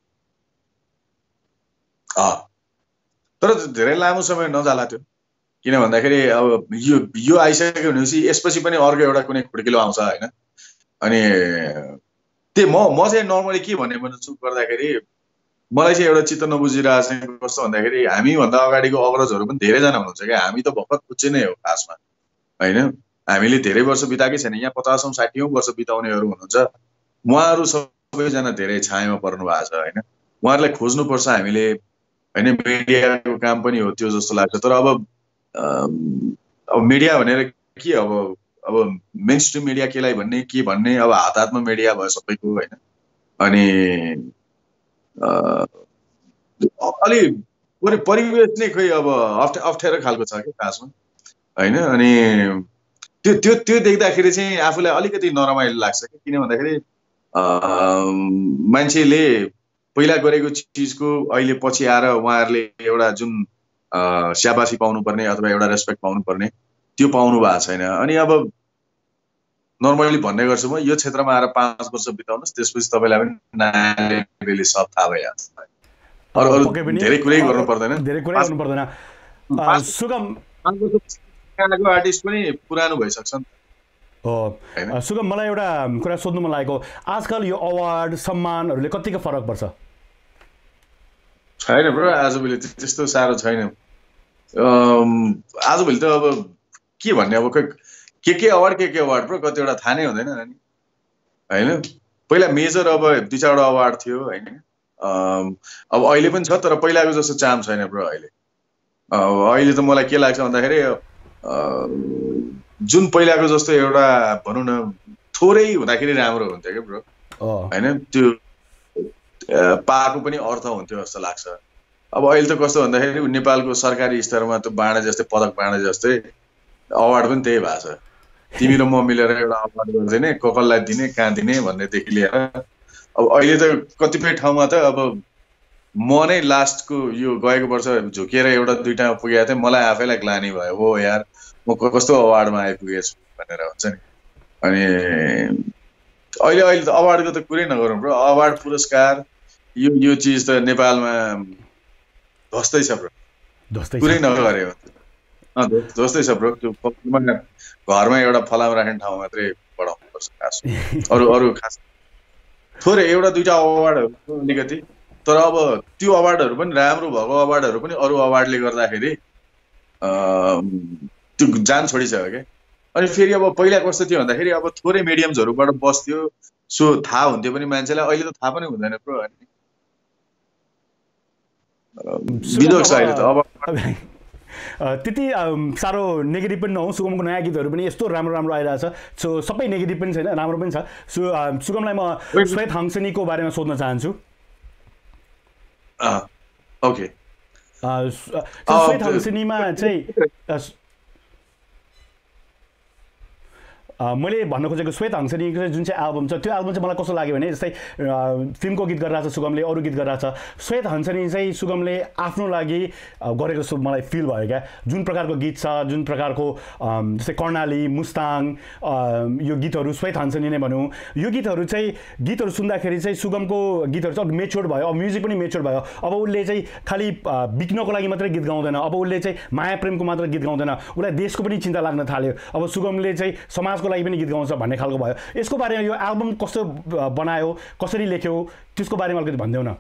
तर धेरै लामो समय नजाला त्यो किन भन्दाखेरि अब यो आइसक्यो भनेपछि यसपछि पनि अर्को एउटा कुनै खुड्किलो आउँछ होइन अनि त्यो म चाहिँ नर्मली के भन्ने भन्छु गर्दाखेरि मलाई चाहिँ एउटा चित्त नबुझिरहेको चाहिँ कस्तो भन्दाखेरि हामीभन्दा अगाडिको अग्रजहरू पनि धेरैजना हुनुहुन्छ क्या हामी त भर्खर पुच्चे नै हो खासमा होइन हामीले धेरै वर्ष बिताएकै छैन यहाँ 50औं 60औं वर्ष बिताउनेहरू हुनुहुन्छ उहाँहरू सबैजना धेरै छायामा पर्नु भएको छ होइन उहाँहरूलाई खोज्नुपर्छ हामीले होइन मिडियाको काम पनि हो त्यो जस्तो लाग्छ तर अब मिडिया भनेर के अब मेन स्ट्रिम मिडिया केलाई भन्ने के भन्ने अब हातमा मिडिया भयो सबैको होइन अनि अलि परिवेश नै खोइ अब अप्ठ्यारो खालको छ कि खासमा होइन अनि त्यो देख्दाखेरि चाहिँ आफूलाई अलिकति नरमाइलो लाग्छ कि किन भन्दाखेरि मान्छेले पहिला गरेको चिजको अहिले पछि आएर उहाँहरूले एउटा जुन स्याबासी पाउनुपर्ने अथवा एउटा रेस्पेक्ट पाउनुपर्ने त्यो पाउनु भएको छैन अनि अब नर्मली भन्ने गर्छु म यो क्षेत्रमा आएर 5 वर्ष बिताउनुहोस् त्यसपछि तपाईँलाई पनि नानीले सब थाहा भइहाल्छ अरू धेरै कुरै गर्नु पर्दैन सुगम आर्टिस्ट पनि पुरानो भइसक्छन् हो सुगम मलाई एउटा कुरा सोध्नु मन लागेको आजकल यो अवार्ड सम्मानहरूले कतिको फरक पर्छ छैन ब्रो आजभोलि त्यस्तो साह्रो छैन आजभोलि त अब के भन्ने अब के अवार्ड ब्रो कतिवटा थाहा नै हुँदैन नि होइन पहिला मेजर अब 2-4वटा अवार्ड थियो होइन अब अहिले पनि छ तर पहिलाको जस्तो चाम छैन ब्रो अहिले त मलाई के लाग्छ भन्दाखेरि जुन पहिलाको जस्तो एउटा भनौँ न थोरै हुँदाखेरि राम्रो हुन्थ्यो क्या ब्रो होइन त्यो पाएको पनि अर्थ हुन्थ्यो जस्तो लाग्छ अब अहिले त कस्तो भन्दाखेरि नेपालको सरकारी स्तरमा त्यो बाँडे जस्तै पदक बाँडे जस्तै अवार्ड पनि त्यही भएको छ तिमी र म मिलेर एउटा अवार्ड गर्दैन कसलाई दिने कहाँ दिने भन्नेदेखि लिएर अब अहिले त कतिपय ठाउँमा त अब म नै लास्टको यो गएको वर्ष झुकेर एउटा 2टा पुगेको थिएँ मलाई आफैलाई ग्लानी भयो हो यार म कस्तो अवार्डमा आइपुगेछु भनेर हुन्छ नि अनि अहिले त अवार्डको त कुरै नगरौँ ब्रो अवार्ड पुरस्कार यो चिज त नेपालमा ध्वस्तै छ ब्रो कुरै नगरे ध्वस्तै छ ब्रो त्यो घरमा एउटा फलाम राख्ने ठाउँ मात्रै बढाउनु पर्छ खास अरू खास थोरै एउटा 2टा अवार्डहरू अलिकति तर अब त्यो अवार्डहरू पनि राम्रो भएको अवार्डहरू पनि अरू अवार्डले गर्दाखेरि त्यो जान छोडिसक्यो क्या अनि फेरि अब पहिला कस्तो थियो भन्दाखेरि अब थोरै मिडियम्सहरूबाट बस्थ्यो सो थाहा हुन्थ्यो पनि मान्छेलाई अहिले त थाहा पनि हुँदैन ब्रो अनि बिजोग छ अहिले त अब त्यति साह्रो नेगेटिभ पनि नहो सुगमको नयाँ गीतहरू पनि यस्तो राम्रो आइरहेछ सो सबै नेगेटिभ पनि छैन राम्रो पनि छ सुगमलाई म श्वेत हंसनीको बारेमा सोध्न चाहन्छु ओके श्वेत हंसनीमा चाहिँ मैले भन्न खोजेको श्वेत हंसनीको जुन चाहिँ एल्बम छ त्यो एल्बम चाहिँ मलाई कस्तो लाग्यो भने जस्तै फिल्मको गीत गरिरहेको छ सुगमले अरू गीत गरिरहेको छ श्वेत हंसनी चाहिँ सुगमले आफ्नो लागि गरेको जस्तो मलाई फिल भयो क्या जुन प्रकारको गीत छ जुन प्रकारको जस्तै कर्णाली मुस्ताङ यो गीतहरू श्वेत हंसनी नै भनौँ यो गीतहरू चाहिँ गीतहरू सुन्दाखेरि चाहिँ सुगमको गीतहरू चाहिँ अब मेच्योर्ड भयो अब म्युजिक पनि मेच्योर्ड भयो अब उसले चाहिँ खालि बिक्नको लागि मात्रै गीत गाउँदैन अब उसले चाहिँ माया प्रेमको मात्र गीत गाउँदैन उसलाई देशको पनि चिन्ता लाग्न थाल्यो अब सुगमले चाहिँ समाजको लागि पनि गीत गाउँछ भन्ने खालको भयो यसको बारेमा यो एल्बम कस्तो बनायो कसरी लेख्यो त्यसको बारेमा अलिकति भनिदेऊ न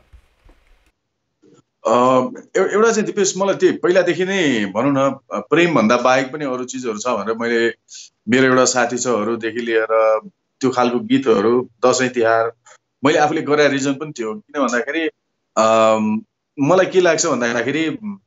एउटा चाहिँ दिपेश मलाई त्यो पहिलादेखि नै भनौँ न प्रेमभन्दा बाहेक पनि अरू चिजहरू छ भनेर मैले मेरो एउटा साथी छहरूदेखि लिएर त्यो खालको गीतहरू दसैँ तिहार मैले आफूले गरे रिजन पनि थियो किन भन्दाखेरि मलाई के लाग्छ भन्दाखेरि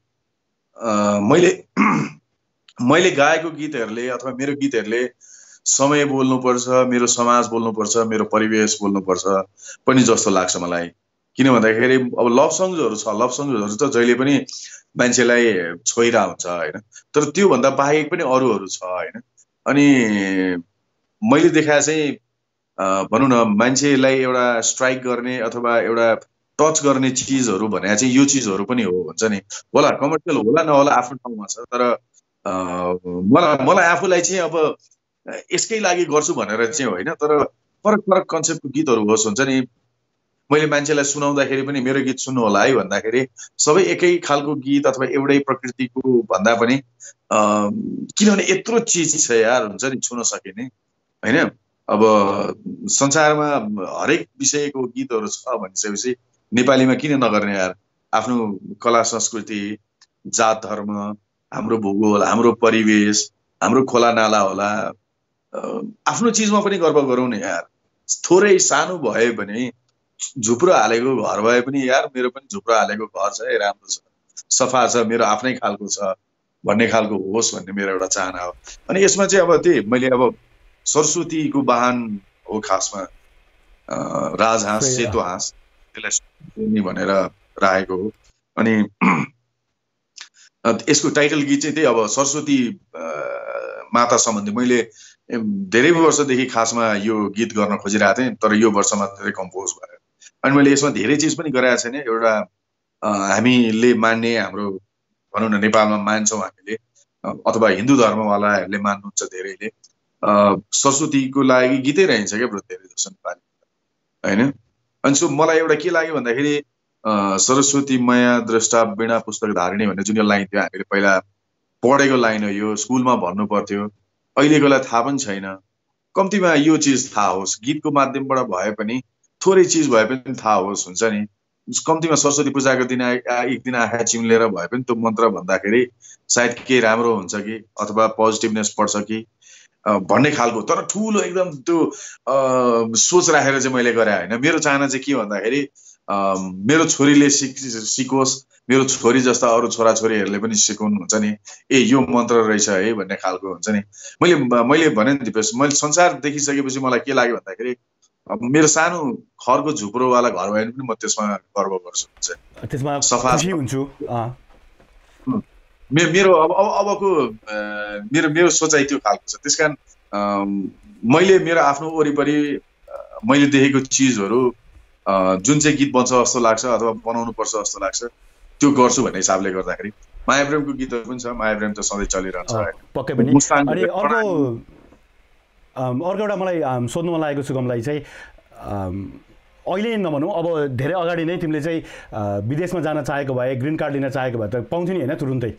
मैले गाएको गीतहरूले अथवा मेरो गीतहरूले समय बोल्नुपर्छ मेरो समाज बोल्नुपर्छ मेरो परिवेश बोल्नुपर्छ पनि जस्तो लाग्छ मलाई किन भन्दाखेरि अब लभ सङ्ग्सहरू छ लभ सङ्ग्सहरू त जहिले पनि मान्छेलाई छोइरा हुन्छ होइन। तर त्योभन्दा बाहेक पनि अरूहरू छ होइन। अनि मैले देखाए चाहिँ भनौँ न मान्छेलाई एउटा स्ट्राइक गर्ने अथवा एउटा टच गर्ने चिजहरू भने चाहिँ यो चिजहरू पनि हो हुन्छ नि। होला कमर्सियल होला नहोला आफ्नो ठाउँमा छ, तर मलाई आफूलाई चाहिँ अब यसकै लागि गर्छु भनेर चाहिँ होइन, तर फरक फरक कन्सेप्टको गीतहरू होस् हुन्छ नि। मैले मान्छेलाई सुनाउँदाखेरि पनि मेरो गीत सुन्नु होला है भन्दाखेरि सबै एकै खालको गीत अथवा एउटै प्रकृतिको भन्दा पनि किनभने यत्रो चिज छ यार हुन्छ नि छुन सकिने होइन। अब संसारमा हरेक विषयको गीतहरू छ भनिसकेपछि नेपालीमा किन नगर्ने यार। आफ्नो कला संस्कृति, जात धर्म, हाम्रो भूगोल, हाम्रो परिवेश, हाम्रो खोला नाला होला, आफ्नो चिजमा पनि गर्व गरौँ नि यार। थोरै सानो भए पनि झुप्रो हालेको घर भए पनि यार मेरो पनि झुप्रो हालेको घर छ है, राम्रो छ, सफा छ, मेरो आफ्नै खालको छ भन्ने खालको होस् भन्ने मेरो एउटा चाहना हो। अनि यसमा चाहिँ अब त्यही मैले अब सरस्वतीको वाहन हो खासमा राजहाँस, सेतो हाँस, त्यसलाई भनेर राखेको हो। अनि यसको टाइटल गीत चाहिँ त्यही अब सरस्वती माता सम्बन्धी मैले धेरै वर्षदेखि खासमा यो गीत गर्न खोजिरहेको थिएँ, तर यो वर्षमा धेरै कम्पोज भयो। अनि मैले यसमा धेरै चिज पनि गराएको छैन। एउटा हामीले मान्ने हाम्रो भनौँ न नेपालमा मान्छौँ हामीले अथवा हिन्दू धर्मवालाहरूले मान्नुहुन्छ धेरैले सरस्वतीको लागि गीतै रहन्छ क्या ब्रो धेरै जसो नेपाली होइन। अनि सो मलाई एउटा के लाग्यो भन्दाखेरि सरस्वती माया द्रष्टा वीणा पुस्तक धारिणी भन्ने जुन यो लाइन थियो हामीले पहिला पढेको लाइन हो, यो स्कुलमा भन्नु पर्थ्यो, अहिलेकोलाई थाहा पनि छैन। कम्तीमा यो चिज थाहा होस्, गीतको माध्यमबाट भए पनि थोरै चिज भए पनि थाहा होस् हुन्छ नि। कम्तीमा सरस्वती पूजाको दिन एक दिन आँखा चिम्लेर भए पनि त्यो मन्त्र भन्दाखेरि सायद केही राम्रो हुन्छ कि अथवा पोजिटिभनेस पर्छ कि भन्ने खालको, तर ठुलो एकदम त्यो सोच राखेर चाहिँ मैले गरेँ होइन। मेरो चाहना चाहिँ के भन्दाखेरि मेरो छोरीले सिकोस्, मेरो छोरी जस्ता अरू छोराछोरीहरूले पनि सिकाउनु हुन्छ नि, ए यो मन्त्र रहेछ है भन्ने खालको हुन्छ नि। मैले भने नि दिपेश, मैले संसार देखिसकेपछि मलाई के लाग्यो भन्दाखेरि मेरो सानो खरको झुप्रोवाला घर भयो भने पनि म त्यसमा गर्व गर्छु हुन्छ, त्यसमा सफा हुन्छु। मेरो अबको मेरो सोचाइ त्यो खालको छ। त्यसकारण मैले मेरो आफ्नो वरिपरि मैले देखेको चिजहरू जुन चाहिँ गीत बन्छ जस्तो लाग्छ अथवा बनाउनु पर्छ जस्तो लाग्छ त्यो गर्छु भन्ने हिसाबले गर्दाखेरि माया प्रेमको गीतहरू पनि छ। माया प्रेम त सधैँ चलिरहन्छ पक्कै पनि। अनि अर्को एउटा मलाई सोध्नु मन लागेको सुगमलाई चाहिँ अहिले नभनौँ, अब धेरै अगाडि नै तिमीले चाहिँ विदेशमा जान चाहेको भए, ग्रिन कार्ड लिन चाहेको भए त पाउँथ्यौ नि होइन तुरुन्तै,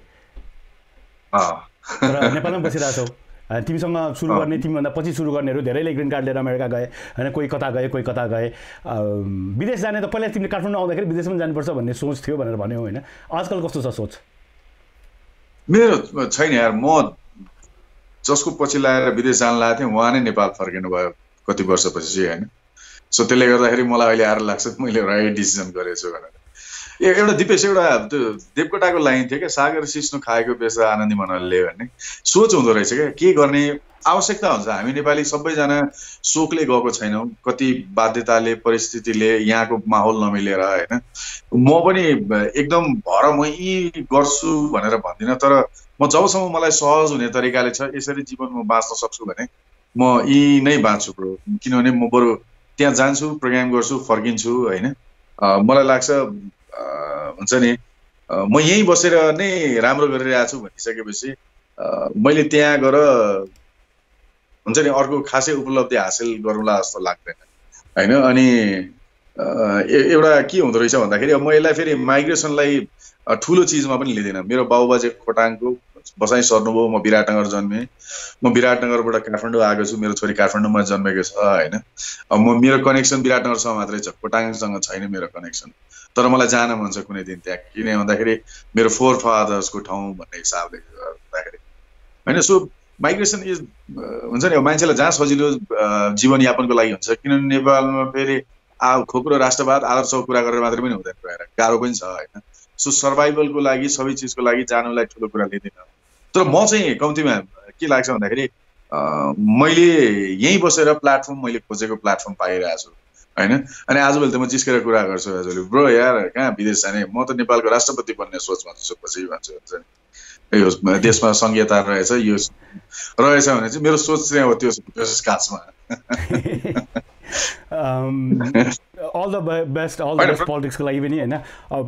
तर नेपालमा बसिरहेछौ। तिमीसँग सुरु गर्ने, तिमीभन्दा पछि सुरु गर्नेहरू धेरैले ग्रिन कार्ड लिएर अमेरिका गए होइन, कोही कता गए कोही कता गए। विदेश जाने त पहिला तिमीले काठमाडौँ आउँदाखेरि विदेशमा जानुपर्छ भन्ने सोच थियो भनेर भन्यौ होइन, आजकल कस्तो छ सोच? मेरो छैन यार। म जसको पछि लगाएर विदेश जान लागेको थिएँ उहाँ नै नेपाल फर्किनु भयो कति वर्षपछि चाहिँ होइन। सो त्यसले गर्दाखेरि मलाई अहिले आएर लाग्छ मैले राइट डिसिजन गरेछु भनेर। एउटा दिपेश एउटा त्यो देवकोटाको लाइन थियो क्या, सागर सिस्नो खाएको बेसा आनन्दी मनले भन्ने सोच हुँदो रहेछ क्या, के गर्ने आवश्यकता हुन्छ। हामी नेपाली सबैजना सोखले गएको छैनौँ, कति बाध्यताले परिस्थितिले यहाँको माहौल नमिलेर होइन। म पनि एकदम भर म यी गर्छु भनेर भन्दिनँ, तर म जबसम्म मलाई सहज हुने तरिकाले छ यसरी जीवनमा बाँच्न सक्छु भने म यी नै बाँच्छु ब्रो। किनभने म बरु त्यहाँ जान्छु, प्रोग्राम गर्छु, फर्किन्छु होइन। मलाई लाग्छ हुन्छ नि म यहीँ बसेर नै राम्रो गरिरहेको छु भनिसकेपछि मैले त्यहाँ गएर हुन्छ नि अर्को खासै उपलब्धि हासिल गरौँला जस्तो लाग्दैन होइन। अनि एउटा के हुँदो रहेछ भन्दाखेरि म यसलाई फेरि माइग्रेसनलाई ठुलो चिजमा पनि लिँदिनँ। मेरो बाबुबाजे खोटाङको बसाइ सर्नुभयो, म विराटनगर जन्मेँ, म विराटनगरबाट काठमाडौँ आएको छु, मेरो छोरी काठमाडौँमा जन्मेको छ होइन। मेरो कनेक्सन विराटनगरसँग मात्रै छ, खोटाङसँग छैन मेरो कनेक्सन, तर मलाई जान मन छ कुनै दिन त्यहाँ। किन भन्दाखेरि मेरो फोर फादर्सको ठाउँ भन्ने हिसाबले गर्दाखेरि होइन। सो माइग्रेसन इज हुन्छ नि मान्छेलाई जहाँ सजिलो जीवनयापनको लागि हुन्छ, किनभने नेपालमा फेरि खोक्रो राष्ट्रवाद आदर्शको कुरा गरेर मात्रै पनि हुँदैन, गएर गाह्रो पनि छ होइन। सो सर्भाइभलको लागि सबै चिजको लागि जानुलाई ठुलो कुरा लिँदिनँ। तर म चाहिँ कम्तीमा के लाग्छ भन्दाखेरि मैले यहीँ बसेर प्लेटफर्म मैले खोजेको प्लेटफर्म पाइरहेको छु होइन। अनि आजभोलि त म जिस्केर कुरा गर्छु आजभोलि, ब्रो यार कहाँ विदेश जाने, म त नेपालको राष्ट्रपति बन्ने सोचमा छु पछि भन्छु हुन्छ नि। यो देशमा संघीयता रहेछ, यो रहेछ भने चाहिँ मेरो सोच चाहिँ अब त्यो काजमा। अल द बेस्ट पोलिटिक्सको लागि पनि होइन।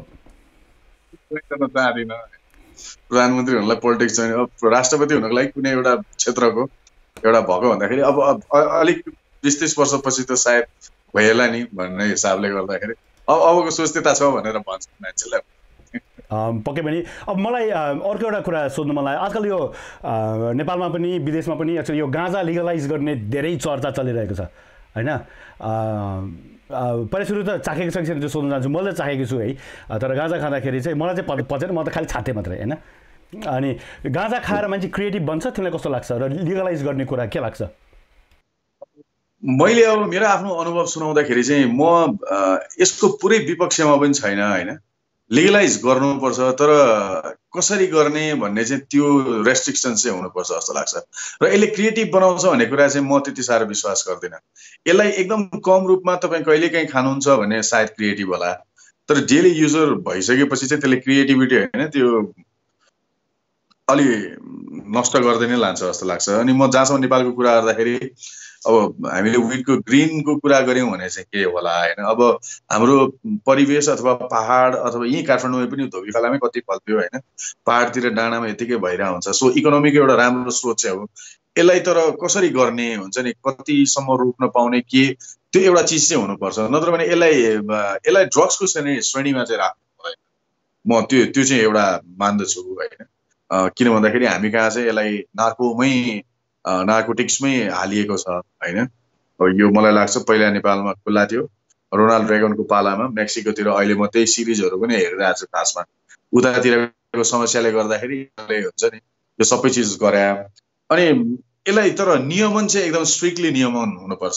चाहदिनँ प्रधानमन्त्री हुनलाई पोलिटिक्स चाहिँ, अब राष्ट्रपति हुनको लागि कुनै एउटा क्षेत्रको एउटा भएको भन्दाखेरि अब अलिक 20-30 वर्षपछि त सायद भइएला नि भन्ने हिसाबले गर्दाखेरि अबको सोच त्यता छ भनेर भन्छ मान्छेलाई। पक्कै पनि। अब मलाई अर्को एउटा कुरा सोध्नु मन लाग्यो, आजकल यो नेपालमा पनि विदेशमा पनि एक्चुअली यो गाँजा लिगलाइज गर्ने धेरै चर्चा चलिरहेको छ होइन। पहिला सुरु त चाखेको छ कि सोध्नु चाहन्छु, मैले चाखेको छु है, तर गाँजा खाँदाखेरि चाहिँ मलाई चाहिँ पचेन, म त खालि छाते मात्रै होइन। अनि गाँजा खाएर मान्छे क्रिएटिभ बन्छ, तिमीलाई कस्तो लाग्छ र लिगलाइज गर्ने कुरा के लाग्छ? मैले अब मेरो आफ्नो अनुभव सुनाउँदाखेरि चाहिँ म यसको पुरै विपक्षमा पनि छैन होइन। लिगलाइज गर्नुपर्छ, तर कसरी गर्ने भन्ने चाहिँ त्यो रेस्ट्रिक्सन चाहिँ हुनुपर्छ जस्तो लाग्छ। र यसले क्रिएटिभ बनाउँछ भन्ने कुरा चाहिँ म त्यति साह्रो विश्वास गर्दिनँ। यसलाई एकदम कम रूपमा तपाईँ कहिलेकाहीँ खानुहुन्छ भने सायद क्रिएटिभ होला, तर डेली युजर भइसकेपछि चाहिँ त्यसले क्रिएटिभिटी होइन त्यो अलि नष्ट गर्दै नै लान्छ जस्तो लाग्छ। अनि म जहाँसम्म नेपालको कुरा गर्दाखेरि अब हामीले विडको ग्रिनको कुरा गऱ्यौँ भने चाहिँ के होला होइन। अब हाम्रो परिवेश अथवा पहाड अथवा यहीँ काठमाडौँमा पनि धोबीखोलामै कति फल्थ्यो होइन, पहाडतिर डाँडामा यतिकै भइरहेको हुन्छ। सो इकोनोमीको एउटा राम्रो स्रोत चाहिँ हो। यसलाई तर कसरी गर्ने हुन्छ नि, कतिसम्म रोक्न पाउने के, त्यो एउटा चिज चाहिँ हुनुपर्छ। नत्र भने यसलाई ड्रग्सको श्रेणीमा चाहिँ राख्नु पर्दैन, म त्यो चाहिँ एउटा मान्दछु होइन। किन भन्दाखेरि हामी कहाँ चाहिँ यसलाई नार्कोटिक्समै हालिएको छ होइन। यो मलाई लाग्छ पहिला नेपालमा खुल्ला थियो रोनाल्ड रेगनको पालामा मेक्सिकोतिर, अहिले म त्यही सिरिजहरू पनि हेरिरहेको छु। खासमा उतातिरको समस्याले गर्दाखेरि हुन्छ नि यो सबै चिज गरे। अनि यसलाई तर नियमन चाहिँ एकदम स्ट्रिक्टली नियमन हुनुपर्छ।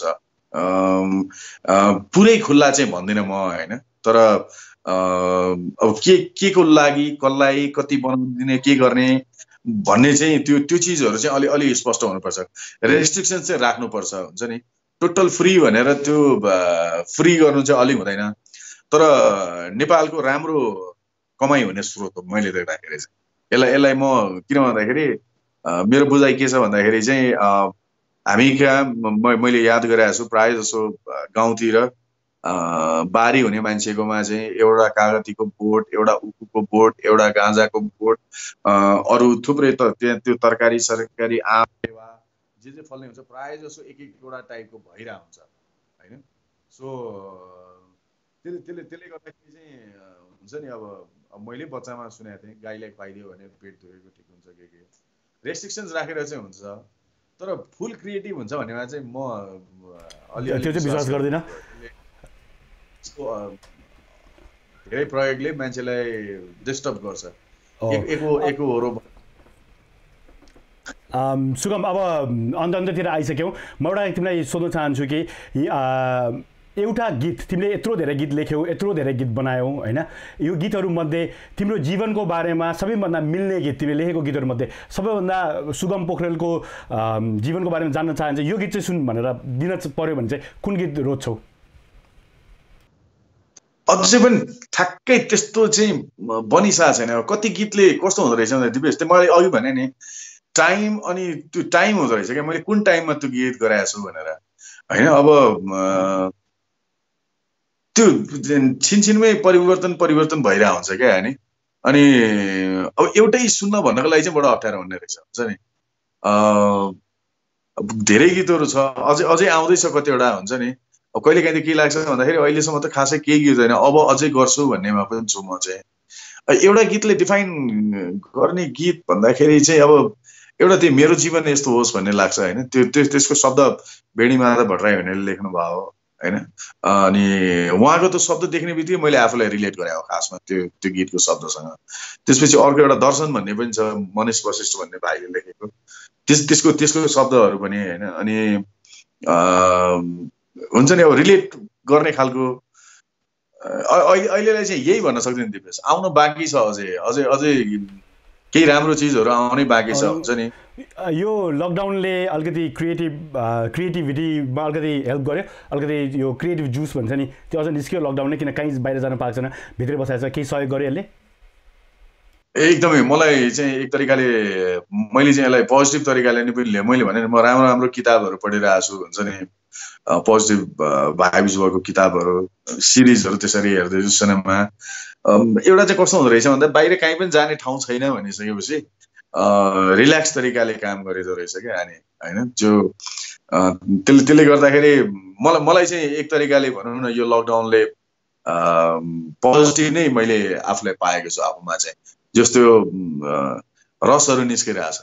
पुरै खुल्ला चाहिँ भन्दिनँ म होइन, तर अब के को लागि कसलाई कति बनाउनु के गर्ने भन्ने चाहिँ त्यो चिजहरू चाहिँ अलि स्पष्ट हुनुपर्छ। रेस्ट्रिक्सन चाहिँ राख्नुपर्छ हुन्छ नि। टोटल फ्री भनेर त्यो फ्री गर्नु चाहिँ अलि हुँदैन, तर नेपालको राम्रो कमाइ हुने स्रोत हो मैले देख्दाखेरि चाहिँ। यसलाई म किन भन्दाखेरि मेरो बुझाइ के छ भन्दाखेरि चाहिँ हामी कहाँ मैले याद गरेको छु प्रायः जसो गाउँतिर बारी हुने मान्छेकोमा चाहिँ एउटा कागतीको बोट, एउटा उखुको बोट, एउटा गाँजाको बोट, अरू थुप्रै त्यो तरकारी सरकारी आम जे फल्ने हुन्छ प्रायः जसो एक-एकवटा टाइपको भइरहेको हुन्छ होइन। सो त्यसले गर्दाखेरि चाहिँ हुन्छ नि। अब मैले बच्चामा सुनेको थिएँ गाईलाई खुवाइदियो भने पेट दुखेको ठिक हुन्छ के रेस्ट्रिक्सन्स राखेर चाहिँ हुन्छ, तर फुल क्रिएटिभ हुन्छ भन्नेमा चाहिँ म अलि त्यो चाहिँ विश्वास गर्दिनँ। धेरै प्रयोगले मान्छेलाई डिस्टर्ब गर्छ। एकोहोरो सुगम, अब अन्त्यतिर आइसक्यौँ। म एउटा तिमीलाई सोध्न चाहन्छु कि एउटा गीत तिमीले यत्रो धेरै गीत लेख्यौ, यत्रो धेरै गीत बनायौ होइन, यो गीतहरूमध्ये तिम्रो जीवनको बारेमा सबैभन्दा मिल्ने गीत तिमीले लेखेको गीतहरूमध्ये सबैभन्दा सुगम पोखरेलको जीवनको बारेमा जान्न चाहन्छ, यो गीत चाहिँ सुन भनेर दिन पर्यो भने चाहिँ कुन गीत रोज्छौ? अझै पनि ठ्याक्कै त्यस्तो चाहिँ बनिसकेको छैन। कति गीतले कस्तो हुँदो रहेछ भने दिपेश, त्यो मैले अघि भने नि टाइम, अनि त्यो टाइम हुँदो रहेछ क्या मैले कुन टाइममा त्यो गीत गराएको छु भनेर होइन। अब त्यो छिनछिनमै परिवर्तन भइरहेको हुन्छ क्या होइन। अनि अब एउटै सुन्न भन्नको लागि चाहिँ बडो अप्ठ्यारो हुने रहेछ हुन्छ नि। धेरै गीतहरू छ, अझै आउँदैछ कतिवटा हुन्छ नि। अब कहिलेकाहीँ त के लाग्छ भन्दाखेरि अहिलेसम्म त खासै केही गीत होइन, अब अझै गर्छु भन्नेमा पनि छु म चाहिँ। एउटा गीतले डिफाइन गर्ने गीत भन्दाखेरि चाहिँ अब एउटा त्यो मेरो जीवन यस्तो होस् भन्ने लाग्छ होइन। त्यसको शब्द बेणीमाधव भट्टराई भन्नेले लेख्नु भयो होइन। अनि उहाँको त शब्द देख्ने बित्तिकै मैले आफूलाई रिलेट गरे हो खासमा त्यो गीतको शब्दसँग। त्यसपछि अर्को एउटा दर्शन भन्ने पनि छ, मनिष वशिष्ठ भन्ने भाइले लेखेको, त्यसको शब्दहरू पनि होइन। अनि हुन्छ नि अब रिलेट गर्ने खालको अहिलेलाई चाहिँ यही भन्न सक्दैन दिपेश। आउन बाँकी छ अझै केही राम्रो चिजहरू आउनै बाँकी छ हुन्छ नि। यो लकडाउनले अलिकति क्रिएटिभिटीमा अलिकति हेल्प गर्यो, अलिकति यो क्रिएटिभ जुस भन्छ नि त्यो अझ निस्क्यो लकडाउनले, किन कहीँ बाहिर जान पाएको छैन, भित्रै बसाएको छ, केही सहयोग गर्यो यसले? एकदमै मलाई चाहिँ एक तरिकाले मैले चाहिँ यसलाई पोजिटिभ तरिकाले नै पनि लिएँ। मैले भने म राम्रो राम्रो किताबहरू पढिरहेको छु हुन्छ नि, पोजिटिभ भाइब्स भएको किताबहरू सिरिजहरू त्यसरी हेर्दैछु सिनेमा। एउटा चाहिँ कस्तो हुँदो रहेछ भन्दा बाहिर कहीँ पनि जाने ठाउँ छैन भनिसकेपछि रिल्याक्स तरिकाले काम गरिदो रहेछ क्या अनि होइन। जो त्यसले गर्दाखेरि मलाई चाहिँ एक तरिकाले भनौँ न यो लकडाउनले पोजिटिभ नै मैले आफूलाई पाएको छु आफूमा चाहिँ, जस्तो रसहरू निस्किरहेछ।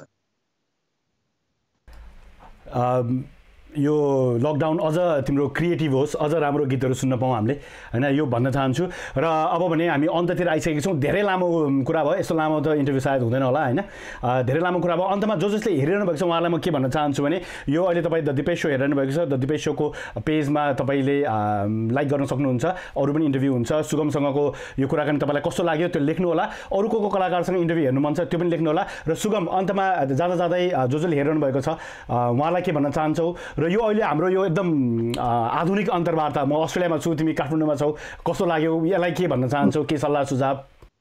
यो लकडाउन अझ तिम्रो क्रिएटिभ होस्, अझ राम्रो गीतहरू सुन्न पाऊँ हामीले होइन, यो भन्न चाहन्छु। र अब भने हामी अन्ततिर आइसकेका छौँ। धेरै लामो कुरा भयो, यस्तो लामो त इन्टरभ्यू सायद हुँदैन होला होइन, धेरै लामो कुरा भयो। अन्तमा जसले हेरिरहनु भएको छ उहाँलाई म के भन्न चाहन्छु भने यो अहिले तपाईँ द दिपेश सो हेरिरहनु भएको छ, द दिपेश सोको पेजमा तपाईँले लाइक गर्न सक्नुहुन्छ, अरू पनि इन्टरभ्यू हुन्छ। सुगमसँगको यो कुराकानी तपाईँलाई कस्तो लाग्यो त्यो लेख्नु होला, अरू को कलाकारसँग इन्टरभ्यू हेर्नु मन छ त्यो पनि लेख्नु होला। र सुगम अन्तमा जाँदा जाँदै जसले हेरिरहनु भएको छ उहाँलाई के भन्न चाहन्छौ? र यो अहिले हाम्रो यो एकदम आधुनिक अन्तर्वार्ता, म अस्ट्रेलियामा छु तिमी काठमाडौँमा छौ, कस्तो लाग्यो, यसलाई के भन्न चाहन्छौ, के सल्लाह सुझाव?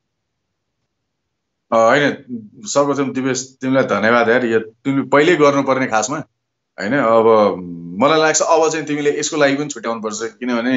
होइन सर्वप्रथम दिपेश तिमीलाई धन्यवाद यार, यो तिमीले पहिल्यै गर्नुपर्ने खासमा होइन। अब मलाई लाग्छ अब चाहिँ तिमीले यसको लागि पनि छुट्याउनु पर्छ, किनभने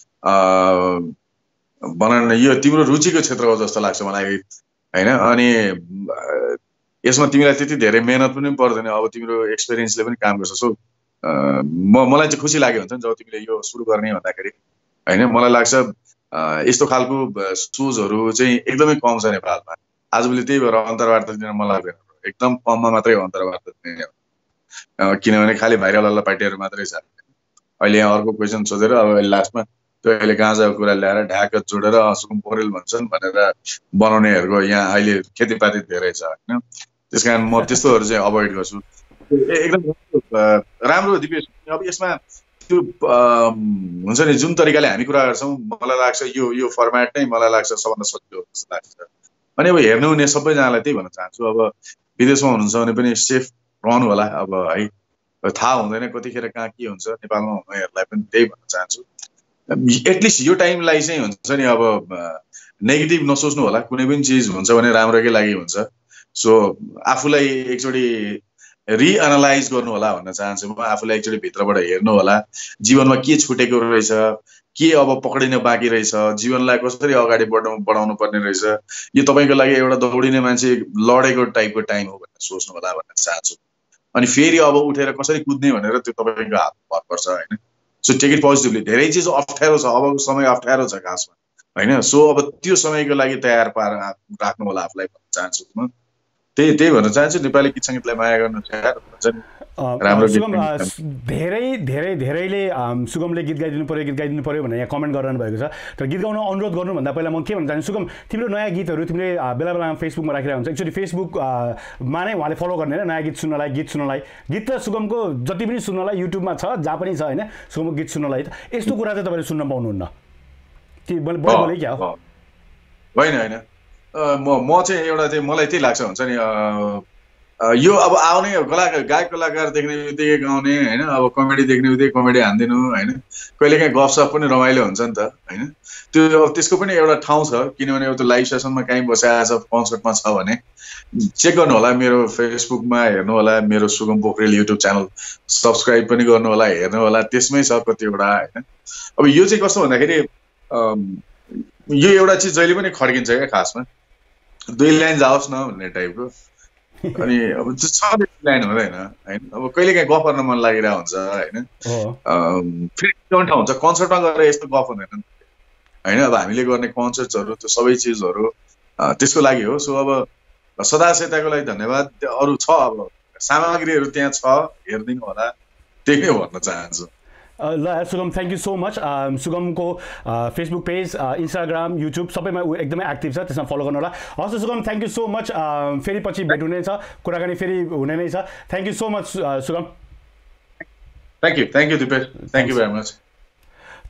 भन न यो तिम्रो रुचिको क्षेत्र हो जस्तो लाग्छ मलाई होइन। अनि यसमा तिमीलाई त्यति धेरै मेहनत पनि पर्दैन, अब तिम्रो एक्सपिरियन्सले पनि काम गर्छ। सो मलाई चाहिँ खुसी लाग्यो हुन्छ नि जब तिमीले यो सुरु गर्ने भन्दाखेरि होइन। मलाई लाग्छ यस्तो खालको सोचहरू चाहिँ एकदमै कम छ नेपालमा आजभोलि, त्यही भएर अन्तर्वार्ता दिन मलाई लाग्दैन, एकदम कममा मात्रै अन्तर्वार्ता दिने हो, किनभने खालि भाइरल पार्टीहरू मात्रै छ। अहिले यहाँ अर्को क्वेसन सोधेर अब लास्टमा त्यो अहिले गाँजाको कुरा ल्याएर ढ्याक जोडेर सुगम पोखरेल भन्छन् भनेर बनाउनेहरूको यहाँ अहिले खेतीपाती धेरै छ होइन। त्यस कारण म त्यस्तोहरू चाहिँ अभोइड गर्छु। एकदम राम्रो दिपेश। अब यसमा त्यो हुन्छ नि जुन तरिकाले हामी कुरा गर्छौँ मलाई लाग्छ यो फर्मेट नै मलाई लाग्छ सबभन्दा सजिलो जस्तो लाग्छ। अनि अब हेर्नु हुने सबैजनालाई त्यही भन्न चाहन्छु, अब विदेशमा हुनुहुन्छ भने पनि सेफ रहनु होला अब है, थाहा हुँदैन कतिखेर कहाँ के हुन्छ। नेपालमा हुनेहरूलाई पनि त्यही भन्न चाहन्छु, एटलिस्ट यो टाइमलाई चाहिँ हुन्छ नि अब नेगेटिभ नसोच्नु होला, कुनै पनि चिज हुन्छ भने राम्रोकै लागि हुन्छ। सो आफूलाई एकचोटि रिएनालाइज गर्नु होला भन्न चाहन्छु म, आफूलाई एकचोटि भित्रबाट हेर्नु होला जीवनमा के छुटेको रहेछ, के अब पक्रिन बाँकी रहेछ, जीवनलाई कसरी अगाडि बढाउनु पर्ने रहेछ। यो तपाईँको लागि एउटा दौडिने मान्छे लडेको टाइपको टाइम हो भनेर सोच्नु होला भन्न चाहन्छु। अनि फेरि अब उठेर कसरी कुद्ने भनेर त्यो तपाईँको हातमा भर पर्छ होइन। So take it positively. धेरै चिज अप्ठ्यारो छ, अबको समय अप्ठ्यारो छ खासमा होइन। सो अब त्यो समयको लागि तयार पारेर राख्नु होला आफूलाई भन्न चाहन्छु म, त्यही भन्न चाहन्छु। नेपाली गीत सङ्गीतलाई माया गर्नु हुन्छ नि राम्रो। धेरैले सुगमले गीत गाइदिनु पऱ्यो भनेर यहाँ कमेन्ट गरिरहनु भएको छ। तर गीत गाउन अनुरोध गर्नुभन्दा पहिला म के भन्न चाहन्छु, सुगम तिम्रो नयाँ गीतहरू तिमीले बेला बेलामा फेसबुकमा राखिरहेको हुन्छ, एकचोटि फेसबुकमा नै उहाँले फलो गर्ने होइन, नयाँ गीत सुन्नलाई गीत त सुगमको जति पनि सुन्नलाई युट्युबमा छ, जहाँ पनि छ होइन, सुगमको गीत सुन्नलाई यस्तो कुरा चाहिँ तपाईँले सुन्न पाउनुहुन्न कि बोले क्या हो? होइन म चाहिँ एउटा चाहिँ मलाई त्यही लाग्छ हुन्छ नि, यो अब आउने गायक कलाकार देख्ने बित्तिकै गाउने होइन, अब कमेडी देख्ने बित्तिकै कमेडी हानिदिनु होइन, कहिलेकाहीँ गफसफ पनि रमाइलो हुन्छ नि त होइन। त्यो त्यसको पनि एउटा ठाउँ छ, किनभने त्यो लाइभ सेसनमा कहीँ बसिआएको छ, कन्सर्टमा छ भने चेक गर्नु होला, मेरो फेसबुकमा हेर्नु होला, मेरो सुगम पोखरेल युट्युब च्यानल सब्सक्राइब पनि गर्नु होला, हेर्नु होला, त्यसमै छ कतिवटा होइन। अब यो चाहिँ कस्तो भन्दाखेरि यो एउटा चिज जहिले पनि खड्किन्छ क्या खासमा, 2 लाइन जाओस् न भन्ने टाइपको। अनि अब छ लाइन हुँदैन होइन, अब कहिलेकाहीँ गफ गर्न मन लागिरहेको हुन्छ होइन, फेरि ठाउँ हुन्छ कन्सर्टमा गएर यस्तो गफ हुँदैन होइन। अब हामीले गर्ने कन्सर्ट्सहरू त्यो सबै चिजहरू त्यसको लागि हो। सो अब सदासेताको लागि धन्यवाद। अरू छ अब सामग्रीहरू त्यहाँ छ, हेरिदिनु होला, त्यही नै भन्न चाहन्छु। ल Sugam thank you so much. सुगमको फेसबुक पेज, इन्स्टाग्राम, युट्युब सबैमा एकदमै एक्टिभ छ, त्यसमा फलो गर्नु होला। हस् सुगम थ्याङ्क यू सो मच। फेरि पछि भेट हुने छ, कुराकानी फेरि हुने नै छ। Thank you so much Sugam. Thank you Dipesh, thank you very much.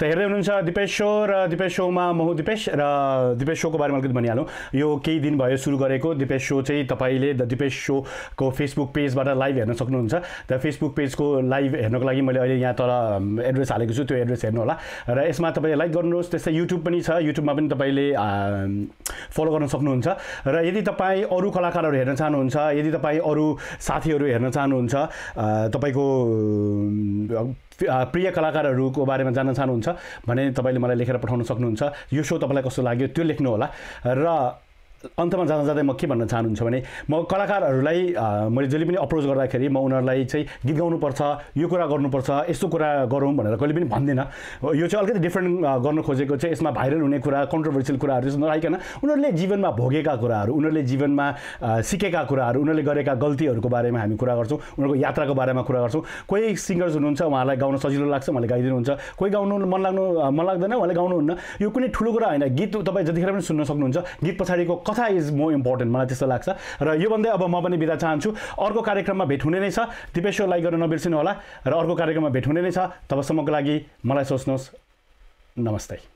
त हेर्दै हुनुहुन्छ दिपेश शो र दिपेश शोमा म हुँ दिपेश र दिपेश शोको बारेमा अलिकति भनिहालौँ। यो केही दिन भयो सुरु गरेको दिपेश शो चाहिँ तपाईँले द दिपेश शोको फेसबुक पेजबाट लाइभ हेर्न सक्नुहुन्छ। द फेसबुक पेजको लाइभ हेर्नको लागि मैले अहिले यहाँ तल एड्रेस हालेको छु, त्यो एड्रेस हेर्नु होला र यसमा तपाईँले लाइक गर्नुहोस्। त्यस्तै युट्युब पनि छ, युट्युबमा पनि तपाईँले फलो गर्न सक्नुहुन्छ। र यदि तपाईँ अरू कलाकारहरू हेर्न चाहनुहुन्छ, यदि तपाईँ अरू साथीहरू हेर्न चाहनुहुन्छ, तपाईँको प्रिय कलाकारहरूको बारेमा जान्न चाहनुहुन्छ भने तपाईँले मलाई लेखेर पठाउन सक्नुहुन्छ। यो शो तपाईँलाई कस्तो लाग्यो त्यो लेख्नु होला। र अन्तमा जाँदा जाँदै म के भन्न चाहनुहुन्छ भने म कलाकारहरूलाई मैले जहिले पनि अप्रोच गर्दाखेरि म उनीहरूलाई चाहिँ गीत गाउनुपर्छ, यो कुरा गर्नुपर्छ, यस्तो कुरा गरौँ भनेर कहिले पनि भन्दिनँ। यो चाहिँ अलिकति डिफ्रेन्ट गर्न खोजेको चाहिँ यसमा भाइरल हुने कुरा, कन्ट्रोभर्सियल कुराहरू जस्तो नआइकन उनीहरूले जीवनमा भोगेका कुराहरू, उनीहरूले जीवनमा सिकेका कुराहरू, उनीहरूले गरेका गल्तीहरूको बारेमा हामी कुरा गर्छौँ, उनीहरूको यात्राको बारेमा कुरा गर्छौँ। कोही सिङ्गर्स हुनुहुन्छ, उहाँलाई गाउन सजिलो लाग्छ, उहाँले गाइदिनुहुन्छ। कोही गाउनु मन लाग्दैन, उहाँले गाउनुहुन्न। यो कुनै ठुलो कुरा होइन। गीत तपाईँ जतिखेर पनि सुन्न सक्नुहुन्छ। गीत पछाडिको कथा इज मोर इम्पोर्टेन्ट, मलाई त्यस्तो लाग्छ। र यो भन्दै अब म पनि बिदा चाहन्छु। अर्को कार्यक्रममा भेट हुने नै छ। दिपेश शो लाइक गर्न नबिर्सिनु होला र अर्को कार्यक्रममा भेट हुने नै छ। तबसम्मको लागि मलाई सोच्नुहोस्। नमस्ते।